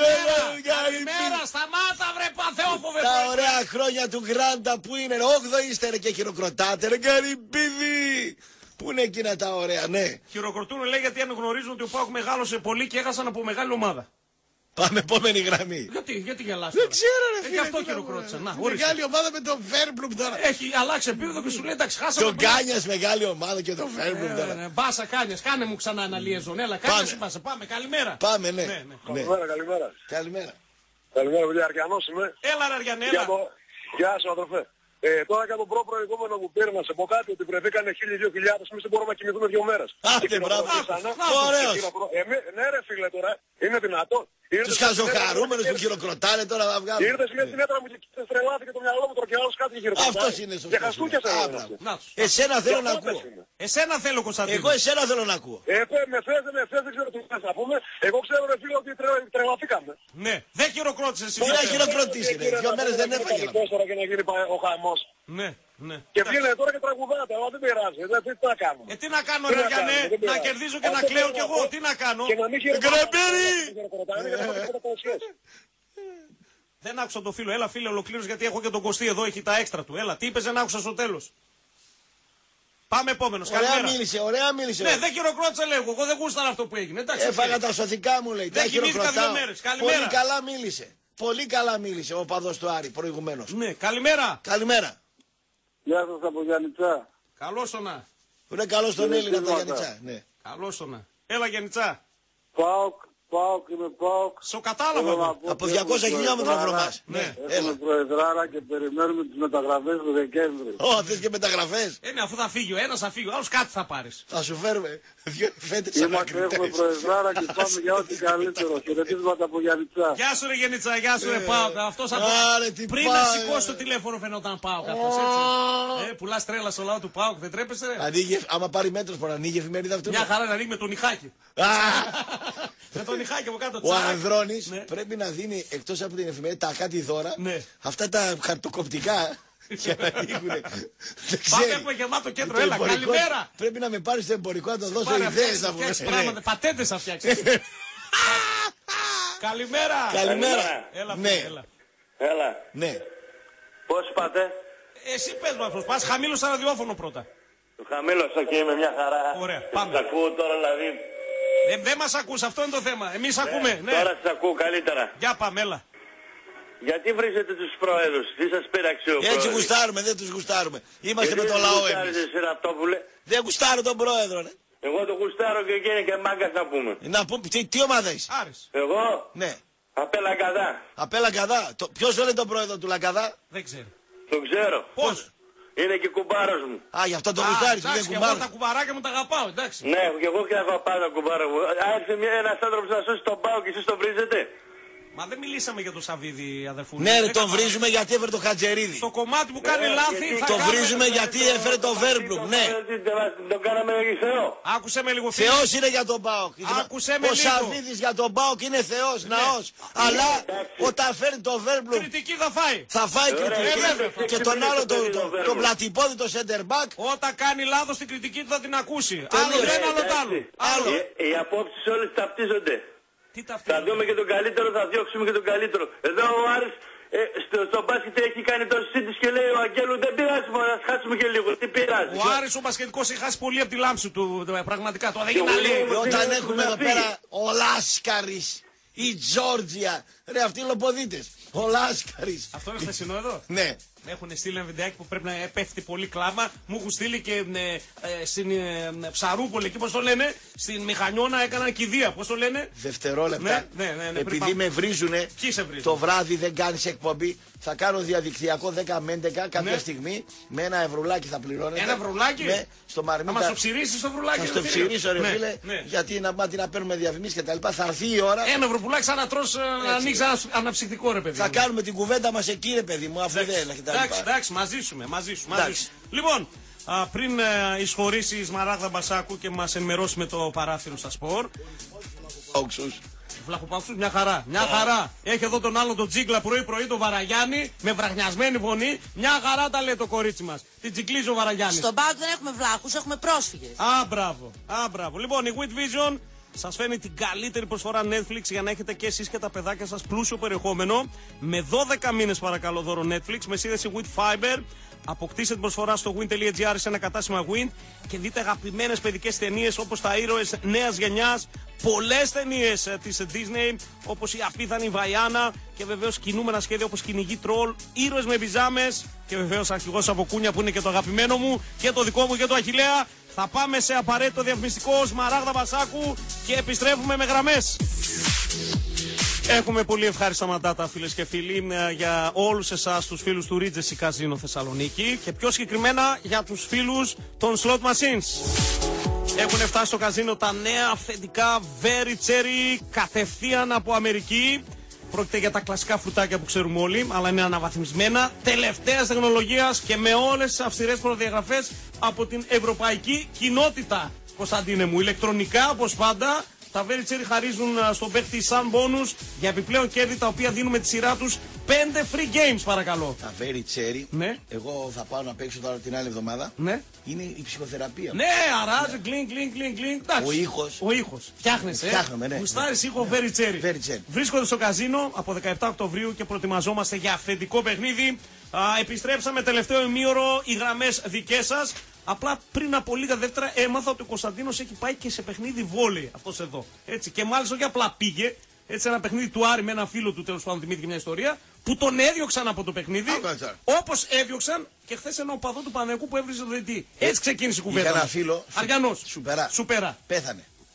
Καλημέρα, σταμάτα βρε παθεόφοβε. Τα ωραία χρόνια του Γκράντα που είναι. 8ο είστε ρε και χειροκροτάτε ρε Καρυπίδη. Πού είναι εκείνα τα ωραία, ναι. Χειροκροτούν λέει γιατί αν γνωρίζουν ότι ο ΠΑΟΚ μεγάλωσε πολύ και έχασαν από μεγάλη ομάδα. Πάμε επόμενη γραμμή. Γιατί γελάς. Δεν ξέρω ρε φίλε. Γι' αυτό χειροκρότησαν. Μεγάλη ομάδα με τον Βέρμπλουμ τώρα. Έχει αλλάξει επίπεδο και σου λέει εντάξει χάσαμε. Τον Κάνιας μεγάλη ομάδα και τον Βέρμπλουμ τώρα. Μπάσα Κάνιας, κάνε μου ξανά ένα λιεζόν. Έλα Κάνιας είμαστε, πάμε καλημέρα. Πάμε ναι. Καλημέρα. Καλημέρα παιδιά, Αριανός είμαι. Έλα ρε Αριανέλα. Γεια σου αδερφέ. Τώρα για τον προηγούμενο που πήρε να σε πω κάτι ότι βρεθήκανε 1.000-2.000, εμείς δεν μπορούμε να κοιμηθούμε 2 μέρες. Άντε μπράβο. Ωραίος. Ναι ρε φίλε τώρα, είναι δυνατόν. Τους χαζοχαρούμενους που χειροκροτάνε τώρα θα βγάλουν. Ήρθες μια στην έτρα μου και τρελάθηκε το μυαλό μου τώρα και άλλος κάτι χειροκροτάει. Αυτός είναι σωστός. Και χαστούκια σε εσένα θέλω να ακούω. Εσένα θέλω Κωνσταντίνο. Εγώ εσένα θέλω να ακούω. Με θες δεν ξέρω τι θες να πούμε. Εγώ ξέρω ρε φίλε ότι τρελαθήκαμε. Ναι, δεν χειροκρότησες εσύ. Τι να χειροκροτήσει ρε, 2 μέρες δεν έφαγε. Τώρα και να γίνει ο χαμός. Ναι. Και βγαίνετε τώρα και τραγουδάτε, αλλά δεν πειράζει. Τι να κάνουμε. Τι να κάνω ρε Γιάννε, να κερδίζω και να κλαίω κι εγώ. Τι να κάνω. Δεν άκουσα το φίλο. Έλα φίλε ολοκλήρωσε γιατί έχω και τον Κωστή εδώ, έχει τα έξτρα του. Έλα, τι είπες δεν άκουσα στο τέλος. Πάμε επόμενος. Ωραία μίλησε. Ναι, δεν χειροκρότησα λέγω. Εγώ δεν γούσταρα αυτό που έγινε. Έφαγα τα σωθικά μου λέει. Δεν κοιμήθηκα 2 μέρες. Καλημέρα. Πολύ καλά μίλησε. Πολύ καλά μίλησε ο παδός του Άρη προηγουμένως. Ναι, καλημέρα. Καλημέρα. Γεια σας από Γιαννιτσά. Καλώς το να. Είναι καλός τον Έλληνα το Γιαννιτσά. Ναι. Καλώς το να. Έλα Γιαννιτσά. ΠΑΟΚ ΠΑΟΚ, είμαι ΠΑΟΚ. Στο κατάλαβα. Από 200 χιλιόμετρα βρωμάς. Ναι. Έχουμε προεδράρα και περιμένουμε τις μεταγραφές του Δεκέμβρη. Θες και μεταγραφές. Ναι, αφού θα φύγει ο ένας, θα φύγει ο άλλος, κάτι θα πάρεις. Θα σου φέρουμε 2 φέτες ανακριτές. Έχουμε προεδράρα και πάμε για ό,τι καλύτερο. Χαιρετίσματα από Γιαννιτσά. Γεια σου ρε Γιαννιτσά, γεια σου ρε ΠΑΟΚ. Αυτός πριν να σηκώσει το τηλέφωνο φαινόταν ΠΑΟΚ αυτός, έτσι. Πουλάς τρέλα στο λαό του ΠΑΟΚ, δεν τρέπεσαι ρε. Άμα πάρει μέτρος μπορεί να ανοίγει εφημερίδα αυτού. Μια χαρά να ανοίγει με τον Ιχάκη. Με τον Ιχάκη από κάτω. Ο Ανδρώνης πρέπει να δίνει εκτός από την εφημερίδα τα κάτι δώρα, αυτά τα χαρτοκοπτικά για να ανοίγουνε. Πάμε, έχουμε γεμάτο κέντρο, έλα, καλημέρα. Πρέπει να με πάρει στο εμπορικό να το δώσω ιδέες. Να φτιάξεις πράγματα, πατέντες θα φτιάξεις. Καλημέρα. Καλημέρα. Έλα. Ναι. Πώς πάτε? Εσύ πες μας πώς πας, χαμήλωσα ραδιόφωνο πρώτα. Το χαμήλωσα και είμαι μια χαρά. Ωραία, πάμε. Σας ακούω τώρα δηλαδή. Δεν μας ακούς, αυτό είναι το θέμα. Εμείς ακούμε. Ναι. Τώρα σας ακούω καλύτερα. Για πάμε, έλα. Γιατί βρίζετε τους πρόεδρους, τι σας πήρε αξιοπρόεδρος? Έτσι γουστάρουμε, δεν τους γουστάρουμε. Είμαστε με το λαό εμείς. Δεν γουστάρω τον πρόεδρο, ναι. Εγώ το γουστάρω και εκείνη και μάγκας να πούμε. Να πούμε, τι ομάδα είσαι? Άρης. Εγώ? Ναι. Απέ Λαγκαδά. Απέ Λαγκαδά. Ποιος είναι τον πρόεδρο του Λαγκαδά? Δεν ξέρω. Το ξέρω. Πώς? Είναι και κουμπάρος μου. Α, γι' αυτό το γουστάρεις, δεν κουμπάρος. Εγώ τα κουμπαράκια μου τα αγαπάω, εντάξει. Ναι, και εγώ και αγαπάω τα κουμπάρα μου. Άρχισε ένας άνθρωπος να σώσει τον ΠΑΟΚ και εσείς τον βρίζετε. Μα δεν μιλήσαμε για τον Σαββίδη, αδερφού. Ναι, ρε, τον βρίζουμε γιατί έφερε το Χατζερίδη. Στο κομμάτι που κάνει λάθη. Το βρίζουμε γιατί έφερε το Βέρμπλουμ, ναι. Τον κάναμε Θεό. Άκουσε με λίγο. Θεός είναι για τον ΠΑΟΚ. Άκουσε με λίγο. Ο Σαββίδης για τον ΠΑΟΚ είναι Θεός, ναός. Αλλά όταν φέρνει το Βέρμπλουμ. Κριτική θα φάει. Θα φάει κριτική. Και τον άλλο, τον πλατυπόδι, το center back. Όταν κάνει λάθος την κριτική του θα την ακούσει. Άλλο δεν, άλλο. Οι απόψεις όλες ταυτίζονται. Θα δούμε και τον καλύτερο, θα διώξουμε και τον καλύτερο. Εδώ ο Άρης στο μπάσκετ έχει κάνει το σύντης και λέει ο Αγγέλου δεν πειράζει, μόνο να χάσουμε και λίγο. Τι πειράζει? Ο Άρης ο μπασκετικός έχει χάσει πολύ από τη λάμψη του, πραγματικά. Το δεν γίνει. Όταν έχουμε εδώ πέρα ο Λάσκαρης, η Τζόρτζια, ρε αυτοί οι λοποδίτες. Ο Λάσκαρης. Αυτό είναι χθεσινό εδώ? Ναι. Έχουν στείλει ένα βιντεάκι που πρέπει να πέφτει πολύ κλάμα. Μου έχουν στείλει και στην Ψαρούπολη, εκεί πώς το λένε, στην Μηχανιώνα έκαναν κηδεία. Πώς το λένε? Δευτερόλεπτα. Ναι, επειδή με βρίζουνε, το βράδυ δεν κάνεις εκπομπή. Θα κάνω διαδικτυακό 10 με 11 κάποια στιγμή. Με ένα ευρουλάκι θα πληρώνετε. Ένα ευρουλάκι? Ναι, στο Μαρμίτα. Θα μας το ψηρίσεις το ευρουλάκι? Θα στο ψηρίσω, ρε φίλε. Γιατί να παίρνουμε διαφημίσεις και τα λοιπά. Θα έρθει η ώρα. Ένα ευρουλάκι σαν να τρως, να ανοίξει ένα αναψυκτικό, ρε παιδί. Θα κάνουμε την κουβέντα μας εκεί, ρε παιδί μου, αφού δεν έχετε. Εντάξει, μαζί σου. Λοιπόν, πριν εισχωρήσει η Σμαράγδα Μπασάκου και μας ενημερώσει με το παράθυρο στα σπορ. Βλαχοπαύξους, μια χαρά. Έχει εδώ τον άλλο τον Τζίγκλα πρωί-πρωί, τον Βαραγιάννη, με βραχνιασμένη φωνή. Μια χαρά τα λέει το κορίτσι μας. Την τσικλίζει ο Βαραγιάννης. Στον ΠΑΟΚ δεν έχουμε βλάχους, έχουμε πρόσφυγες. Μπράβο. Λοιπόν, η Wit Vision σας φέρνει την καλύτερη προσφορά Netflix για να έχετε και εσείς και τα παιδάκια σας πλούσιο περιεχόμενο. Με 12 μήνες παρακαλώ δώρο Netflix με σύνδεση with Fiber. Αποκτήστε την προσφορά στο win.gr σε ένα κατάστημα Win και δείτε αγαπημένες παιδικές ταινίες όπως τα ήρωες νέας γενιάς. Πολλές ταινίες της Disney όπως η απίθανη Βαϊάνα και βεβαίως κινούμενα σχέδια όπως Κυνηγή Τρόλ, Ήρωες με πιζάμες και βεβαίως Αρχηγός από Κούνια που είναι και το αγαπημένο μου και το δικό μου και το Αχιλλέα. Θα πάμε σε απαραίτητο διαφημιστικό Σμαράγδα Μπασάκου και επιστρέφουμε με γραμμές. Έχουμε πολύ ευχάριστα μαντάτα φίλες και φίλοι για όλους εσάς τους φίλους του Regency Casino Θεσσαλονίκη και πιο συγκεκριμένα για τους φίλους των Slot Machines. Έχουν φτάσει στο καζίνο τα νέα αυθεντικά Very Cherry κατευθείαν από Αμερική. Πρόκειται για τα κλασικά φρουτάκια που ξέρουμε όλοι, αλλά είναι αναβαθμισμένα, τελευταίας τεχνολογίας και με όλες τις αυστηρές προδιαγραφές από την ευρωπαϊκή κοινότητα. Κωνσταντίνε μου, ηλεκτρονικά όπως πάντα, τα Very Cherry χαρίζουν στον παίχτη σαν bonus για επιπλέον κέρδη τα οποία δίνουν με τη σειρά τους 5 free games παρακαλώ. Τα Very Cherry, ναι. Εγώ θα πάω να παίξω τώρα την άλλη εβδομάδα. Ναι. Είναι η ψυχοθεραπεία. Ναι, αράζει, γκλινγκ. Ο ήχος. Φτιάχνεσαι. Φτιάχνουμε, ναι. Γουστάρεις ήχο Very Cherry. Βρίσκονται στο καζίνο από 17 Οκτωβρίου και προετοιμαζόμαστε για αυθεντικό παιχνίδι. Επιστρέψαμε τελευταίο ημίωρο, οι γραμμές δικές σας. Απλά πριν από λίγα δεύτερα έμαθα ότι ο Κωνσταντίνος έχει πάει και σε παιχνίδι βόλεϊ. Αυτός εδώ. Έτσι. Και μάλιστα όχι απλά πήγε. Έτσι, ένα παιχνίδι του Άρη με ένα φίλο του, τέλος πάντων, θυμήθηκε μια ιστορία, που τον έδιωξαν από το παιχνίδι. Όπως έδιωξαν και χθες ένα οπαδό του Παναθηναϊκού που έβριζε το διαιτητή. Έτσι ξεκίνησε η κουβέντα. Είχα ένα φίλο. Αριανός. Σουπερά. Πέθανε.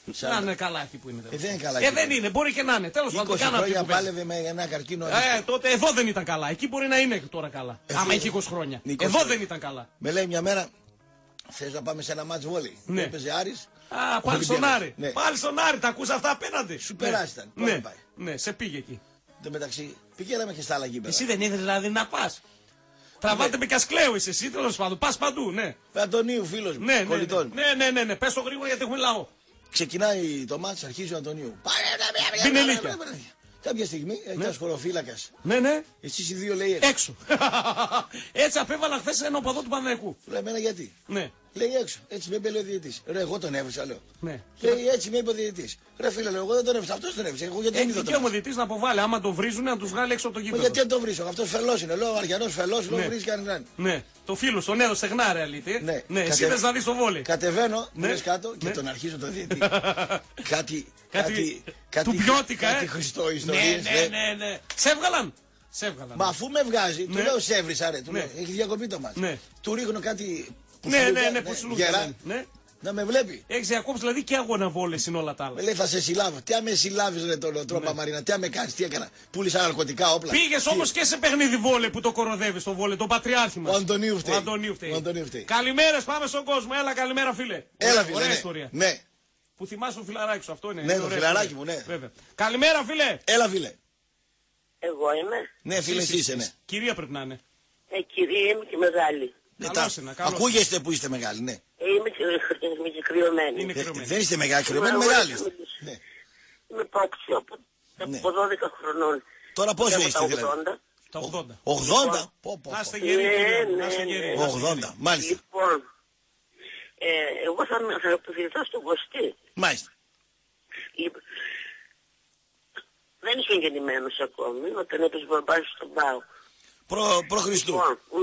Να είναι καλά εκεί που είναι. Δεν είναι καλά. Δεν είναι, μπορεί και να είναι. Τέλος πάντων, 20 χρόνια πάλευε με ένα καρκίνο. Τότε εδώ δεν ήταν καλά. Εκεί μπορεί να είναι τώρα καλά. Άμα έχει 20 χρόνια. Εδώ δεν ήταν καλά. Με λέει μια μέρα, θες να πάμε σε ένα μάτς βόλεϊ. Ναι. Έπαιζε Άρης. Α, πάλι στον Άρη. Ναι. Πάλι στον Άρη, τα ακούς αυτά απέναντι. Σου περάσει ήταν. Ναι. Ναι, σε πήγε εκεί. Εν τω μεταξύ, πηγαίναμε και στα άλλα γήπεδα. Εσύ δεν ήθελες δηλαδή να πας. Τραβάτε με Κασκλέου εσύ, τέλος πάντων. Πας παντού, ναι. Με Αντωνίου, φίλος μου. Ναι. Πες το γρήγορα γιατί έχουμε λαό. Ξεκινάει το μάτς, αρχίζει ο Αντωνίου. Πινελίκια. Κάποια στιγμή Ναι. ένας χωροφύλακας. Ναι. Εσείς οι δύο λέει έξω. Έτσι απέβαλα χθες ένα οπαδό του Παναθηναϊκού. Λέει εμένα γιατί. Ναι. Λέει έξω. Έτσι με είπε λέει ο διαιτητής. Ρε, εγώ τον έβρισα, λέω. Ναι. Λέει έτσι με είπε ο διαιτητής. Ρε φίλε, λέω, εγώ δεν τον έβρισα. Αυτός τον έβρισα. Εγώ γιατί δεν είδα. Έχει και ο διαιτητής να αποβάλει. Άμα το βρίζουν, να τους βγάλει έξω από το γήπεδο. Γιατί δεν τον βρίζω. Αυτός φελός είναι. Λέω ο Αριανός φελός, λέω βρίζει κανέναν. Ναι. Το φίλο, τον έδωσε στεγνά ρε αλήτη. Ναι. Εσύ θες να δεις το βόλεϊ. Κατεβαίνω, κάτω και τον αρχίζω το διαιτητή. Κάτι του ποιότικα, κάτι Χριστό ιστορίες. Ναι. Σε έβγαλαν. Μα αφού με βγάζει, του λέω σε έβρισα ρε. Του λέω, έχει διακοπεί το μάτς. Του ρίχνω κάτι. Ναι, που σου γερά. Να με βλέπει. Έχεις διακόψει δηλαδή και αγώνα βόλες είναι όλα τα άλλα. Με λέει θα σε συλλάβω. Τι με συλλάβεις ρε τον τρόπο Μαρίνα, τι με κάνεις, τι έκανα. Πούλησα ναρκωτικά όπλα. Πήγες όμως και σε παιχνίδι βόλε που το κοροδεύεις το βόλε, τον πατριάρχη μας. Ο Αντωνίου φταίει. Καλημέρες, πάμε στον κόσμο. Έλα, καλημέρα φίλε. Έλα φίλε. Ωραία ιστορία. Ναι. Που θυμάσαι το φιλαράκι σου, αυτό είναι. Ναι, το φιλαράκι μου, ναι. Βέβαια. Καλημέρα φίλε. Έλα φίλε. Εγώ είμαι. Ναι, φίλε, εσύ είσαι, ναι. Κυρία πρέπει να είναι. Κυρία είμαι και μεγάλη. Ακούγεστε που είστε μεγάλοι, ναι. Είμαι και κρυωμένη. Δεν είστε μεγάλοι, κρυωμένοι, μεγάλοι. Είμαι πάψη από 12 χρονών. Τώρα πόσο είστε δηλαδή. Τα 80. 80? Να είστε γεροί. 80, μάλιστα. Λοιπόν, εγώ θα απευθυνθώ στον Κωστή. Μάλιστα. Δεν είσαι γεννημένος ακόμη, όταν έπαιζε μπαμπάς στον ΠΑΟΚ. Προ Χριστού.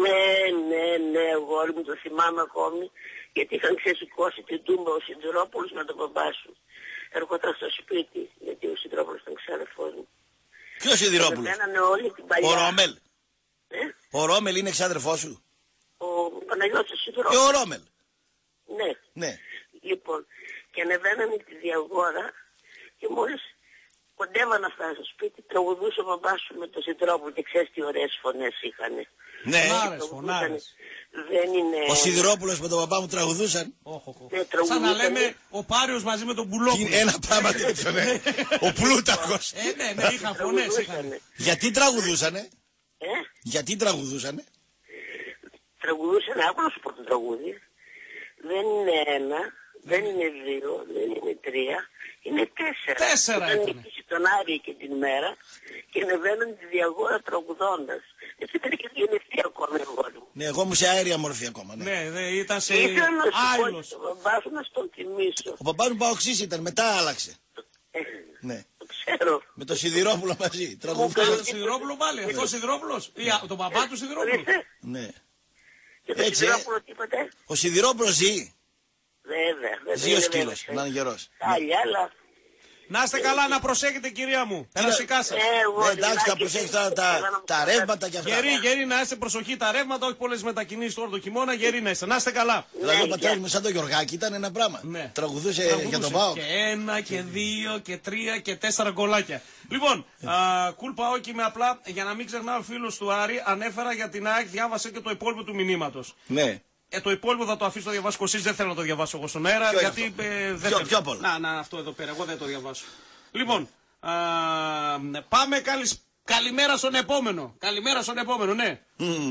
Ναι, αγόρι μου, το θυμάμαι ακόμη, γιατί είχαν ξεσηκώσει την τούμπα ο Σιδηρόπουλος με τον μπαμπά σου. Έρχονταν στο σπίτι, γιατί ο Σιδηρόπουλος ήταν ξάδερφός μου. Ποιος Σιδηρόπουλος? Ο Ρόμελ. Ο Ρόμελ είναι ξάδερφός σου? Ο Παναγιώτης Σιδηρόπουλος. Ο Ρόμελ. Ναι. Λοιπόν, και ανεβαίνανε τη Διαγόρα και μόλις κοντεύαν αυτά στο σπίτι, τραγουδούσε ο μπαμπάς σου με τον Σιδηρόπουλο και ξέρεις τι ωραίες φωνές είχανε. Ναι, φωνάρες. Δεν είναι... Ο Σιδηρόπουλος με τον μπαμπά μου τραγουδούσαν. Ναι, σαν να λέμε ο Πάριος μαζί με τον Πουλόπουλο. Ένα πράγμα τέτοιο, ναι. Ο Πλούταρχος. Ναι, είχαν φωνές. Γιατί τραγουδούσανε? Γιατί τραγουδούσανε? Τραγουδούσανε, άκου να σου πω το τραγούδι. Δεν είναι ένα, δεν είναι δύο, δεν είναι τρία, είναι τέσσερα. Όταν νικήσει τον Άρη και την μέρα και ανεβαίνουν τη Διαγόρα τραγουδώντας. Έτσι δεν είχε γεννηθεί ακόμα εγώ. Ναι, εγώ μου σε αέρια μορφή ακόμα. Ναι, ήταν σε άειλος. Ο μπαμπάς να στον τιμήσω. Ο μπαμπάς μου παοξής ήταν, μετά άλλαξε. Ναι. Το ξέρω. Με το Σιδηρόπουλο μαζί. Τραγουδούσαν. Το Σιδηρόπουλο πάλι, αυτό ο Σιδηρόπουλος. Τον μπαμπά του Σιδηρόπουλου. Ναι. Έτσι, ο Σιδηρόπουλος ζει. Βέβαια. Ζει ο σκύλος, να είναι γερός. Αλλά... Να είστε καλά, να προσέχετε κυρία μου. Περαστικά σας. Εντάξει, θα προσέχεις τα ρεύματα και αυτά. Γεροί να είστε, προσοχή τα ρεύματα, όχι πολλές μετακινήσεις τώρα το χειμώνα, γεροί να είστε. Να είστε καλά. Δηλαδή ο πατέρας μου σαν το Γιωργάκη ήταν ένα πράγμα. Τραγουδούσε για τον ΠΑΟΚ. Και 1 και 2 και 3 και 4 γκολάκια. Λοιπόν, κουλ Παόκι με απλά, για να μην ξεχνάω ο φίλος του Άρη, ανέφερα για την ΑΕΚ, διάβασε και το υπόλοιπο του μηνύματος. Ναι. Το υπόλοιπο θα το αφήσω το διαβάσω εσείς, δεν θέλω να το διαβάσω εγώ στον αέρα. Γιατί δεν θέλω. Να, αυτό εδώ πέρα, εγώ δεν το διαβάσω. Λοιπόν, πάμε καλημέρα στον επόμενο. Καλημέρα στον επόμενο, ναι.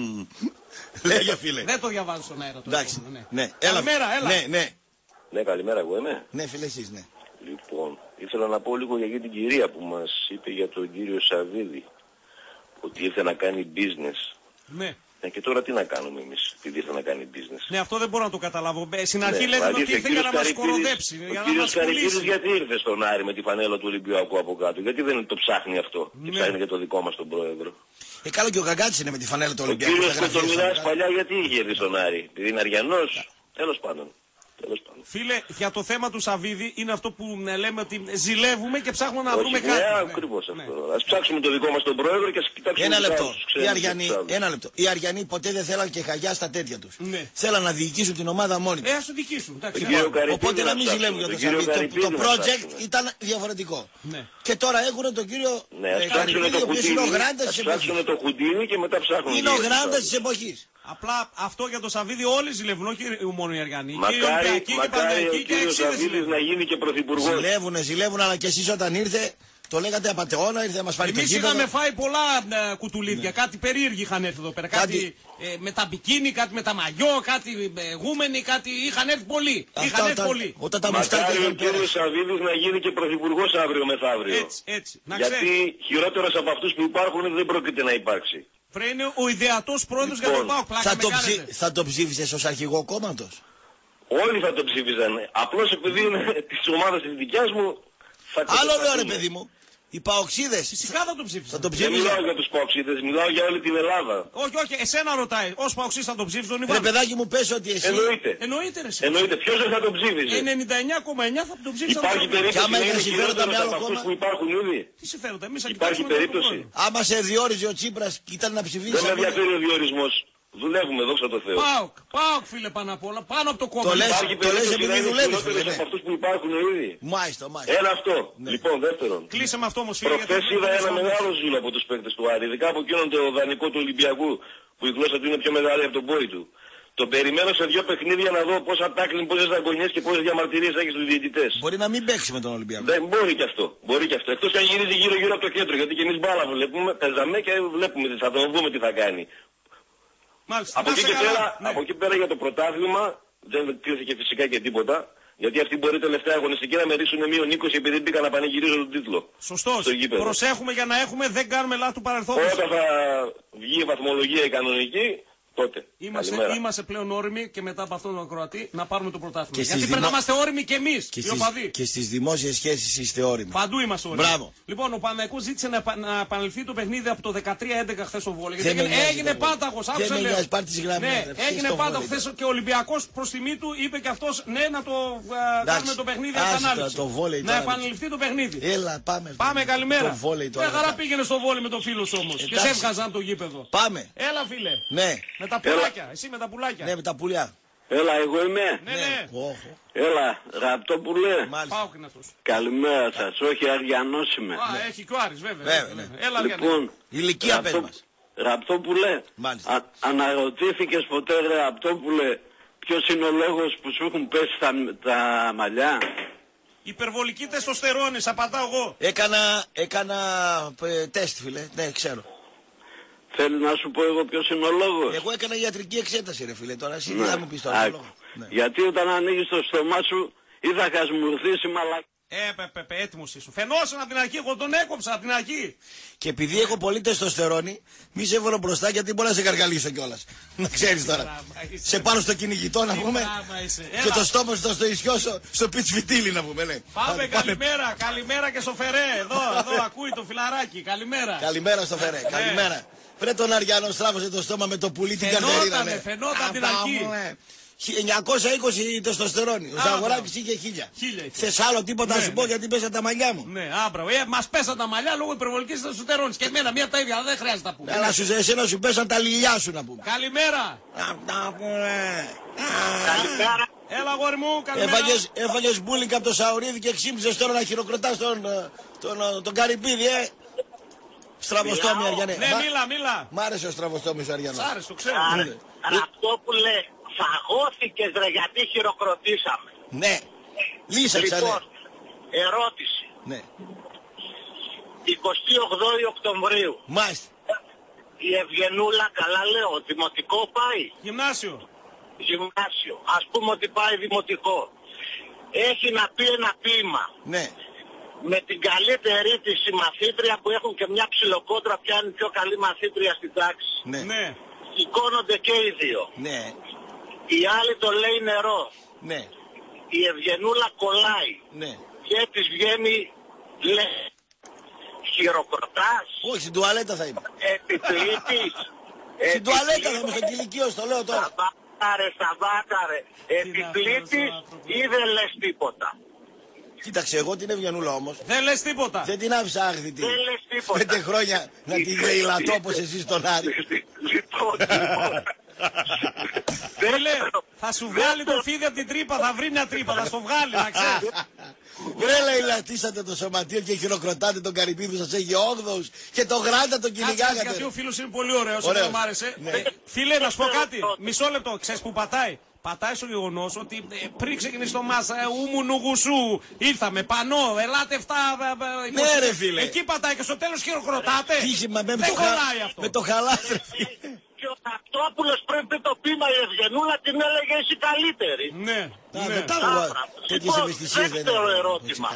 Λέγε φίλε. Δεν το διαβάζω στον αέρα. Εντάξει, ναι. Καλημέρα, έλα. Ναι, καλημέρα, εγώ είμαι. Ναι, φίλε, εσείς, ναι. Λοιπόν, ήθελα να πω λίγο για την κυρία που μας είπε για τον κύριο Σαββίδη. Ότι ήρθε να κάνει business. Ναι. Και τώρα τι να κάνουμε εμείς, επειδή ήρθε να κάνει business. Ναι, αυτό δεν μπορώ να το καταλάβω. Στην αρχή λέτε ότι ήρθε για να μας κοροδέψει. Ο κύριος Καρυπίδης γιατί ήρθε στον Άρη με τη φανέλα του Ολυμπιακού από κάτω? Γιατί δεν το ψάχνει αυτό και ψάχνει για το δικό μας τον πρόεδρο? Καλό και ο Καγκάτης είναι με τη φανέλα του Ολυμπιακού. Ο κύριος Κοντομιλάς παλιά γιατί είχε έρθει στον Άρη? Επειδή είναι Αριανός, τέλος πάντων. Φίλε, για το θέμα του Σαββίδη είναι αυτό που λέμε ότι ζηλεύουμε και ψάχνουμε να βρούμε κάτι. Ναι, ακριβώς αυτό. Ας ψάξουμε το δικό μας τον πρόεδρο και ας κοιτάξουμε. Ένα λεπτό. Οι Αριανοί ποτέ δεν θέλαν και χαγιά στα τέτοια τους. Θέλαν να διοικήσουν την ομάδα μόνοι τους. Ας το διοικήσουν. Οπότε να μην ζηλεύουν για τον Σαββίδη. Το project ήταν διαφορετικό. Και τώρα έχουν τον κύριο Καρυπίδη, ο οποίος είναι ο γράντας της εποχής. Ψάξουν το Χουντίνι και μετά ψάχνουν. Είναι ο γράντας της εποχής. Απλά αυτό για το Σαββίδη όλοι ζηλεύουν, όχι μόνο οι Αριανοί. Μακάρι ο κύριος Σαββίδης να γίνει και πρωθυπουργός. Ζηλεύουν, αλλά και εσείς όταν ήρθε το λέγατε απατεώνα, ήρθε να μας πάρει το γήπεδο. Εμείς είχαμε φάει πολλά κουτουλίδια, κάτι περίεργοι είχαν έρθει εδώ πέρα. Κάτι με τα μπικίνι, κάτι με τα μαγιό, κάτι γούμενοι, κάτι είχαν έρθει πολλοί. Μακάρι ο κύριος Σαββίδης να γίνει και πρωθυπουργός αύριο μεθαύριο. Έτσι. Γιατί χειρότερος από αυτούς που υπάρχουν δεν πρόκειται να υπάρξει. Πρέπει είναι ο ιδεατός πρόεδρος για τον ΠΑΟΚ. Θα το ψήφισες ως αρχηγό κόμματος? Όλοι θα το ψήφιζαν. Απλώς επειδή είναι της ομάδας της δικιάς μου. Άλλο λέω ρε παιδί μου. Οι παοξίδες. Φυσικά θα το ψήφισαν. Δεν μιλάω για τους παοξίδες, μιλάω για όλη την Ελλάδα. Όχι, εσένα ρωτάει. Ως παοξίδες θα το ψήφισαν τον Ιβάν. Ρε παιδάκι μου, πες ότι εσύ. Εννοείται. Ποιος δεν θα το ψήφιζε? 99,9 θα το ψήφισαν. Υπάρχει περίπτωση να είναι χειρότερα από αυτούς που υπάρχουν ήδη? Τι συμφέροντα, εμείς υπάρχει περίπτωση? Άμα σε διόριζε ο Τσίπρας και ήταν να ψηφίσει. Δεν με ενδιαφέρει ο διορισμός. Δουλεύουμε, δόξα τω Θεώ. ΠΑΟΚ φίλε πάνω απ' όλα, πάνω από το κόμμα. Το λες επειδή δουλεύεις φίλε. Από αυτούς που υπάρχουν ήδη. Μάλιστα. Ένα αυτό. Λοιπόν, δεύτερον. Κλείσε με αυτό όμως φίλε. Προχθές είδα ένα μεγάλο ζήλο από τους παίκτες του Άρη. Ειδικά από εκείνον το δανεικό του Ολυμπιακού που η γλώσσα του είναι πιο μεγάλη από τον πόη του. Το περιμένω σε 2 παιχνίδια να δω πόσα τάκλιν, πόσες αγωνιές και πόσες διαμαρτυρίες έχει στους διαιτητές. Μπορεί να μην παίξει με τον Ολυμπιακό. Δεν μπορεί κι αυτό. Εκτός και αν γυρίζει γύρω από το κέντρο. Γιατί και εμείς μπάλα βλέπουμε, παίζαμε και βλέπουμε, θα το δούμε τι θα κάνει. Μάλιστα. Από εκεί πέρα για το πρωτάθλημα δεν κρίθηκε φυσικά και τίποτα. Γιατί αυτοί μπορεί τελευταία αγωνιστική να με ρίξουν μείον 20 επειδή μπήκα να πανηγυρίζω τον τίτλο. Σωστός. Προσέχουμε για να έχουμε, δεν κάνουμε λάθη του παρελθόντος. Όταν θα βγει η βαθμολογία η κανονική, τότε. Είμαστε πλέον όριμοι και μετά από αυτόν τον ακροατή να πάρουμε το πρωτάθλημα. Γιατί πρέπει να είμαστε όριμοι και εμείς. Και στις δημόσιες σχέσεις είστε όριμοι. Παντού είμαστε όριμοι. Μπράβο. Λοιπόν, ο Παναθηναϊκός ζήτησε να επαναληφθεί το παιχνίδι από το 13-11 χθες ο Βόλος. Γιατί έγινε πάταγος. Έγινε πάταγος χθες και ο Ολυμπιακός προς τιμή του είπε και αυτός ναι να το κάνουμε το παιχνίδι επανάληψη. Να επαναληφθεί το παιχνίδι. Έλα, πάμε. Πάμε, καλημέρα. Μια χαρά πήγαινε στο βόλεϊ με το φίλο σου όμως. Και σε έβγαζαν από το γήπεδο. Πάμε. Έλα, φίλε. Ναι. Με τα πουλάκια. Εσύ με τα πουλάκια. Ναι, με τα πουλιά. Έλα, εγώ είμαι. Ναι. Έλα, Ραπτόπουλε. Πάω και αυτός. Καλημέρα σας. Όχι, Αριανός είμαι. Έχει και ο Άρης, βέβαια. Έλα, λοιπόν, ηλικία πες μας. Ραπτόπουλε, αναρωτήθηκες ποτέ, Ραπτόπουλε, ποιος είναι ο λόγος που σου έχουν πέσει τα μαλλιά? Υπερβολική τεστοστερόνη, απαντάω εγώ. Έκανα τεστ, φίλε. Ναι, ξέρω. Θέλω να σου πω εγώ ποιος είναι ο λόγος. Εγώ έκανα ιατρική εξέταση ρε φίλε, τώρα εσύ τι θα μου πεις τώρα. Γιατί όταν ανοίγεις το στόμα σου ή θα χασμουρθείς μαλακά. Έτοιμος ήσουν. Φαινόσουν από την αρχή, εγώ τον έκοψα από την αρχή. Και επειδή έχω πολύ τεστοστερόνη, μη σε έβαλω μπροστά γιατί μπορεί να σε καργαλίσω κιόλας. Να ξέρεις τώρα. Σε πάρω στο κυνηγητό να πούμε. Και το στόμα σου θα στο ισιώσω στο πιτσφιτίλι να πούμε. Πάμε, καλημέρα. Καλημέρα και στο Φερέ. Εδώ ακούει το φιλαράκι. Καλημέρα. Καλημέρα στο Φερέ. Καλημέρα. Βρε τον Αριανό, στράβωσε το στόμα με το πουλί την Κατερίνα. Φαινόταν την αρχή. 920 τεστοστερόνη. Ο Ζαγοράκης είχε 1000. Θες άλλο τίποτα να σου πω γιατί πέσαν τα μαλλιά μου. Ναι, άμπραβο. Μας πέσαν τα μαλλιά λόγω υπερβολικής τεστοστερόνης. Και εμένα μία από τα ίδια, δεν χρειάζεται να πούμε. Αλλά εσένα σου πέσαν τα λιλιά σου να πούμε. Καλημέρα. Καλημέρα. Έλα, αγόρι μου, καλημέρα. Έφαγες μπούλινγκ από το Σαουρίδι και ξύμψες τώρα να χειροκροτάς τον Καρυπίδη, Στραβοστόμι Αριανέ. Ναι, μίλα. Μ' άρεσε ο Στραβοστόμις ο Αριανός. Σ' άρεσε, το ξέρω. Ραπτόπουλε, φαγώθηκες ρε γιατί χειροκροτήσαμε. Ναι. Λύσαξα, λοιπόν, ερώτηση. Ναι. 28 Οκτωβρίου. Μάλιστα. Η Ευγενούλα, καλά λέω, δημοτικό πάει. Γυμνάσιο. Ας πούμε ότι πάει δημοτικό. Έχει να πει ένα ποίημα. Ναι. Με την καλύτερη της συμμαθήτρια που έχουν και μια ψιλοκόντρα πια είναι πιο καλή μαθήτρια στην τάξη. Ναι. Σηκώνονται και οι δύο. Ναι. Η άλλη το λέει νερό. Ναι. Η Ευγενούλα κολλάει. Ναι. Και της βγαίνει λέει χειροκροτάς. Όχι, στην τουαλέτα θα είμαι. Επιπλήτης. Στην τουαλέτα θα είμαι, στο κηλικείο, στο λέω τώρα. Σταμάτα ρε. Επιπλήτης ή δεν λες τίποτα? Κοίταξε, εγώ την Ευγενούλα όμως. Δεν λες τίποτα. Δεν την άφησα άγρητη. Δεν λες τίποτα. 5 χρόνια να τη γεϊλατώ όπως εσύ στον Άρη. Λοιπόν. Φίλε, θα σου βγάλει το φίδι από την τρύπα, θα βρει μια τρύπα, θα στο βγάλει, να ξέρεις. Βρε λαιλατίσατε το σωματείο και χειροκροτάτε τον Καρυπίδου, σας έχει 8ους και το Γράντα τον κυνηγάγατε. Γιατί ο φίλος είναι πολύ ωραίος, δεν μ' άρεσε. Φίλε, να σου πω κάτι, μισό λεπτό, ξέρεις που πατάει? Πατάει στο γεγονός ότι πριν ξεκινήσει το μάσα, ούμου γουσού, ήρθαμε, πανώ, ελάτε 7. Ναι, ρε φίλε. Εκεί πατάει και στο τέλος χειροκροτάτε. Δεν χωράει αυτό. Με το χαλάθρε, φίλε. Και ο Ταυτόπουλος πρέπει το πείμα η Ευγενούλα την έλεγε εσύ καλύτερη. Ναι. Δεν τα έλεγα. Τέτοιες ευαισθησίες δεν είναι. Δεύτερο ερώτημα.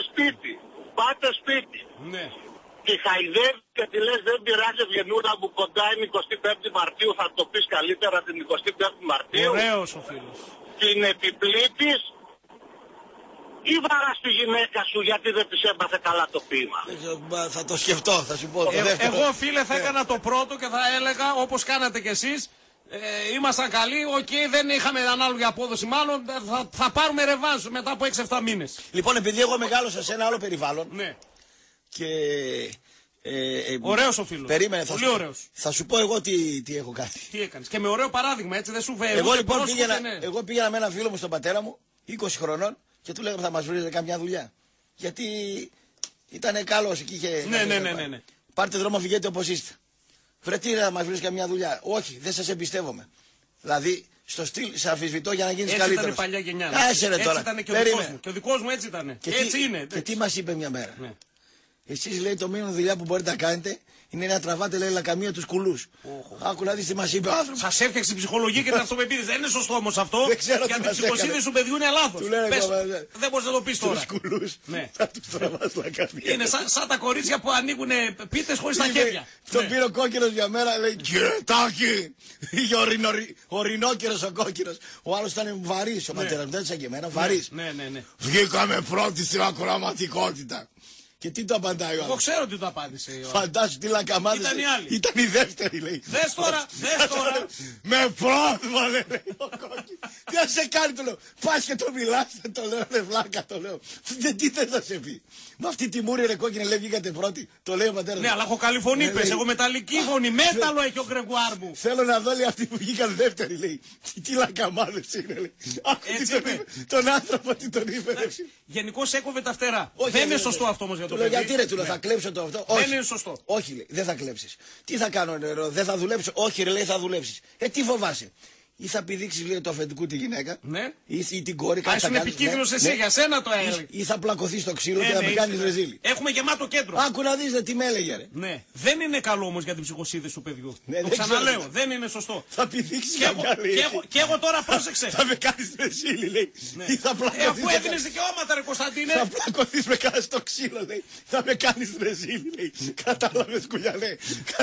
Πάτε σπίτι. Ναι. Τη χαϊδεύει και τη λες δεν πειράζει Ευγενούλα μου, κοντά είναι 25η Μαρτίου, θα το πεις καλύτερα την 25η Μαρτίου. Ωραίος ο φίλος. Την επιπλήτης ή βαράς τη γυναίκα σου γιατί δεν της έμαθε καλά το ποίημα? Θα το σκεφτώ, θα σου πω. Εγώ φίλε θα έκανα το πρώτο και θα έλεγα όπως κάνατε κι εσείς. Ήμασταν καλοί, δεν είχαμε ανάλογη απόδοση μάλλον, θα πάρουμε ρεβάνς μετά από 6-7 μήνες. Λοιπόν, επειδή εγώ μεγάλωσα σε ένα άλλο περιβάλλον. Ναι. Και... ωραίος ο φίλος. Περίμενε, πολύ ωραίος. Θα σου πω εγώ τι έχω κάνει. Τι έκανες. Και με ωραίο παράδειγμα, έτσι δεν σου βαίνει. Εγώ λοιπόν πήγαινα με ένα φίλο μου στον πατέρα μου, 20 χρονών, και του λέγαμε θα μας βρείτε καμιά δουλειά. Γιατί ήταν καλός εκεί είχε. Ναι. Πάρτε δρόμο, φυγείτε όπως είστε. Βρετή να μας βρεις καμιά δουλειά. Όχι, δεν σας εμπιστεύομαι. Δηλαδή, στο στυλ σε αμφισβητώ για να γίνεις καλύτερος. Έτσι ήταν η παλιά γενιά. Έτσι ήταν και ο δικός μου. Και ο δικός μου έτσι ήταν. Έτσι είναι. Και τι μας είπε μια μέρα. Ναι. Εσείς λέει το μήνυμα δουλειά που μπορείτε να κάνετε είναι να τραβάτε λέει λακαμία τους κουλούς. Άκου να δεις τι μας είπε ο άνθρωπος. Σας έφτιαξε η ψυχολογία και την αυτοπεποίθηση. Δεν είναι σωστό όμως αυτό. Γιατί η ψυχοσύνδεση του παιδιού είναι λάθος. Δεν μπορείς να το πεις τώρα. Τους κουλούς θα τους τραβάς λακαμία. Είναι σαν τα κορίτσια που ανοίγουν πίτες χωρίς τα χέρια. Τον πήρε ο κόκκινος μια μέρα, λέει κύριε Τάκη. Είχε ορεινόκερος ο κόκκινος. Ο άλλος ήταν βαρύς ο πατέρας μου, δεν σαν και εμένα, βαρύς. Βγήκαμε πρώτοι στην ακροαματικότητα. Και τι το απαντάει ο άλλος? Εγώ ξέρω τι το απάντησε. Φαντάσου τι λακαμάδες. Ήταν η άλλη. Ήταν η δεύτερη λέει. Δες τώρα. Με πρόθυμα λέει ο κόκκινος. Τι θα σε κάνει το λέω. Πας και το μιλάς, το λέω, ρε βλάκα το λέω. Τι θες να σε πει? Με αυτή τη μούρη ρε κόκκινη λέει βγήκατε πρώτη. Το λέει ο πατέρας. Ναι, αλλά έχω καλή φωνή πες. Εγώ μεταλλική φωνή. Μέταλλο έχει ο Γκρεγουάρ μου. Θέλω να δω λέει αυτοί που βγήκαν δεύτερη λέει. Τι λακαμάδες είναι λέει. Τον άνθρωπο τι τον είπε. Γενικώς έκοβε τα φτερά. Δεν είναι σωστό αυτό όμως για το παιδί. Γιατί ρε του λέω θα κλέψω το αυτό? Δεν είναι σωστό. Όχι λέει, δεν θα κλέψεις. Τι θα κάνω ρε, δεν θα δουλέψω? Όχι ρε λέει θα δουλέψεις. Τι φοβάσαι? Ή θα πηδήξεις λέει το αφεντικού τη γυναίκα, ναι. Ή την κόρη, κάτι θα κάνεις. Άσου επικίνδυνος εσύ, για σένα το έλεγε. Ή θα πλακωθείς στο ξύλο και θα με κάνεις ρεζίλι. Έχουμε γεμάτο κέντρο. Άκου να δεις τι με έλεγε ρε. Ναι. Δεν είναι καλό όμως για την ψυχοσύνθεση του παιδιού. Το ξαναλέω, δεν είναι σωστό. Θα πηδήξεις καμιά λέει. Και εγώ τώρα πρόσεξε. Θα με κάνεις ρεζίλι λέει. Ή θα πλακωθείς. Αφού έδινες δικαιώματα ρε Κωνσταντίνε. Θα πλακωθείς με κάτι στο ξύλο λέει. Θα με κάνεις ρεζίλι λέει. Κατάλαβες κουλιά λέει.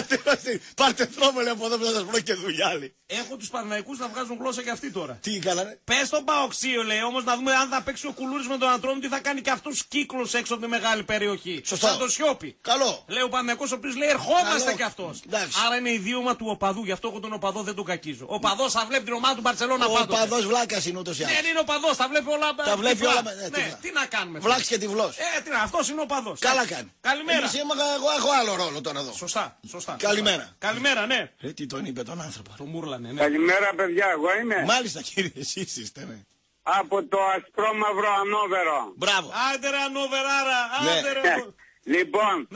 Πάρτε δρόμο λέει από εδώ που θα σας βρω και δουλειά λέει. Έχω τους Παναθηναϊκούς να βγάζουν γλώσσα και αυτοί τώρα. Τι κάνανε? Πες τον Παοξίο λέει όμως να δούμε αν θα παίξει ο Κουλούρης με τον Αντρόμη τι θα κάνει και αυτός κύκλος έξω από τη μεγάλη περιοχή. Σωστά. Σαν το Σιώπη. Καλό. Λέει ο Παναθηναϊκός ο οποίος λέει ερχόμαστε καλό. κι αυτός. Εντάξει. Άρα είναι ιδίωμα του οπαδού. Γι' αυτό εγώ τον οπαδό δεν τον κακίζω. Ο οπαδός θα βλέπει την ομάδα του Μπαρσελόνα πάντοτε. Ο οπαδός βλάκας είναι ούτως ή άλλως. Δεν είναι οπαδός, θα βλέπει όλα. Τα βλέπει όλα. Ναι, τι να κάνουμε. Βλάξ και τυφλός. Αυτός είναι ο οπαδός. Καλά κάνει. Καλημέρα. Εγώ έχω άλλο ρόλο τώρα εδώ. Σωστά. Καλημέρα. Καλημέρα, ναι. Τι τον είπε τον άνθρωπο. Το μούρλανε, ναι. Καλημέρα παιδιά, εγώ είμαι. Μάλιστα κύριε, εσείς είστε, ναι. Από το ασπρόμαυρο Ανόβερο. Μπράβο. Άντε ρε Ανόβεράρα, άντε ρε. Λοιπόν,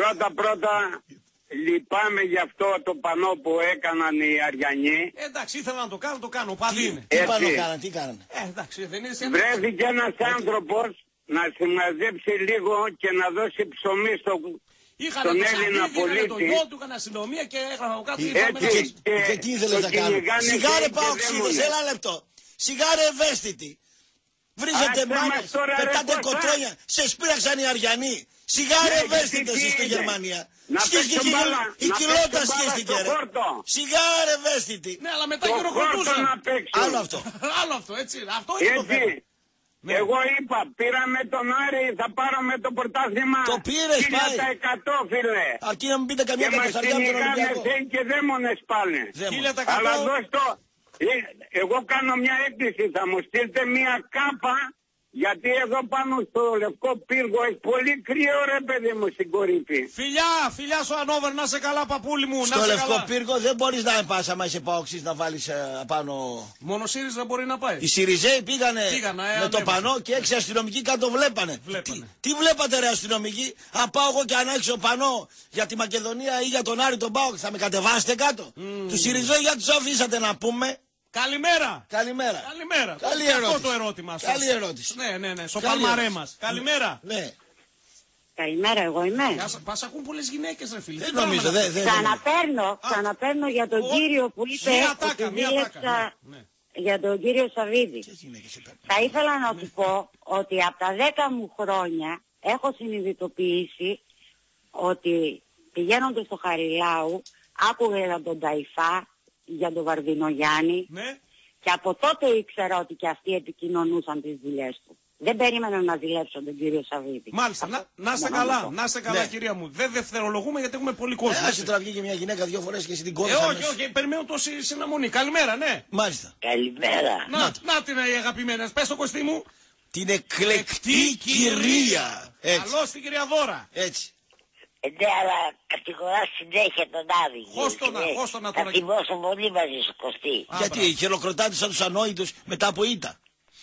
πρώτα λυπάμαι για αυτό το πανό που έκαναν οι Αριανοί. Εντάξει, ήθελα να το κάνω, οπαδί είναι. Τι πανό κάναν, τι κάνανε? Εντάξει, δεν είναι βρέθηκε ένας άνθρωπος να συμμαζέψει λίγο και να δώσει ψωμί στον Έλληνα πολίτη. Το γιο του είχαν αστυνομία και έγραφα από κάτω. Και τι ήθελες να κάνεις? Σιγάρε Παοξίδες, ένα λεπτό. Σιγάρε ευαίσθητη. Βρίζετε μάνες, πετάτε κοτρόνια, σε σπήραξαν οι Αριανοί. Σιγάρε ευαίσθητες εσείς στη Γερμανία. Σχίστηκε η κοιλότα σχίστηκε ρε. Σιγάρε ευαίσθητη. Ναι, αλλά μετά χειροκροτούσαν. Άλλο αυτό. Άλλο αυτό, έτσι. Αυτό είναι το θέμα. Εγώ είπα, πήραμε τον Άρη, θα πάρουμε το πρωτάθλημα. Το πήρες πάλι. 1000% φίλε. Αρκεί να μην πείτε καμιά κατοσταριά από τον Ολυμπιακό. Και δεν δαίμονες πάλι. Αλλά Εγώ κάνω μια έκκληση, θα μου στείλετε μια κάπα, γιατί εδώ πάνω στο Λευκό Πύργο έχει πολύ κρύο ρε παιδί μου στην κορυφή. Φιλιά στο Ανόβερ, να σε καλά παππούλη μου. Στο Λευκό Πύργο δεν μπορείς να πας άμα είσαι παοξής να βάλεις απάνω. Μόνο ΣΥΡΙΖΑ μπορεί να πάει. Οι ΣΥΡΙΖΑΙ πήγανε με το πανό και 6 αστυνομικοί κάτω βλέπανε. Τι βλέπατε ρε αστυνομικοί? Αν πάω εγώ και αν έξω πανό για τη Μακεδονία ή για τον Άρη τον ΠΑΟΚ, θα με κατεβάσετε κάτω? Τους ΣΥΡΙΖΑΙ γιατί τους αφήσατε να πούμε? Καλημέρα. Καλημέρα. Καλή ερώτηση. Αυτό το ερώτημα. Καλή ερώτηση. Ναι. Στο παλμαρέ μας. Καλημέρα. Ναι. Καλημέρα, εγώ είμαι. Πας ακούν πολλές γυναίκες ρε φίλε. Δεν νομίζω. Ξαναπαίρνω για τον κύριο που είπε ότι δίλεξα για τον κύριο Σαββίδη. Θα ήθελα να του πω ότι από τα 10 μου χρόνια έχω συνειδητοποιήσει ότι πηγαίνοντας στο Χαριλάου άκουγα για τον Ταϊφά, για τον Βαρδινογιάννη και από τότε ήξερα ότι και αυτοί επικοινωνούσαν τις δουλειές του. Δεν περίμενα να ζηλέψω τον κύριο Σαββίδη. Μάλιστα. Να είστε καλά, κυρία μου. Δεν δευτερολογούμε γιατί έχουμε πολύ κόσμο. Ας τραβεί και μια γυναίκα 2 φορές και εσύ την κόρη. Όχι, περιμένω τόση συναμονή. Καλημέρα, ναι. Μάλιστα. Καλημέρα. Να την αγαπημένη. Πες το Κωστή μου. Την εκλεκτή κυρία. Καλώς την κυρία Δώρα. Έτσι. Ναι, αλλά κατηγορά συνέχεια τον Άδη. Χώστονα τώρα. Θα θυμώσω πολύ μαζί σου, Κωστή. Γιατί χειροκροτάτε σαν τους ανόητους μετά από ήττα?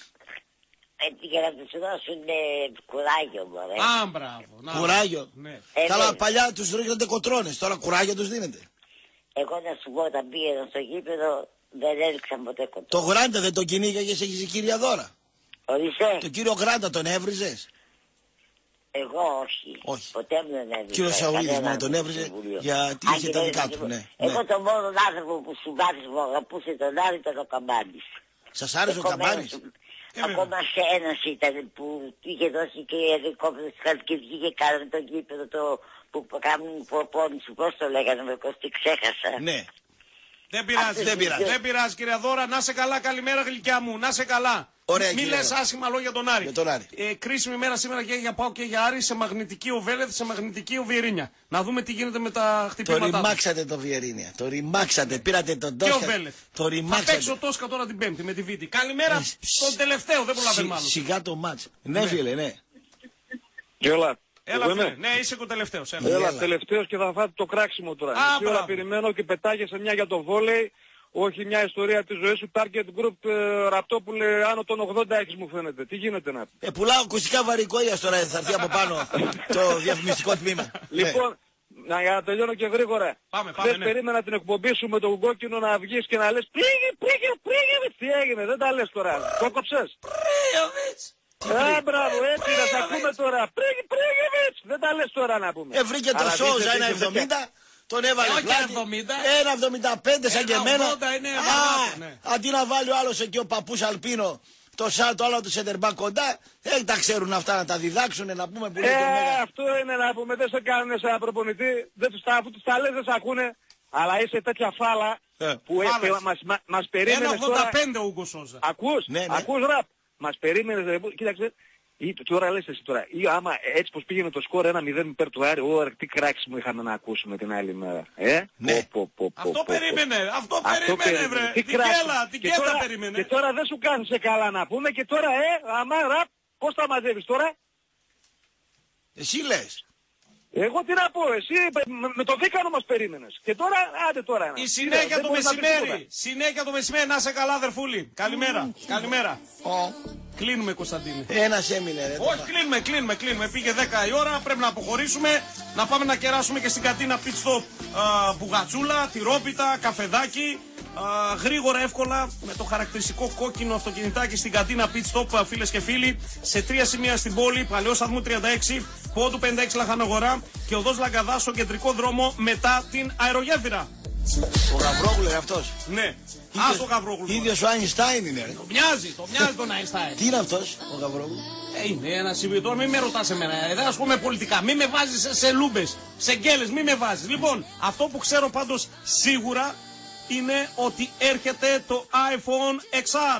Για να τους δώσουν κουράγιο, μωρέ. Μπράβο. Κουράγιο. Καλά, παλιά τους ρίχνετε κοτρώνες, τώρα κουράγιο τους δίνετε. Εγώ να σου πω, όταν πήγαινα στο γήπεδο δεν έριξαν ποτέ κοτρώνες. Το Γράντα δεν τον κυνήγαγες, έχεις η κυρία Δώρα? Ορίστε. Το κύριο Γράντα τον έβριζες? Εγώ όχι. Ποτέ μου δεν έβριζα. Κύριο Σαουλίδης μόνο τον έβριζε γιατί είχε τα δικά του. Εγώ τον μόνο άνθρωπο που σου βάθεις μου αγαπούσε τον Άρη ήταν ο Καμπάνης. Σας άρεσε ο Καμπάνης? Ακόμα σε ένας ήταν που είχε δώσει και ελικόπτερο στη Χαλκιδική και κάνανε το γήπεδο το που κάνουν προπόνηση, πώς το λέγανε με Κωστή, ξέχασα. Ναι. Δεν πειράζει κυρία Δώρα, να σε καλά, καλημέρα γλυκιά μου, να σε καλά. Μην λες άσχημα λόγια τον Άρη. Κρίσιμη μέρα σήμερα και για Πάο και για Άρη, σε μαγνητική ο Βέλεθ, σε μαγνητική ο Βιερίνια. Να δούμε τι γίνεται με τα χτυπήματά. Το ρημάξατε το Βιερίνια. Το ρημάξατε, πήρατε τον Τόσκα. Και ο Βέλεθ. Το ρημάξατε. Θα παίξω Τόσκα τώρα την Πέμπτη με τη Βίτη. Καλημέρα στον τελευταίο, δεν προλαβαίνω μάλλον. Σιγά το μάτς. Ναι, φίλε, ναι. Έλα, ναι, είσαι ο τελευταίος. Έλα, τελευταίος και θα φάτε το κράξιμο τώρα. Μισή ώρα περιμένω και πετάγεσαι μια για το βόλεϊ. Όχι μια ιστορία της ζωής σου. Target Group Ραπτόπουλε, άνω των 80 έχεις μου φαίνεται. Τι γίνεται να πει? Πουλάω ακουστικά βαρικοΐας τώρα, θα έρθει από πάνω το διαφημιστικό τμήμα. Λοιπόν, για να τελειώνω και γρήγορα. Δεν περίμενα την εκπομπή σου με τον κόκκινο να βγεις και να λες Πρίγεβιτς. Τι έγινε, δεν τα λες τώρα. Το κόψες? Πρίγεβιτς. Μπράβο, έτσι να τα ακούμε τώρα. Πρίγεβιτς. Δεν τα λες τώρα να πούμε. Βρήκε το Σόουζα 1,70. Τον έβαλε πλάτη, 1,75 σαν και εμένα. Αντί να βάλει ο άλλος εκεί ο παππούς Αλπίνο το άλλο του σεντερμπακ κοντά, τα ξέρουν αυτά να τα διδάξουν, να πούμε που λέει αυτό είναι να πούμε, δεν σε κάνουν σαν προπονητή, αφού τους τα λες δεν σε ακούνε, αλλά είσαι τέτοια φάλα που μας περίμενες τώρα. 1,85 ο Ούγκο Σόζα. Ακούς ραπ, μας περίμενες, κοίταξε. Ή τώρα λες εσύ τώρα, ή άμα έτσι πως πήγαινε το σκορ 1-0 υπέρ του Άρη, τι κράξιμο είχαμε να ακούσουμε την άλλη μέρα. Ναι. Αυτό περίμενε βρε. Την κέλα περίμενε. Και τώρα δεν σου κάθισε καλά να πούμε και τώρα άμα ραπ, πώς τα μαζεύεις τώρα? Εσύ λες. Εγώ τι να πω, εσύ με το δίκανο μας περίμενες. Και τώρα, άντε τώρα. Η συνέχεια το μεσημέρι. Συνέχεια το μεσημέρι, να είσαι καλά αδερφούλη. Καλημέρα. Κλείνουμε Κωνσταντίνε. Ένας έμεινε ρε. Όχι κλείνουμε. Πήγε 10 η ώρα, πρέπει να αποχωρήσουμε. Να πάμε να κεράσουμε και στην κατίνα pit stop μπουγατσούλα, τυρόπιτα, καφεδάκι. Γρήγορα, εύκολα, με το χαρακτηριστικό κόκκινο αυτοκινητάκι στην κατίνα pit stop, φίλες και φίλοι, σε 3 σημεία στην πόλη, Παλαιό Σταθμού 36, Πόντου 56 Λαχανογορά και οδός Λαγκαδά στο κεντρικό δρόμο μετά την αερογέφυρα. Ο Γαβρόγλου είναι αυτός. Ναι, άσο Γαβρόγλου. Ίδιος ο Άινστάιν είναι. Το μοιάζει τον Άινστάιν. Τι είναι αυτός ο Γαβρόγλου? Είναι ένα συμβιωτό, τώρα μην με ρωτάς εμένα, δεν ασχολούμαι πολιτικά, μην με βάζεις σε λούμπες, σε γκέλες, μην με βάζεις. Λοιπόν, αυτό που ξέρω πάντως σίγουρα είναι ότι έρχεται το iPhone XR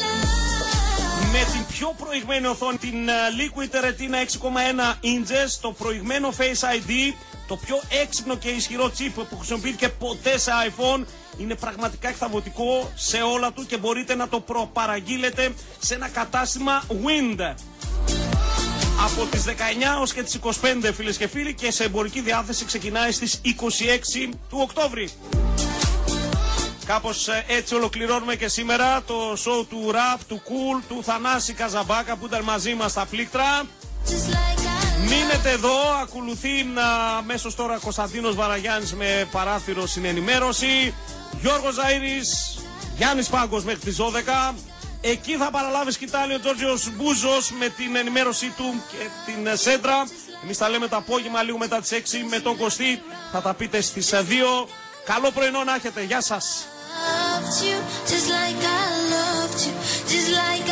με την πιο προηγμένη οθόνη, την Liquid Retina 6,1 inches, το προηγμένο Face ID, Το πιο έξυπνο και ισχυρό τσίπ που χρησιμοποιήθηκε ποτέ σε iPhone. Είναι πραγματικά εκθαμβωτικό σε όλα του και μπορείτε να το προπαραγγείλετε σε ένα κατάστημα Wind. Από τις 19 ως και τις 25 φίλες και φίλοι, και σε εμπορική διάθεση ξεκινάει στις 26 του Οκτώβρη. Κάπως έτσι ολοκληρώνουμε και σήμερα το show του Rap, του Cool, του Θανάση Καζαμπάκα που ήταν μαζί μας στα πλήκτρα. Μείνετε εδώ, ακολουθεί αμέσως τώρα Κωνσταντίνος Βαραγιάννης με παράθυρο συνενημέρωση, Γιώργος Ζαΐρης, Γιάννης Πάγκος μέχρι τις 12. Εκεί θα παραλάβει σκητάλη ο Τζόρτζιος Μπούζος με την ενημέρωσή του και την σέντρα. Εμείς τα λέμε το απόγευμα λίγο μετά τις 6 με τον Κωστή. Θα τα πείτε στις 2. Καλό πρωινό να έχετε. Γεια σας.